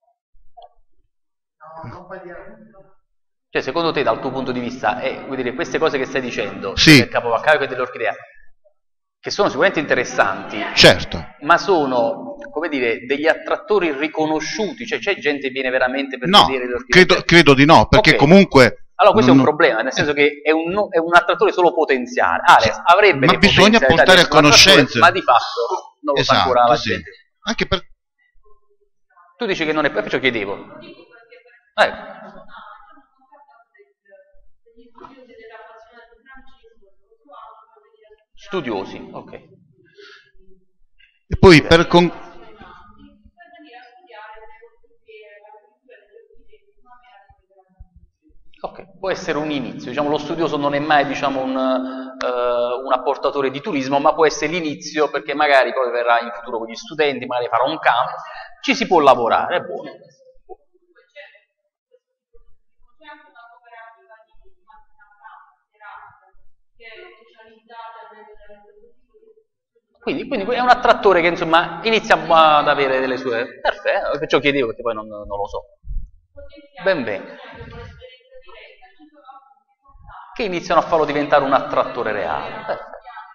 Cioè secondo te, dal tuo punto di vista, vuol dire, queste cose che stai dicendo,
sì,
del capovaccaio e dell'orchidea, che sono sicuramente interessanti,
certo,
ma sono, come dire, degli attrattori riconosciuti, cioè c'è gente che viene veramente per
no,
vedere le orchidee?
credo di no, perché comunque...
Allora questo è un problema, nel senso che è un attrattore solo potenziale. Alex avrebbe
ma
le
bisogna portare a conoscenza,
ma di fatto non lo sa ancora la gente.
Anche per...
Tu dici che non è, perciò chiedevo. Studiosi, ok.
E poi per
ok, può essere un inizio, diciamo, lo studioso non è mai, diciamo, un apportatore di turismo, ma può essere l'inizio, perché magari poi verrà in futuro con gli studenti, magari farà un campo, ci si può lavorare, è buono. Quindi è un attrattore che insomma inizia ad avere delle sue... Perfetto, perciò chiedevo, perché poi non lo so. Ben bene. Che iniziano a farlo diventare un attrattore reale. Perfetto.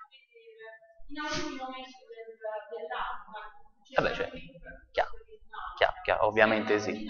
Vabbè, cioè, chiaro, ovviamente sì.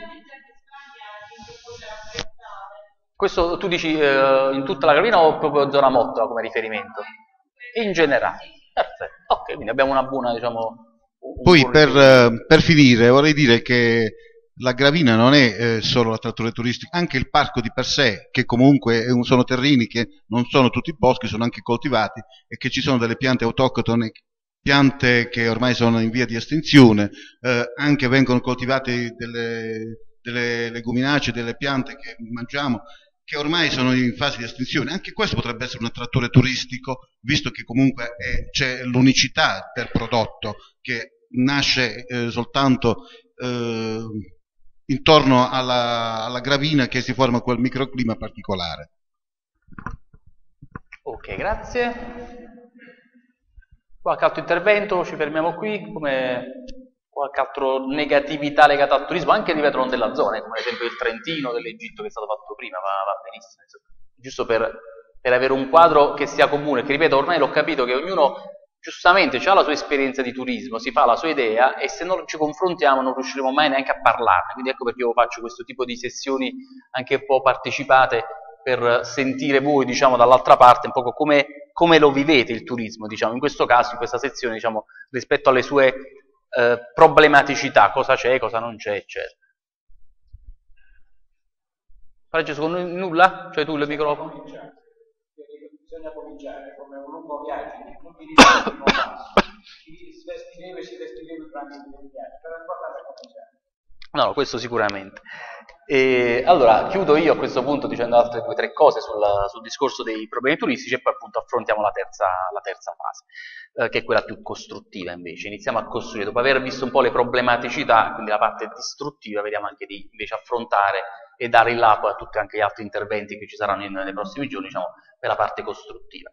Questo tu dici in tutta la gravina o proprio zona Mottola come riferimento? In generale. Perfetto. Ok, quindi abbiamo una buona, diciamo...
Poi per finire vorrei dire che la Gravina non è solo l'attrattore turistico, anche il parco di per sé, che comunque sono terreni che non sono tutti boschi, sono anche coltivati e che ci sono delle piante autoctone, piante che ormai sono in via di estinzione, anche vengono coltivate delle leguminacee, delle piante che mangiamo, che ormai sono in fase di estinzione. Anche questo potrebbe essere un attrattore turistico, visto che comunque c'è l'unicità del prodotto che nasce soltanto intorno alla gravina, che si forma quel microclima particolare.
Ok, grazie. Qualche altro intervento? Ci fermiamo qui? Come qualche altro negatività legata al turismo, anche a livello della zona, come ad esempio il Trentino, dell'Egitto che è stato fatto prima, va benissimo. Giusto per avere un quadro che sia comune, che ripeto, ormai l'ho capito che ognuno giustamente ha la sua esperienza di turismo, si fa la sua idea e se non ci confrontiamo non riusciremo mai neanche a parlarne, quindi ecco perché io faccio questo tipo di sessioni anche un po' partecipate per sentire voi, diciamo, dall'altra parte un po' come lo vivete il turismo, diciamo, in questo caso, in questa sezione, diciamo, rispetto alle sue problematicità, cosa c'è, cosa non c'è, eccetera. Francesco, nulla? Cioè tu il microfono?
Bisogna cominciare come un lungo viaggio, non mi dice il primo passo. Si vestireve durante il viaggio, però è importante cominciare.
No, questo sicuramente. Allora, chiudo io a questo punto dicendo altre 2 o 3 cose sul discorso dei problemi turistici e poi appunto affrontiamo la terza fase, che è quella più costruttiva invece. Iniziamo a costruire, dopo aver visto un po' le problematicità, quindi la parte distruttiva, vediamo anche di invece affrontare e dare il lato a tutti anche gli altri interventi che ci saranno nei prossimi giorni, diciamo, per la parte costruttiva.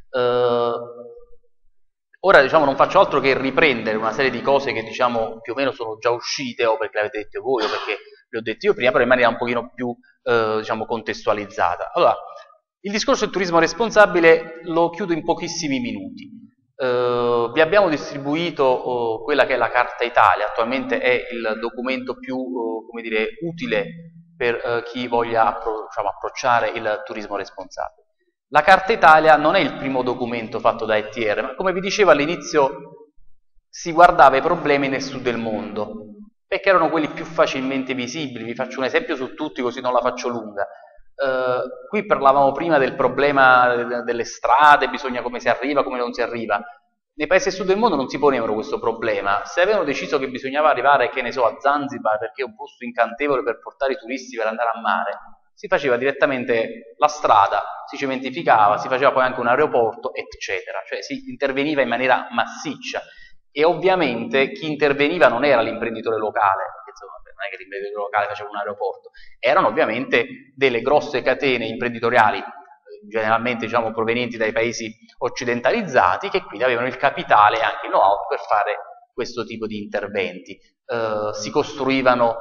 Ora, diciamo, non faccio altro che riprendere una serie di cose che, diciamo, più o meno sono già uscite, o perché le avete dette voi, o perché le ho dette io prima, però in maniera un pochino più, diciamo, contestualizzata. Allora, il discorso del turismo responsabile lo chiudo in pochissimi minuti. Vi abbiamo distribuito quella che è la Carta Italia, attualmente è il documento più, come dire, utile per chi voglia approcciare il turismo responsabile. La Carta Italia non è il primo documento fatto da ETR, ma come vi dicevo all'inizio si guardava i problemi nel sud del mondo, perché erano quelli più facilmente visibili. Vi faccio un esempio su tutti così non la faccio lunga. Qui parlavamo prima del problema delle strade, bisogna come si arriva, come non si arriva. Nei paesi del sud del mondo non si ponevano questo problema. Se avevano deciso che bisognava arrivare, che ne so, a Zanzibar, perché è un posto incantevole per portare i turisti per andare a mare, si faceva direttamente la strada, si cementificava, si faceva poi anche un aeroporto, eccetera. Cioè si interveniva in maniera massiccia. E ovviamente chi interveniva non era l'imprenditore locale, insomma, non è che l'imprenditore locale faceva un aeroporto, erano ovviamente delle grosse catene imprenditoriali, generalmente diciamo provenienti dai paesi occidentalizzati, che quindi avevano il capitale e anche il know-how per fare questo tipo di interventi. Si costruivano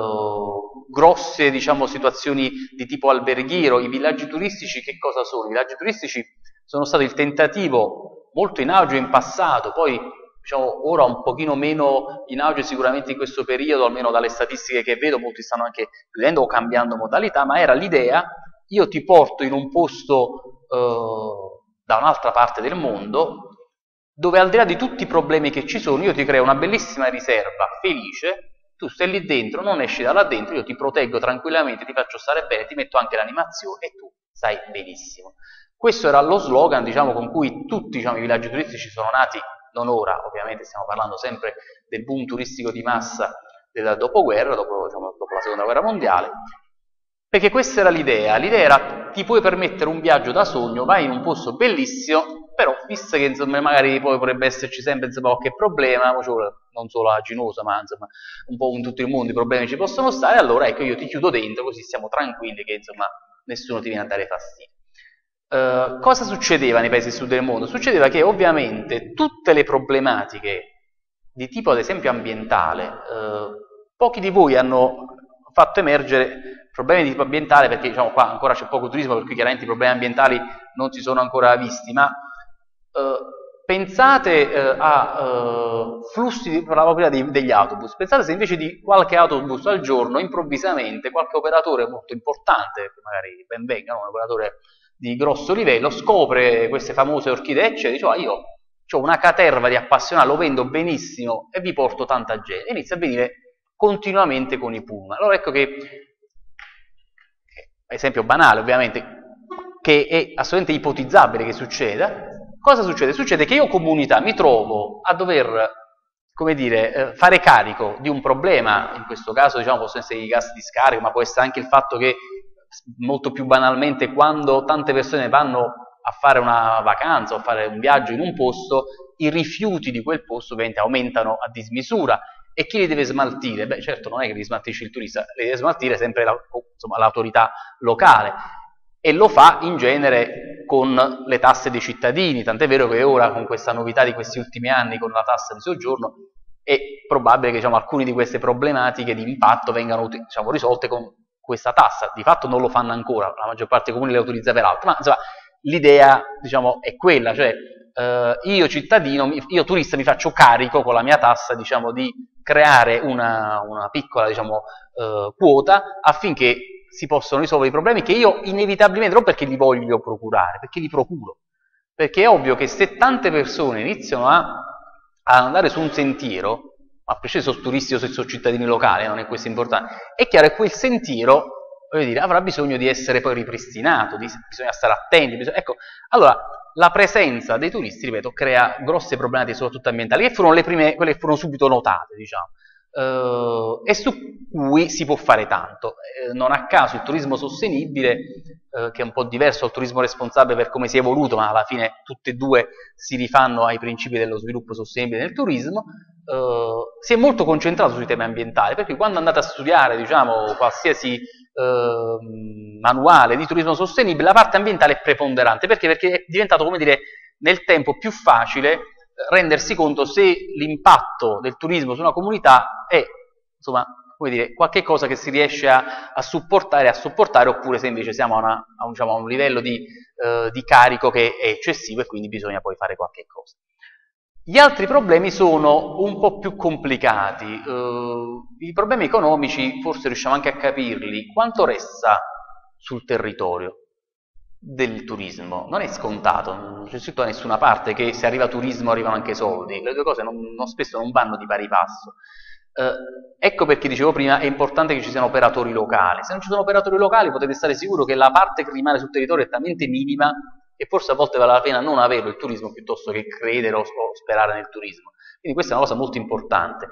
grosse diciamo, situazioni di tipo alberghiero. I villaggi turistici che cosa sono? I villaggi turistici sono stati il tentativo molto in auge in passato, poi diciamo, ora un pochino meno in auge sicuramente in questo periodo, almeno dalle statistiche che vedo, molti stanno anche chiudendo o cambiando modalità, ma era l'idea: io ti porto in un posto da un'altra parte del mondo, dove al di là di tutti i problemi che ci sono, io ti creo una bellissima riserva felice, tu stai lì dentro, non esci da là dentro, io ti proteggo tranquillamente, ti faccio stare bene, ti metto anche l'animazione e tu stai benissimo. Questo era lo slogan diciamo, con cui tutti diciamo, i villaggi turistici sono nati, non ora, ovviamente stiamo parlando sempre del boom turistico di massa del dopoguerra, dopo la seconda guerra mondiale, perché questa era l'idea era ti puoi permettere un viaggio da sogno, vai in un posto bellissimo, però visto che insomma, magari poi potrebbe esserci sempre insomma, qualche problema, non solo a Ginosa ma insomma, un po' in tutto il mondo i problemi ci possono stare, allora ecco io ti chiudo dentro così stiamo tranquilli che insomma nessuno ti viene a dare fastidio. Cosa succedeva nei paesi del sud del mondo? Succedeva che ovviamente tutte le problematiche di tipo ad esempio ambientale, pochi di voi hanno fatto emergere problemi di tipo ambientale perché diciamo qua ancora c'è poco turismo per cui chiaramente i problemi ambientali non si sono ancora visti, ma pensate a flussi, parlavo prima degli autobus, pensate se invece di qualche autobus al giorno improvvisamente qualche operatore molto importante, che magari ben venga, un operatore di grosso livello, scopre queste famose orchidee e dice io ho una caterva di appassionati, lo vendo benissimo e vi porto tanta gente, e inizia a venire continuamente con i pullman. Allora ecco che, esempio banale ovviamente, che è assolutamente ipotizzabile che succeda, cosa succede? Succede che io comunità mi trovo a dover, come dire, fare carico di un problema, in questo caso diciamo possono essere i gas di scarico, ma può essere anche il fatto che molto più banalmente quando tante persone vanno a fare una vacanza o a fare un viaggio in un posto, i rifiuti di quel posto ovviamente aumentano a dismisura e chi li deve smaltire? Beh certo non è che li smaltisce il turista, li deve smaltire sempre l'autorità locale e lo fa in genere con le tasse dei cittadini, tant'è vero che ora con questa novità di questi ultimi anni con la tassa di soggiorno è probabile che diciamo, alcune di queste problematiche di impatto vengano diciamo, risolte con questa tassa, di fatto non lo fanno ancora, la maggior parte dei comuni le utilizza per altro, ma insomma l'idea diciamo, è quella, cioè io cittadino, io turista mi faccio carico con la mia tassa diciamo, di creare una piccola diciamo, quota affinché si possano risolvere i problemi che io inevitabilmente, non perché li voglio procurare, perché li procuro, perché è ovvio che se tante persone iniziano a andare su un sentiero, a prescindere se sono turisti o se sono cittadini locali, non è questo importante, è chiaro che quel sentiero voglio dire, avrà bisogno di essere poi ripristinato, bisogna stare attenti, ecco, allora la presenza dei turisti, ripeto, crea grosse problematiche soprattutto ambientali, che furono le prime, quelle che furono subito notate, diciamo, e su cui si può fare tanto. Non a caso il turismo sostenibile, che è un po' diverso dal turismo responsabile per come si è evoluto, ma alla fine tutte e due si rifanno ai principi dello sviluppo sostenibile nel turismo, si è molto concentrato sui temi ambientali, perché quando andate a studiare diciamo, qualsiasi manuale di turismo sostenibile, la parte ambientale è preponderante, perché è diventato, come dire, nel tempo più facile rendersi conto se l'impatto del turismo su una comunità è, insomma, come dire, qualche cosa che si riesce a supportare, oppure se invece siamo a un livello di carico che è eccessivo e quindi bisogna poi fare qualche cosa. Gli altri problemi sono un po' più complicati, i problemi economici forse riusciamo anche a capirli, quanto resta sul territorio del turismo? Non è scontato, non c'è scritto da nessuna parte che se arriva turismo arrivano anche soldi, le due cose spesso non vanno di pari passo. Ecco perché dicevo prima è importante che ci siano operatori locali. Se non ci sono operatori locali potete stare sicuro che la parte che rimane sul territorio è talmente minima e forse a volte vale la pena non averlo il turismo piuttosto che credere o sperare nel turismo. Quindi questa è una cosa molto importante.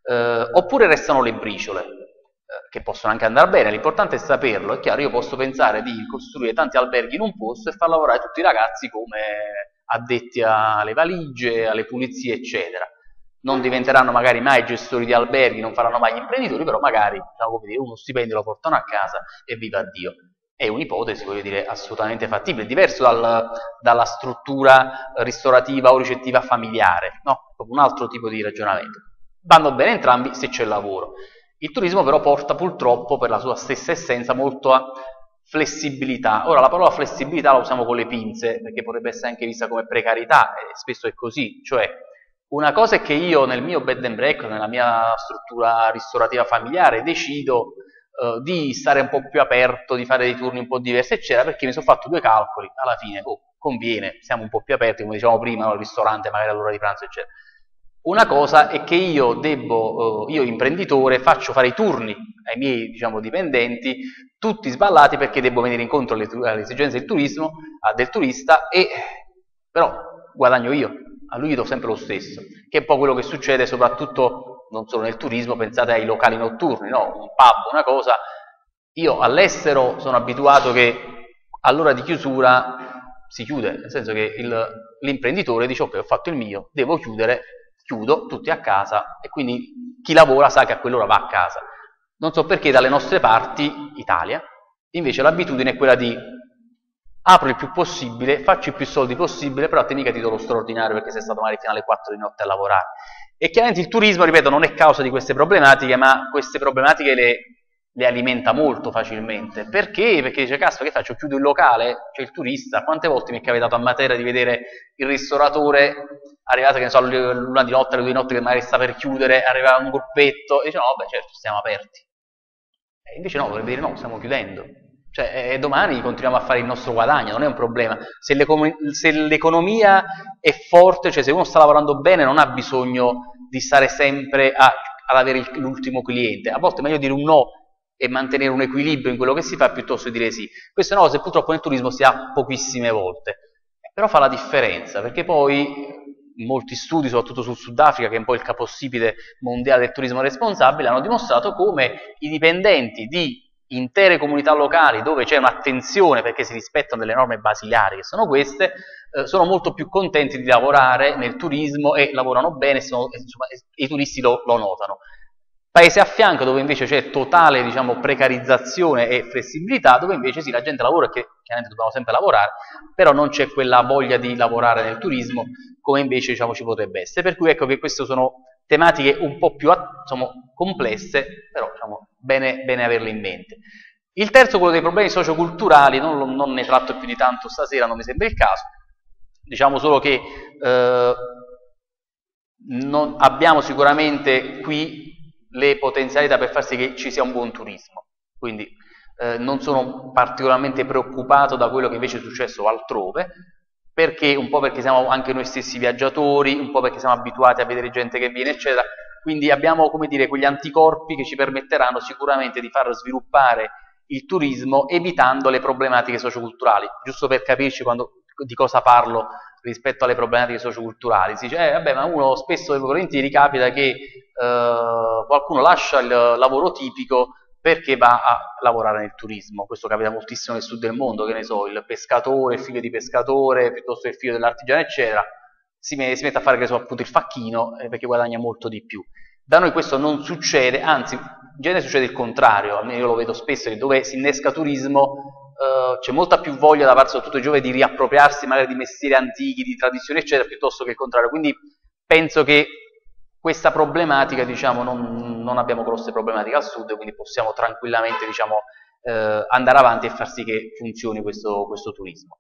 Oppure restano le briciole, che possono anche andare bene, l'importante è saperlo. È chiaro, io posso pensare di costruire tanti alberghi in un posto e far lavorare tutti i ragazzi come addetti alle valigie, alle pulizie, eccetera. Non diventeranno magari mai gestori di alberghi, non faranno mai gli imprenditori, però magari, diciamo, come dire, uno stipendio lo portano a casa e viva Dio. È un'ipotesi, voglio dire, assolutamente fattibile, diverso dalla struttura ristorativa o ricettiva familiare, no? Proprio un altro tipo di ragionamento. Vanno bene entrambi se c'è lavoro. Il turismo però porta purtroppo, per la sua stessa essenza, molto a flessibilità. Ora, la parola flessibilità la usiamo con le pinze, perché potrebbe essere anche vista come precarietà, e spesso è così, cioè una cosa è che io nel mio bed and breakfast, nella mia struttura ristorativa familiare, decido di stare un po' più aperto, di fare dei turni un po' diversi, eccetera, perché mi sono fatto due calcoli, alla fine, conviene, siamo un po' più aperti, come dicevamo prima, no? Il ristorante magari all'ora di pranzo, eccetera. Una cosa è che io imprenditore, faccio fare i turni ai miei, diciamo, dipendenti, tutti sballati perché devo venire incontro alle esigenze del turismo, del turista, e però guadagno io, a lui gli do sempre lo stesso, che è un po' quello che succede soprattutto non solo nel turismo, pensate ai locali notturni, no? Un pub, una cosa. Io all'estero sono abituato che all'ora di chiusura si chiude, nel senso che l'imprenditore dice ok, ho fatto il mio, devo chiudere, chiudo, tutti a casa, e quindi chi lavora sa che a quell'ora va a casa. Non so perché dalle nostre parti, Italia, invece l'abitudine è quella di apro il più possibile, faccio i più soldi possibile, però a te mica ti do lo straordinario perché sei stato magari fino alle 4 di notte a lavorare. E chiaramente il turismo, ripeto, non è causa di queste problematiche, ma queste problematiche le alimenta molto facilmente. Perché? Perché dice, caspita, che faccio? Chiudo il locale? C'è il turista. Quante volte mi è capitato a Matera di vedere il ristoratore arrivato, che ne so, l'una di notte, alle 2 di notte, che magari sta per chiudere, arriva un gruppetto e dice, no, beh, certo, stiamo aperti. E invece no, dovrebbe dire, no, stiamo chiudendo. Cioè, domani continuiamo a fare il nostro guadagno, non è un problema. Se l'economia è forte, cioè se uno sta lavorando bene, non ha bisogno di stare sempre ad avere l'ultimo cliente. A volte è meglio dire un no e mantenere un equilibrio in quello che si fa piuttosto che dire sì. Questa è una cosa che purtroppo nel turismo si ha pochissime volte, però fa la differenza, perché poi molti studi, soprattutto sul Sudafrica, che è un po' il capostipite mondiale del turismo responsabile, hanno dimostrato come i dipendenti di intere comunità locali, dove c'è un'attenzione perché si rispettano delle norme basilari, che sono queste, sono molto più contenti di lavorare nel turismo e lavorano bene, insomma, i turisti lo notano. Paese a fianco, dove invece c'è totale, diciamo, precarizzazione e flessibilità, dove invece sì, la gente lavora, e che chiaramente dobbiamo sempre lavorare, però non c'è quella voglia di lavorare nel turismo come invece, diciamo, ci potrebbe essere. Per cui ecco che queste sono tematiche un po' più, insomma, complesse, però, diciamo, bene averle in mente. Il terzo, quello dei problemi socioculturali, non ne tratto più di tanto stasera, non mi sembra il caso. Diciamo solo che abbiamo sicuramente qui le potenzialità per far sì che ci sia un buon turismo, quindi non sono particolarmente preoccupato da quello che invece è successo altrove, perché un po' perché siamo anche noi stessi viaggiatori, un po' perché siamo abituati a vedere gente che viene, eccetera, quindi abbiamo, come dire, quegli anticorpi che ci permetteranno sicuramente di far sviluppare il turismo evitando le problematiche socioculturali. Giusto per capirci di cosa parlo rispetto alle problematiche socioculturali, si dice, vabbè, ma uno spesso e volentieri capita che qualcuno lascia il lavoro tipico perché va a lavorare nel turismo. Questo capita moltissimo nel sud del mondo, che ne so, il pescatore, il figlio di pescatore, piuttosto che il figlio dell'artigiano, eccetera, si mette a fare, che ne so, appunto il facchino, perché guadagna molto di più. Da noi questo non succede, anzi, in genere succede il contrario. Almeno io lo vedo spesso, che dove si innesca turismo c'è molta più voglia da parte soprattutto dei giovani di riappropriarsi magari di mestieri antichi, di tradizioni, eccetera, piuttosto che il contrario. Quindi penso che questa problematica, diciamo, non abbiamo grosse problematiche al sud, quindi possiamo tranquillamente, diciamo, andare avanti e far sì che funzioni questo turismo.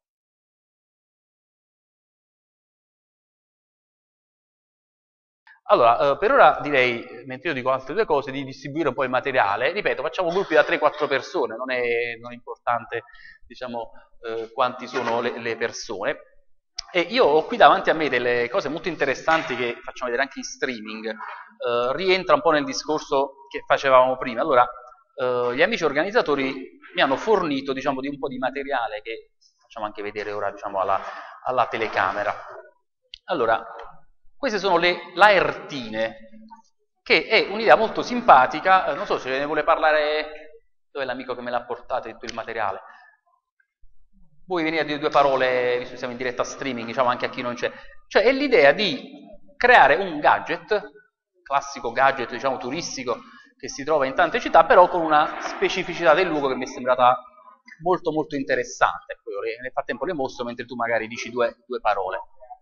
Allora, per ora direi, mentre io dico altre due cose, di distribuire un po' il materiale. Ripeto, facciamo gruppi da 3-4 persone, non è importante, diciamo, quanti sono le persone. E io ho qui davanti a me delle cose molto interessanti che facciamo vedere anche in streaming, rientra un po' nel discorso che facevamo prima. Allora, gli amici organizzatori mi hanno fornito, diciamo, di un po' di materiale che facciamo anche vedere ora, diciamo, alla telecamera. Allora, queste sono le laertine, che è un'idea molto simpatica, non so se ne vuole parlare, dove è l'amico che me l'ha portato tutto il materiale? Vuoi venire a dire due parole, visto che siamo in diretta streaming, diciamo anche a chi non c'è? Cioè è l'idea di creare un gadget, classico gadget, diciamo, turistico, che si trova in tante città, però con una specificità del luogo che mi è sembrata molto molto interessante. Poi nel frattempo le mostro mentre tu magari dici due parole.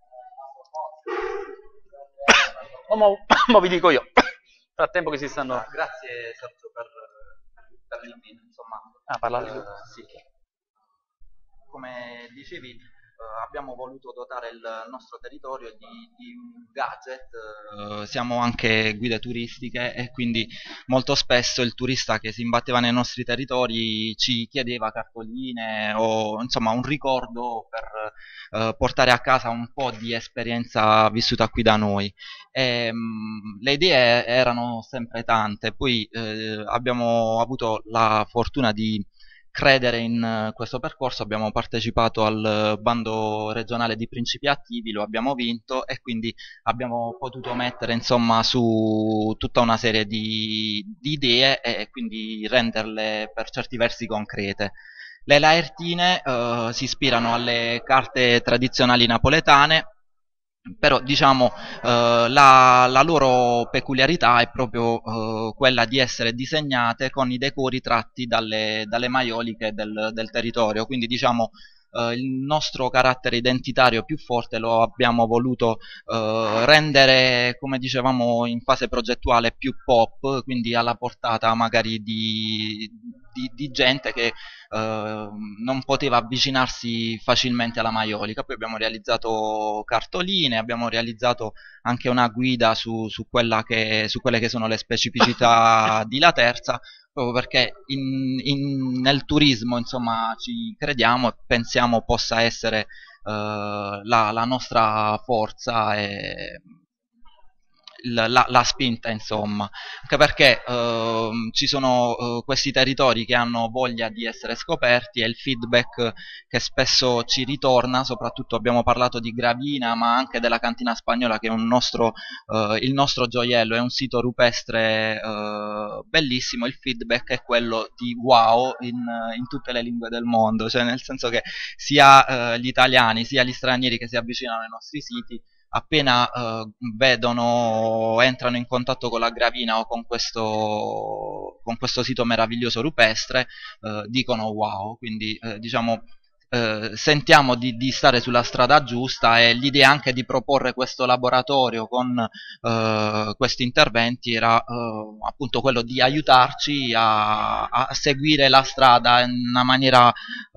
Ma vi dico io, nel frattempo che si stanno...
Grazie Sergio per l'invito, insomma.
Parlare
sì. Come dicevi, abbiamo voluto dotare il nostro territorio di un gadget. Siamo anche guide turistiche e quindi molto spesso il turista che si imbatteva nei nostri territori ci chiedeva cartoline o insomma un ricordo per portare a casa un po' di esperienza vissuta qui da noi. Le idee erano sempre tante, poi abbiamo avuto la fortuna di credere in questo percorso, abbiamo partecipato al bando regionale di principi attivi, lo abbiamo vinto e quindi abbiamo potuto mettere insomma su tutta una serie di idee e quindi renderle per certi versi concrete. Le laertine si ispirano alle carte tradizionali napoletane, però diciamo la loro peculiarità è proprio quella di essere disegnate con i decori tratti dalle maioliche del territorio, quindi diciamo il nostro carattere identitario più forte lo abbiamo voluto rendere, come dicevamo in fase progettuale, più pop, quindi alla portata magari di gente che non poteva avvicinarsi facilmente alla maiolica. Poi abbiamo realizzato cartoline, abbiamo realizzato anche una guida su quelle che sono le specificità di La Terza, proprio perché nel turismo insomma ci crediamo e pensiamo possa essere la nostra forza e la spinta, insomma, anche perché ci sono questi territori che hanno voglia di essere scoperti e il feedback che spesso ci ritorna, soprattutto abbiamo parlato di Gravina ma anche della Cantina Spagnola, che è il nostro gioiello, è un sito rupestre bellissimo. Il feedback è quello di wow in tutte le lingue del mondo, cioè nel senso che sia gli italiani sia gli stranieri che si avvicinano ai nostri siti, appena entrano in contatto con la Gravina o con questo sito meraviglioso rupestre, dicono wow, quindi diciamo sentiamo di stare sulla strada giusta, e l'idea anche di proporre questo laboratorio con questi interventi era appunto quello di aiutarci a seguire la strada in una maniera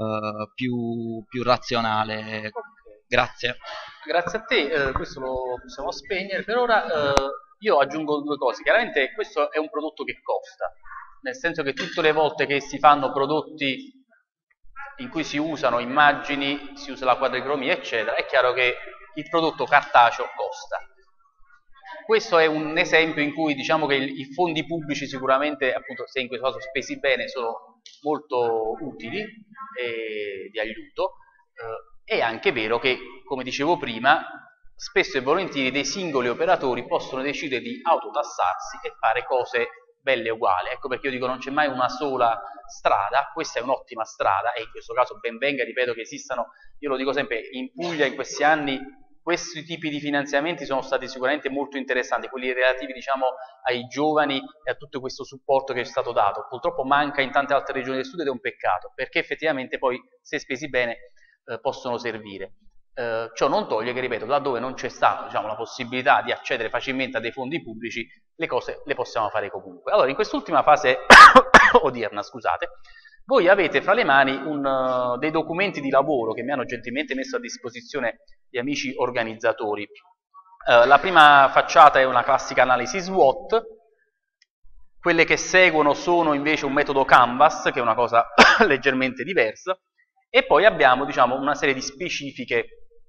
più razionale. Grazie.
Grazie a te, questo lo possiamo spegnere. Per ora io aggiungo due cose. Chiaramente questo è un prodotto che costa, nel senso che tutte le volte che si fanno prodotti in cui si usano immagini, si usa la quadricromia eccetera, è chiaro che il prodotto cartaceo costa. Questo è un esempio in cui diciamo che i fondi pubblici sicuramente, appunto, se in questo caso spesi bene, sono molto utili e di aiuto. È anche vero che, come dicevo prima, spesso e volentieri dei singoli operatori possono decidere di autotassarsi e fare cose belle e uguali. Ecco perché io dico non c'è mai una sola strada, questa è un'ottima strada e in questo caso ben venga, ripeto, che esistano, io lo dico sempre, in Puglia in questi anni questi tipi di finanziamenti sono stati sicuramente molto interessanti, quelli relativi diciamo ai giovani e a tutto questo supporto che è stato dato. Purtroppo manca in tante altre regioni del sud ed è un peccato, perché effettivamente poi se spesi bene possono servire. Ciò non toglie che, ripeto, laddove non c'è stata diciamo, la possibilità di accedere facilmente a dei fondi pubblici, le cose le possiamo fare comunque. Allora, in quest'ultima fase odierna, scusate, voi avete fra le mani dei documenti di lavoro che mi hanno gentilmente messo a disposizione gli amici organizzatori. La prima facciata è una classica analisi SWOT, quelle che seguono sono invece un metodo Canvas, che è una cosa leggermente diversa, e poi abbiamo diciamo, una serie di specifiche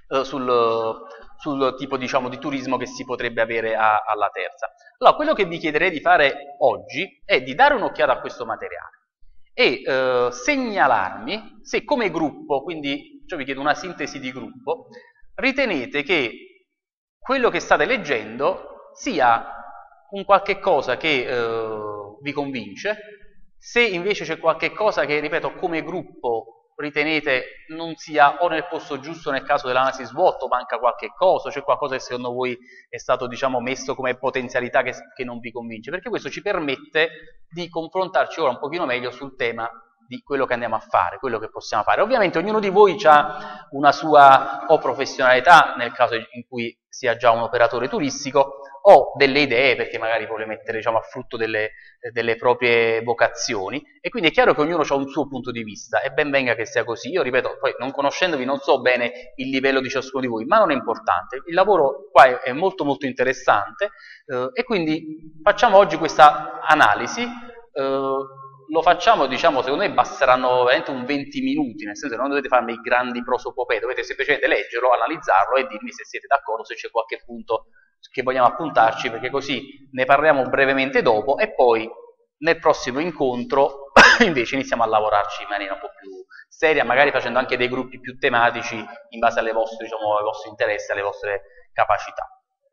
sul tipo, diciamo, di turismo che si potrebbe avere alla Terza. Allora, quello che vi chiederei di fare oggi è di dare un'occhiata a questo materiale e segnalarmi se come gruppo, quindi vi chiedo una sintesi di gruppo, ritenete che quello che state leggendo sia un qualche cosa che vi convince, se invece c'è qualche cosa che, ripeto, come gruppo ritenete non sia o nel posto giusto nel caso dell'analisi SWOT, o manca qualche cosa, c'è qualcosa che secondo voi è stato, diciamo, messo come potenzialità che non vi convince, perché questo ci permette di confrontarci ora un pochino meglio sul tema di quello che andiamo a fare, quello che possiamo fare. Ovviamente ognuno di voi ha una sua o professionalità, nel caso in cui sia già un operatore turistico, o delle idee, perché magari vuole mettere, diciamo, a frutto delle proprie vocazioni, e quindi è chiaro che ognuno ha un suo punto di vista, e ben venga che sia così. Io ripeto, poi non conoscendovi non so bene il livello di ciascuno di voi, ma non è importante, il lavoro qua è molto molto interessante, e quindi facciamo oggi questa analisi. Lo facciamo, diciamo, secondo me basteranno veramente un 20 minuti, nel senso che non dovete farmi i grandi prosopopei, dovete semplicemente leggerlo, analizzarlo e dirmi se siete d'accordo, se c'è qualche punto che vogliamo appuntarci, perché così ne parliamo brevemente dopo e poi nel prossimo incontro invece iniziamo a lavorarci in maniera un po' più seria, magari facendo anche dei gruppi più tematici in base alle vostre, diciamo, ai vostri interessi, alle vostre capacità.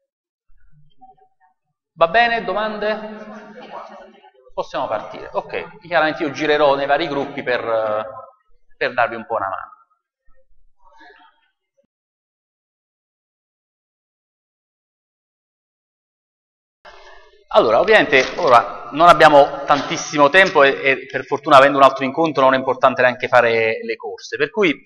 Va bene? Domande? Possiamo partire. Ok, chiaramente io girerò nei vari gruppi per darvi un po' una mano. Allora, ovviamente ora non abbiamo tantissimo tempo e per fortuna, avendo un altro incontro, non è importante neanche fare le corse, per cui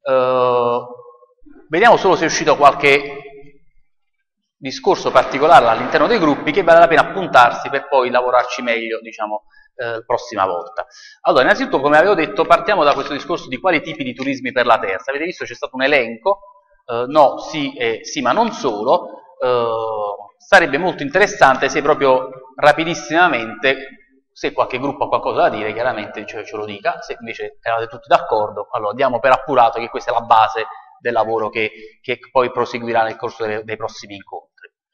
vediamo solo se è uscito qualche discorso particolare all'interno dei gruppi che vale la pena appuntarsi per poi lavorarci meglio, diciamo, la prossima volta. Allora, innanzitutto, come avevo detto, partiamo da questo discorso di quali tipi di turismi per la Terza. Avete visto c'è stato un elenco, no, sì, sì, ma non solo. Sarebbe molto interessante se proprio rapidissimamente, se qualche gruppo ha qualcosa da dire, chiaramente ce lo dica. Se invece eravate tutti d'accordo, allora diamo per appurato che questa è la base del lavoro che poi proseguirà nel corso dei prossimi incontri.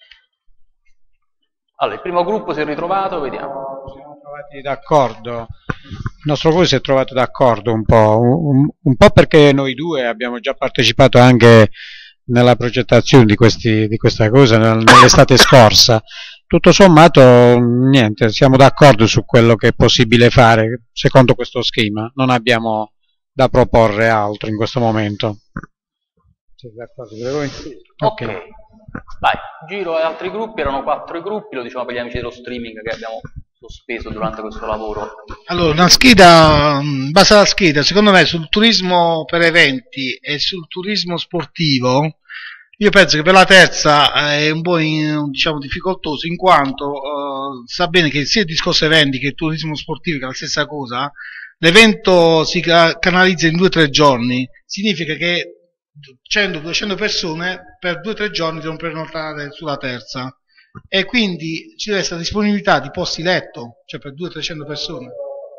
Allora, il primo gruppo si è ritrovato, vediamo.
Siamo trovati d'accordo, il nostro gruppo si è trovato d'accordo un po' perché noi due abbiamo già partecipato anche nella progettazione di questa cosa nell'estate scorsa. Tutto sommato, niente, siamo d'accordo su quello che è possibile fare secondo questo schema, non abbiamo da proporre altro in questo momento. Siete d'accordo con voi?
Ok, vai, giro agli altri gruppi, erano 4 gruppi, lo diciamo per gli amici dello streaming che abbiamo sospeso durante questo lavoro.
Allora, una scheda, base alla scheda, secondo me sul turismo per eventi e sul turismo sportivo, io penso che per la Terza è un po' diciamo, difficoltoso, in quanto sa bene che sia il discorso eventi che il turismo sportivo, che è la stessa cosa, l'evento si canalizza in 2-3 giorni, significa che 100-200 persone per 2-3 giorni devono prenotare sulla Terza e quindi ci deve essere disponibilità di posti letto, cioè per 200-300 persone.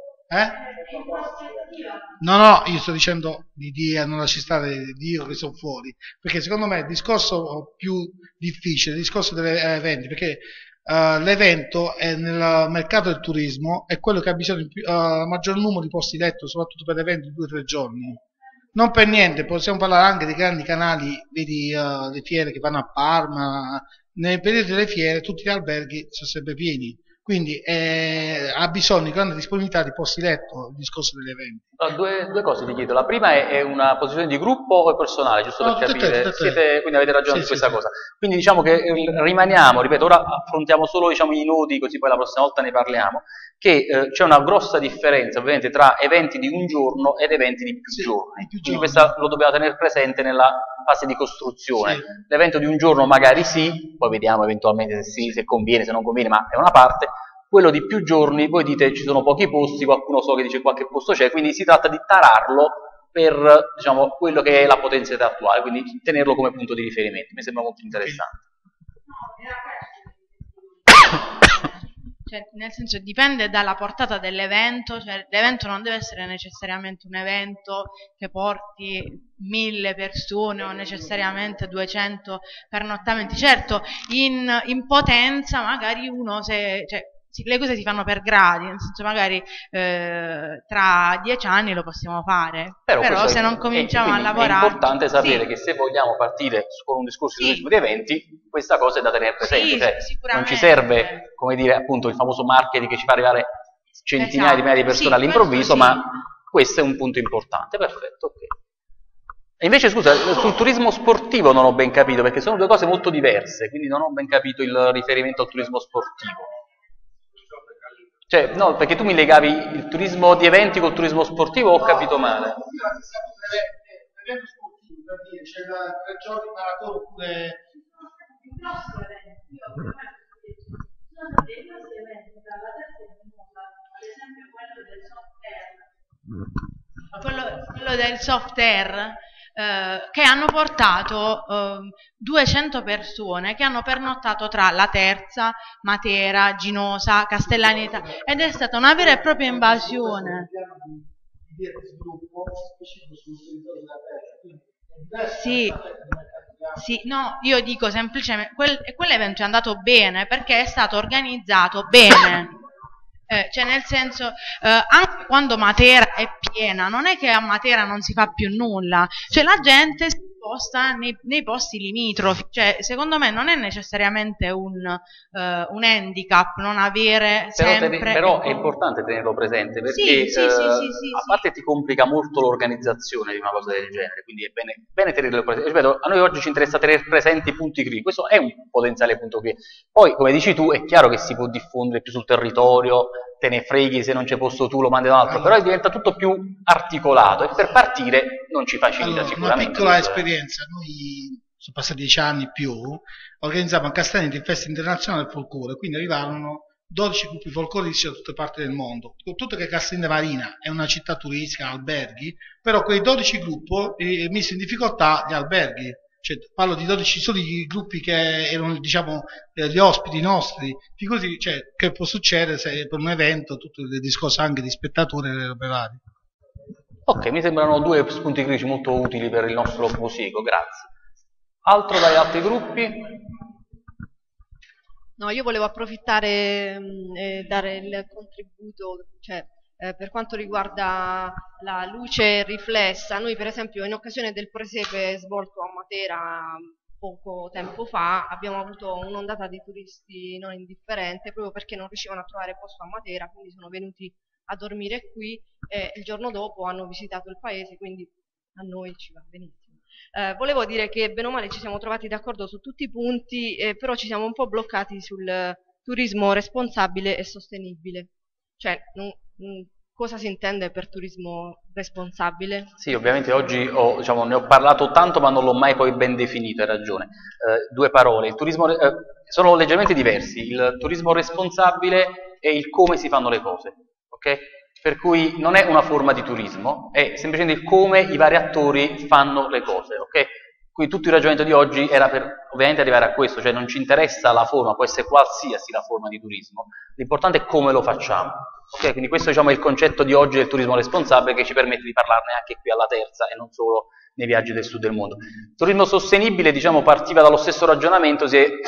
No, io sto dicendo di non lasci stare io che sono fuori, perché secondo me il discorso più difficile è il discorso degli eventi, perché l'evento è nel mercato del turismo è quello che ha bisogno di maggior numero di posti letto, soprattutto per eventi di 2-3 giorni. Non per niente, possiamo parlare anche dei grandi canali, vedi le fiere che vanno a Parma, nel periodo delle fiere tutti gli alberghi sono sempre pieni, quindi ha bisogno di grande disponibilità di posti letto il discorso degli eventi.
Allora, due cose ti chiedo, la prima è una posizione di gruppo o personale, giusto per capire, quindi avete ragione su questa cosa, quindi diciamo che rimaniamo, ripeto, ora affrontiamo solo, diciamo, i nodi, così poi la prossima volta ne parliamo, che c'è una grossa differenza ovviamente tra eventi di un giorno ed eventi di più giorni, quindi questo lo dobbiamo tenere presente nella fase di costruzione. L'evento di un giorno magari sì, poi vediamo eventualmente se sì, se conviene, se non conviene, ma è una parte. Quello di più giorni, voi dite ci sono pochi posti, qualcuno so che dice qualche posto c'è, quindi si tratta di tararlo per, diciamo, quello che è la potenzialità attuale, quindi tenerlo come punto di riferimento, mi sembra molto interessante.
Cioè, nel senso, dipende dalla portata dell'evento, cioè l'evento non deve essere necessariamente un evento che porti 1000 persone o necessariamente 200 pernottamenti. Certo, in potenza magari uno cioè, le cose si fanno per gradi, nel senso magari tra 10 anni lo possiamo fare, però se non cominciamo a lavorare...
È importante sapere che se vogliamo partire con un discorso di turismo di eventi, questa cosa è da tenere presente, cioè, non ci serve, come dire, appunto il famoso marketing che ci fa arrivare centinaia di migliaia di persone all'improvviso, ma questo è un punto importante. Perfetto, ok. E invece, scusa, sul turismo sportivo non ho ben capito, perché sono due cose molto diverse, quindi non ho ben capito il riferimento al turismo sportivo. Cioè, no, perché tu mi legavi il turismo di eventi col turismo sportivo, ho capito male.
L'evento sportivo, per dire, c'è la 3 giorni maratona oppure...
Quello del soft air, che hanno portato 200 persone che hanno pernottato tra La Terza, Matera, Ginosa, Castellaneta, ed è stata una vera e propria invasione. Sì, no, io dico semplicemente quell'evento è andato bene perché è stato organizzato bene. Cioè nel senso, anche quando Matera è piena, non è che a Matera non si fa più nulla, cioè la gente si sposta nei posti limitrofi, cioè secondo me non è necessariamente un handicap non avere sempre...
Però è importante tenerlo presente, perché a parte ti complica molto l'organizzazione di una cosa del genere, quindi è bene tenerlo presente. Ripeto, a noi oggi ci interessa tenere presenti i punti critici, questo è un potenziale punto critico. Poi, come dici tu, è chiaro che si può diffondere più sul territorio, te ne freghi, se non c'è posto tu lo mandi da un altro, però diventa tutto più articolato e per partire non ci facilita sicuramente.
Una piccola esperienza, noi sono passati 10 anni più, organizzavamo a Castellaneta il Festival Internazionale del Folklore, quindi arrivarono 12 gruppi folcloristici da tutte le parti del mondo. Tutto che Castellaneta Marina è una città turistica, alberghi, però quei 12 gruppi misero in difficoltà gli alberghi. Cioè, parlo di 12 soli gruppi che erano, diciamo, gli ospiti nostri, figurati, cioè, che può succedere se per un evento, tutto il discorso anche di spettatori e robe varie.
Ok, mi sembrano due spunti critici molto utili per il nostro proseguo, grazie. Altro dagli altri gruppi?
No, io volevo approfittare e dare il contributo, cioè, per quanto riguarda la luce riflessa. Noi per esempio in occasione del presepe svolto a Matera poco tempo fa abbiamo avuto un'ondata di turisti non indifferente proprio perché non riuscivano a trovare posto a Matera, quindi sono venuti a dormire qui e il giorno dopo hanno visitato il paese, quindi a noi ci va benissimo. Volevo dire che bene o male ci siamo trovati d'accordo su tutti i punti, però ci siamo un po' bloccati sul turismo responsabile e sostenibile. Cioè, cosa si intende per turismo responsabile?
Sì, ovviamente oggi ne ho parlato tanto ma non l'ho mai poi ben definito, hai ragione. Due parole, il turismo, sono leggermente diversi, il turismo responsabile e il come si fanno le cose, ok? Per cui non è una forma di turismo, è semplicemente il come i vari attori fanno le cose, ok? Quindi tutto il ragionamento di oggi era per ovviamente arrivare a questo, cioè non ci interessa la forma, può essere qualsiasi la forma di turismo, l'importante è come lo facciamo. Okay? Quindi questo diciamo, è il concetto di oggi del turismo responsabile che ci permette di parlarne anche qui alla Terza e non solo nei viaggi del sud del mondo. Il turismo sostenibile diciamo, partiva dallo stesso ragionamento,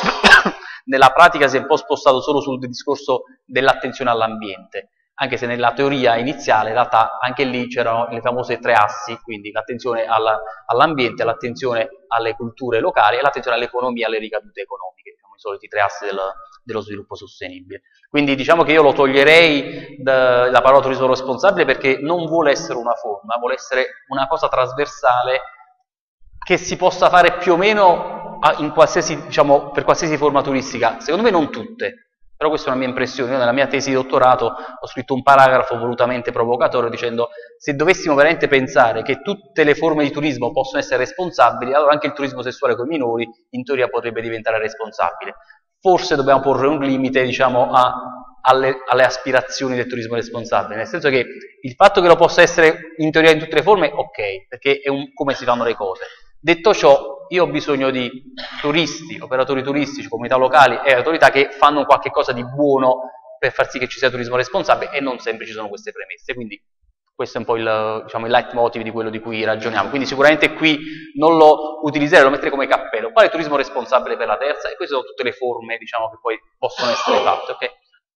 nella pratica si è un po' spostato solo sul discorso dell'attenzione all'ambiente. Anche se nella teoria iniziale in realtà anche lì c'erano le famose 3 assi, quindi l'attenzione all'ambiente, l'attenzione alle culture locali e l'attenzione all'economia e alle ricadute economiche, diciamo, i soliti 3 assi dello sviluppo sostenibile. Quindi diciamo che io lo toglierei la parola turismo responsabile perché non vuole essere una forma, vuole essere una cosa trasversale che si possa fare più o meno in qualsiasi, diciamo, per qualsiasi forma turistica, secondo me non tutte. Però questa è una mia impressione, io nella mia tesi di dottorato ho scritto un paragrafo volutamente provocatorio dicendo se dovessimo veramente pensare che tutte le forme di turismo possono essere responsabili, allora anche il turismo sessuale con i minori in teoria potrebbe diventare responsabile. Forse dobbiamo porre un limite diciamo, alle aspirazioni del turismo responsabile, nel senso che il fatto che lo possa essere in teoria in tutte le forme, ok, perché è come si fanno le cose. Detto ciò, io ho bisogno di turisti, operatori turistici, comunità locali e autorità che fanno qualche cosa di buono per far sì che ci sia turismo responsabile, e non sempre ci sono queste premesse. Quindi questo è un po' il leitmotiv di quello di cui ragioniamo. Quindi sicuramente qui non lo utilizzerei, lo metterei come cappello. Qual è il turismo responsabile per la terza? E queste sono tutte le forme, diciamo, che poi possono essere fatte, ok?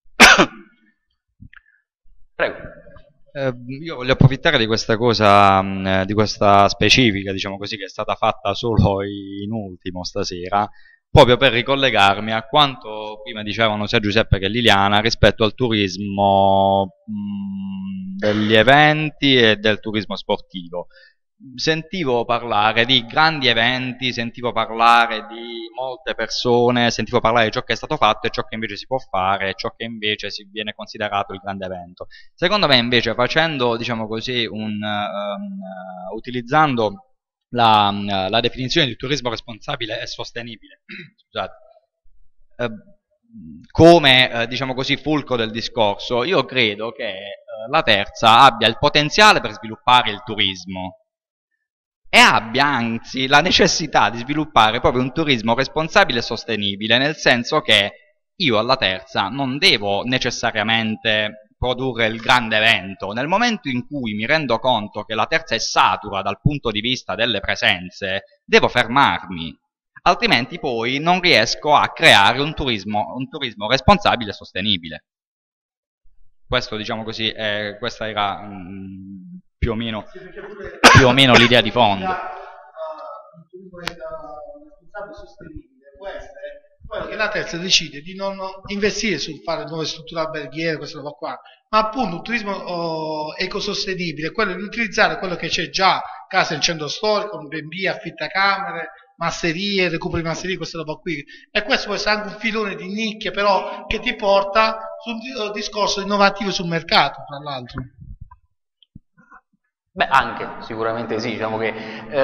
Prego.
Io voglio approfittare di questa cosa, di questa specifica, diciamo così, che è stata fatta solo in ultimo stasera, proprio per ricollegarmi a quanto prima dicevano sia Giuseppe che Liliana rispetto al turismo degli eventi e del turismo sportivo. Sentivo parlare di grandi eventi, sentivo parlare di molte persone, sentivo parlare di ciò che è stato fatto e ciò che invece si può fare e ciò che invece si viene considerato il grande evento. Secondo me invece, facendo, diciamo così, utilizzando la definizione di turismo responsabile e sostenibile, scusate, come diciamo così fulcro del discorso, io credo che la terza abbia il potenziale per sviluppare il turismo e abbia anzi la necessità di sviluppare proprio un turismo responsabile e sostenibile, nel senso che io alla terza non devo necessariamente produrre il grande evento. Nel momento in cui mi rendo conto che la terza è satura dal punto di vista delle presenze, devo fermarmi, altrimenti poi non riesco a creare un turismo responsabile e sostenibile. Questo, diciamo così, questa era più o meno l'idea di fondo.
Il turismo responsabile e sostenibile può essere quello che la terza decide di non investire sul fare nuove strutture alberghiere, questa roba qua, ma appunto un turismo ecosostenibile, quello di utilizzare quello che c'è già, casa in centro storico, un B&B, affittacamere, masserie, recupero di masserie, questa roba qui. E questo può essere anche un filone di nicchia, però, che ti porta su un discorso innovativo sul mercato, tra l'altro.
Beh, anche, sicuramente sì, diciamo che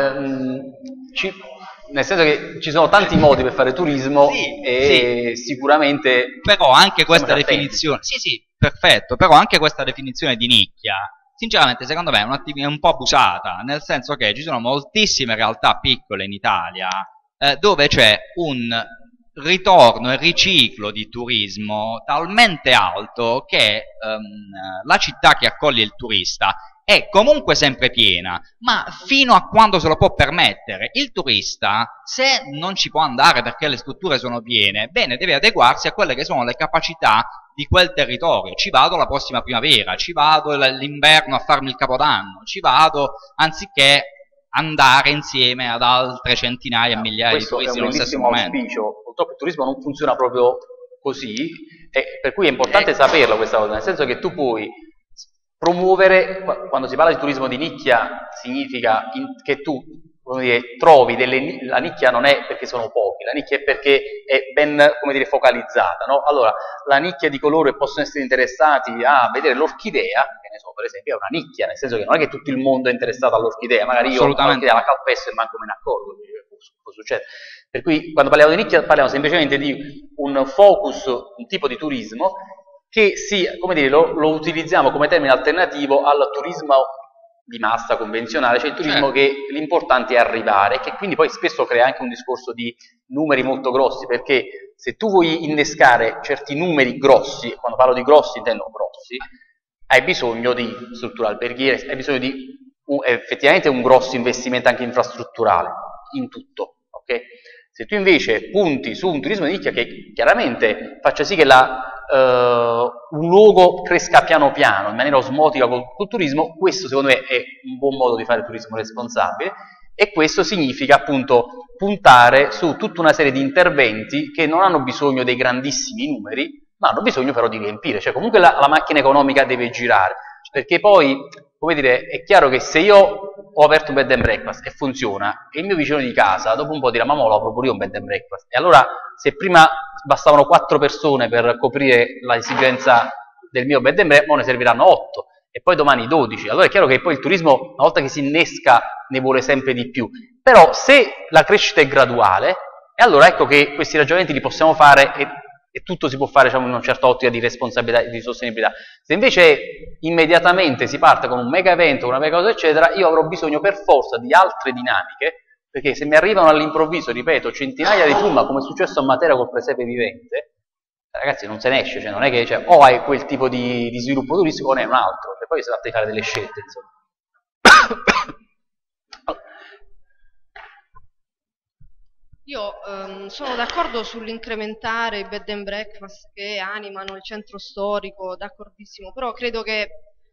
nel senso che ci sono tanti modi per fare turismo, sì, e sì, sicuramente...
Però anche questa definizione... Sì, perfetto, però anche questa definizione di nicchia, sinceramente secondo me è un po' abusata, nel senso che ci sono moltissime realtà piccole in Italia dove c'è un ritorno e riciclo di turismo talmente alto che la città che accoglie il turista è comunque sempre piena, ma fino a quando se lo può permettere. Il turista, se non ci può andare perché le strutture sono piene, bene, deve adeguarsi a quelle che sono le capacità di quel territorio. Ci vado la prossima primavera, ci vado l'inverno a farmi il capodanno, ci vado anziché andare insieme ad altre centinaia e migliaia di turisti nello stesso momento.
Purtroppo il turismo non funziona proprio così, per cui è importante saperlo questa cosa, nel senso che tu puoi promuovere, quando si parla di turismo di nicchia, significa che tu, come dire, trovi la nicchia non è perché sono pochi, la nicchia è perché è ben, come dire, focalizzata, no? Allora, la nicchia di coloro che possono essere interessati a vedere l'orchidea, che ne so, per esempio, è una nicchia, nel senso che non è che tutto il mondo è interessato all'orchidea, magari io all'orchidea la calpesto e manco me ne accorgo, può succedere. Per cui, quando parliamo di nicchia, parliamo semplicemente di un focus, un tipo di turismo che come dire, lo utilizziamo come termine alternativo al turismo di massa convenzionale, cioè il turismo che l'importante è arrivare, che quindi poi spesso crea anche un discorso di numeri molto grossi, perché se tu vuoi innescare certi numeri grossi, quando parlo di grossi intendo grossi, hai bisogno di strutture alberghiere, hai bisogno di effettivamente un grosso investimento anche infrastrutturale, in tutto, ok? Se tu invece punti su un turismo di nicchia che chiaramente faccia sì che un luogo cresca piano piano, in maniera osmotica col turismo, questo secondo me è un buon modo di fare turismo responsabile, e questo significa appunto puntare su tutta una serie di interventi che non hanno bisogno dei grandissimi numeri, ma hanno bisogno però di riempire, cioè comunque la macchina economica deve girare, perché poi, come dire, è chiaro che se io ho aperto un bed and breakfast e funziona, e il mio vicino di casa dopo un po' dirà: ma lo apro pure io un bed and breakfast, e allora se prima bastavano 4 persone per coprire l'esigenza del mio bed and breakfast, ne serviranno 8 e poi domani 12, allora è chiaro che poi il turismo, una volta che si innesca, ne vuole sempre di più. Però se la crescita è graduale, e allora ecco che questi ragionamenti li possiamo fare e tutto si può fare, diciamo, in una certa ottica di responsabilità e di sostenibilità. Se invece immediatamente si parte con un mega evento, una mega cosa eccetera, io avrò bisogno per forza di altre dinamiche, perché se mi arrivano all'improvviso, ripeto, centinaia di pullman, come è successo a Matera col presepe vivente, ragazzi non se ne esce, cioè non è che o hai quel tipo di sviluppo turistico o ne hai un altro, cioè, poi si tratta di fare delle scelte, insomma.
Io sono d'accordo sull'incrementare i bed and breakfast che animano il centro storico, d'accordissimo, però credo che,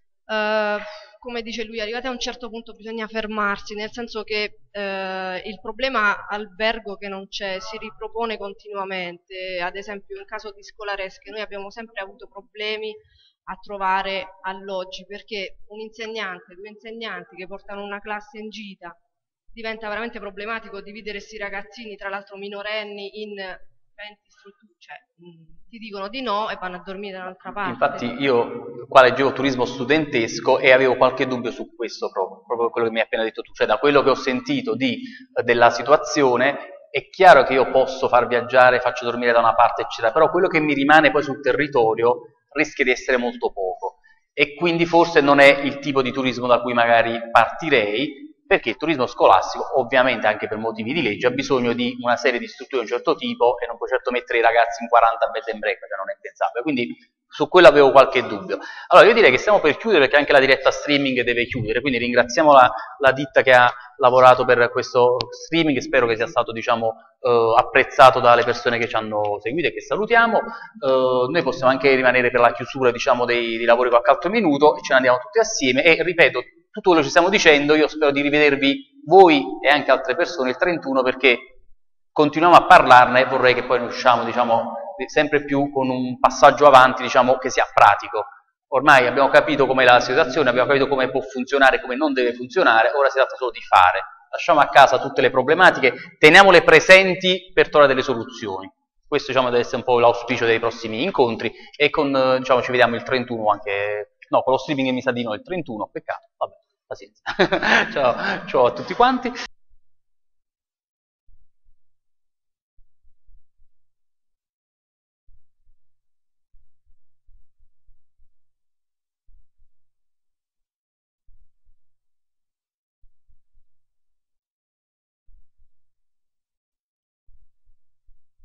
come dice lui, arrivati a un certo punto bisogna fermarsi, nel senso che il problema albergo che non c'è si ripropone continuamente. Ad esempio in caso di scolaresche noi abbiamo sempre avuto problemi a trovare alloggi, perché un insegnante, due insegnanti che portano una classe in gita, diventa veramente problematico dividere questi ragazzini, tra l'altro minorenni, in 20 strutture, cioè ti dicono di no e vanno a dormire da un'altra parte.
Infatti io qua leggevo turismo studentesco e avevo qualche dubbio su questo proprio quello che mi hai appena detto tu, cioè da quello che ho sentito della situazione è chiaro che io posso far viaggiare, faccio dormire da una parte eccetera, però quello che mi rimane poi sul territorio rischia di essere molto poco e quindi forse non è il tipo di turismo da cui magari partirei, perché il turismo scolastico, ovviamente anche per motivi di legge, ha bisogno di una serie di strutture di un certo tipo e non puoi certo mettere i ragazzi in 40 bed and breakfast, non è pensabile. Quindi su quello avevo qualche dubbio. Allora io direi che stiamo per chiudere perché anche la diretta streaming deve chiudere, quindi ringraziamo la ditta che ha lavorato per questo streaming e spero che sia stato apprezzato dalle persone che ci hanno seguito e che salutiamo. Noi possiamo anche rimanere per la chiusura dei lavori qualche altro minuto e ce ne andiamo tutti assieme e ripeto, tutto quello che ci stiamo dicendo, io spero di rivedervi voi e anche altre persone il 31 perché continuiamo a parlarne e vorrei che poi ne usciamo sempre più con un passaggio avanti che sia pratico. Ormai abbiamo capito com'è la situazione, abbiamo capito come può funzionare, come non deve funzionare, ora si tratta solo di fare. Lasciamo a casa tutte le problematiche, teniamole presenti per trovare delle soluzioni. Questo deve essere un po' l'auspicio dei prossimi incontri e ci vediamo il 31 anche... No, con lo streaming mi sa di no, il 31, peccato, vabbè, pazienza. Ciao a tutti quanti.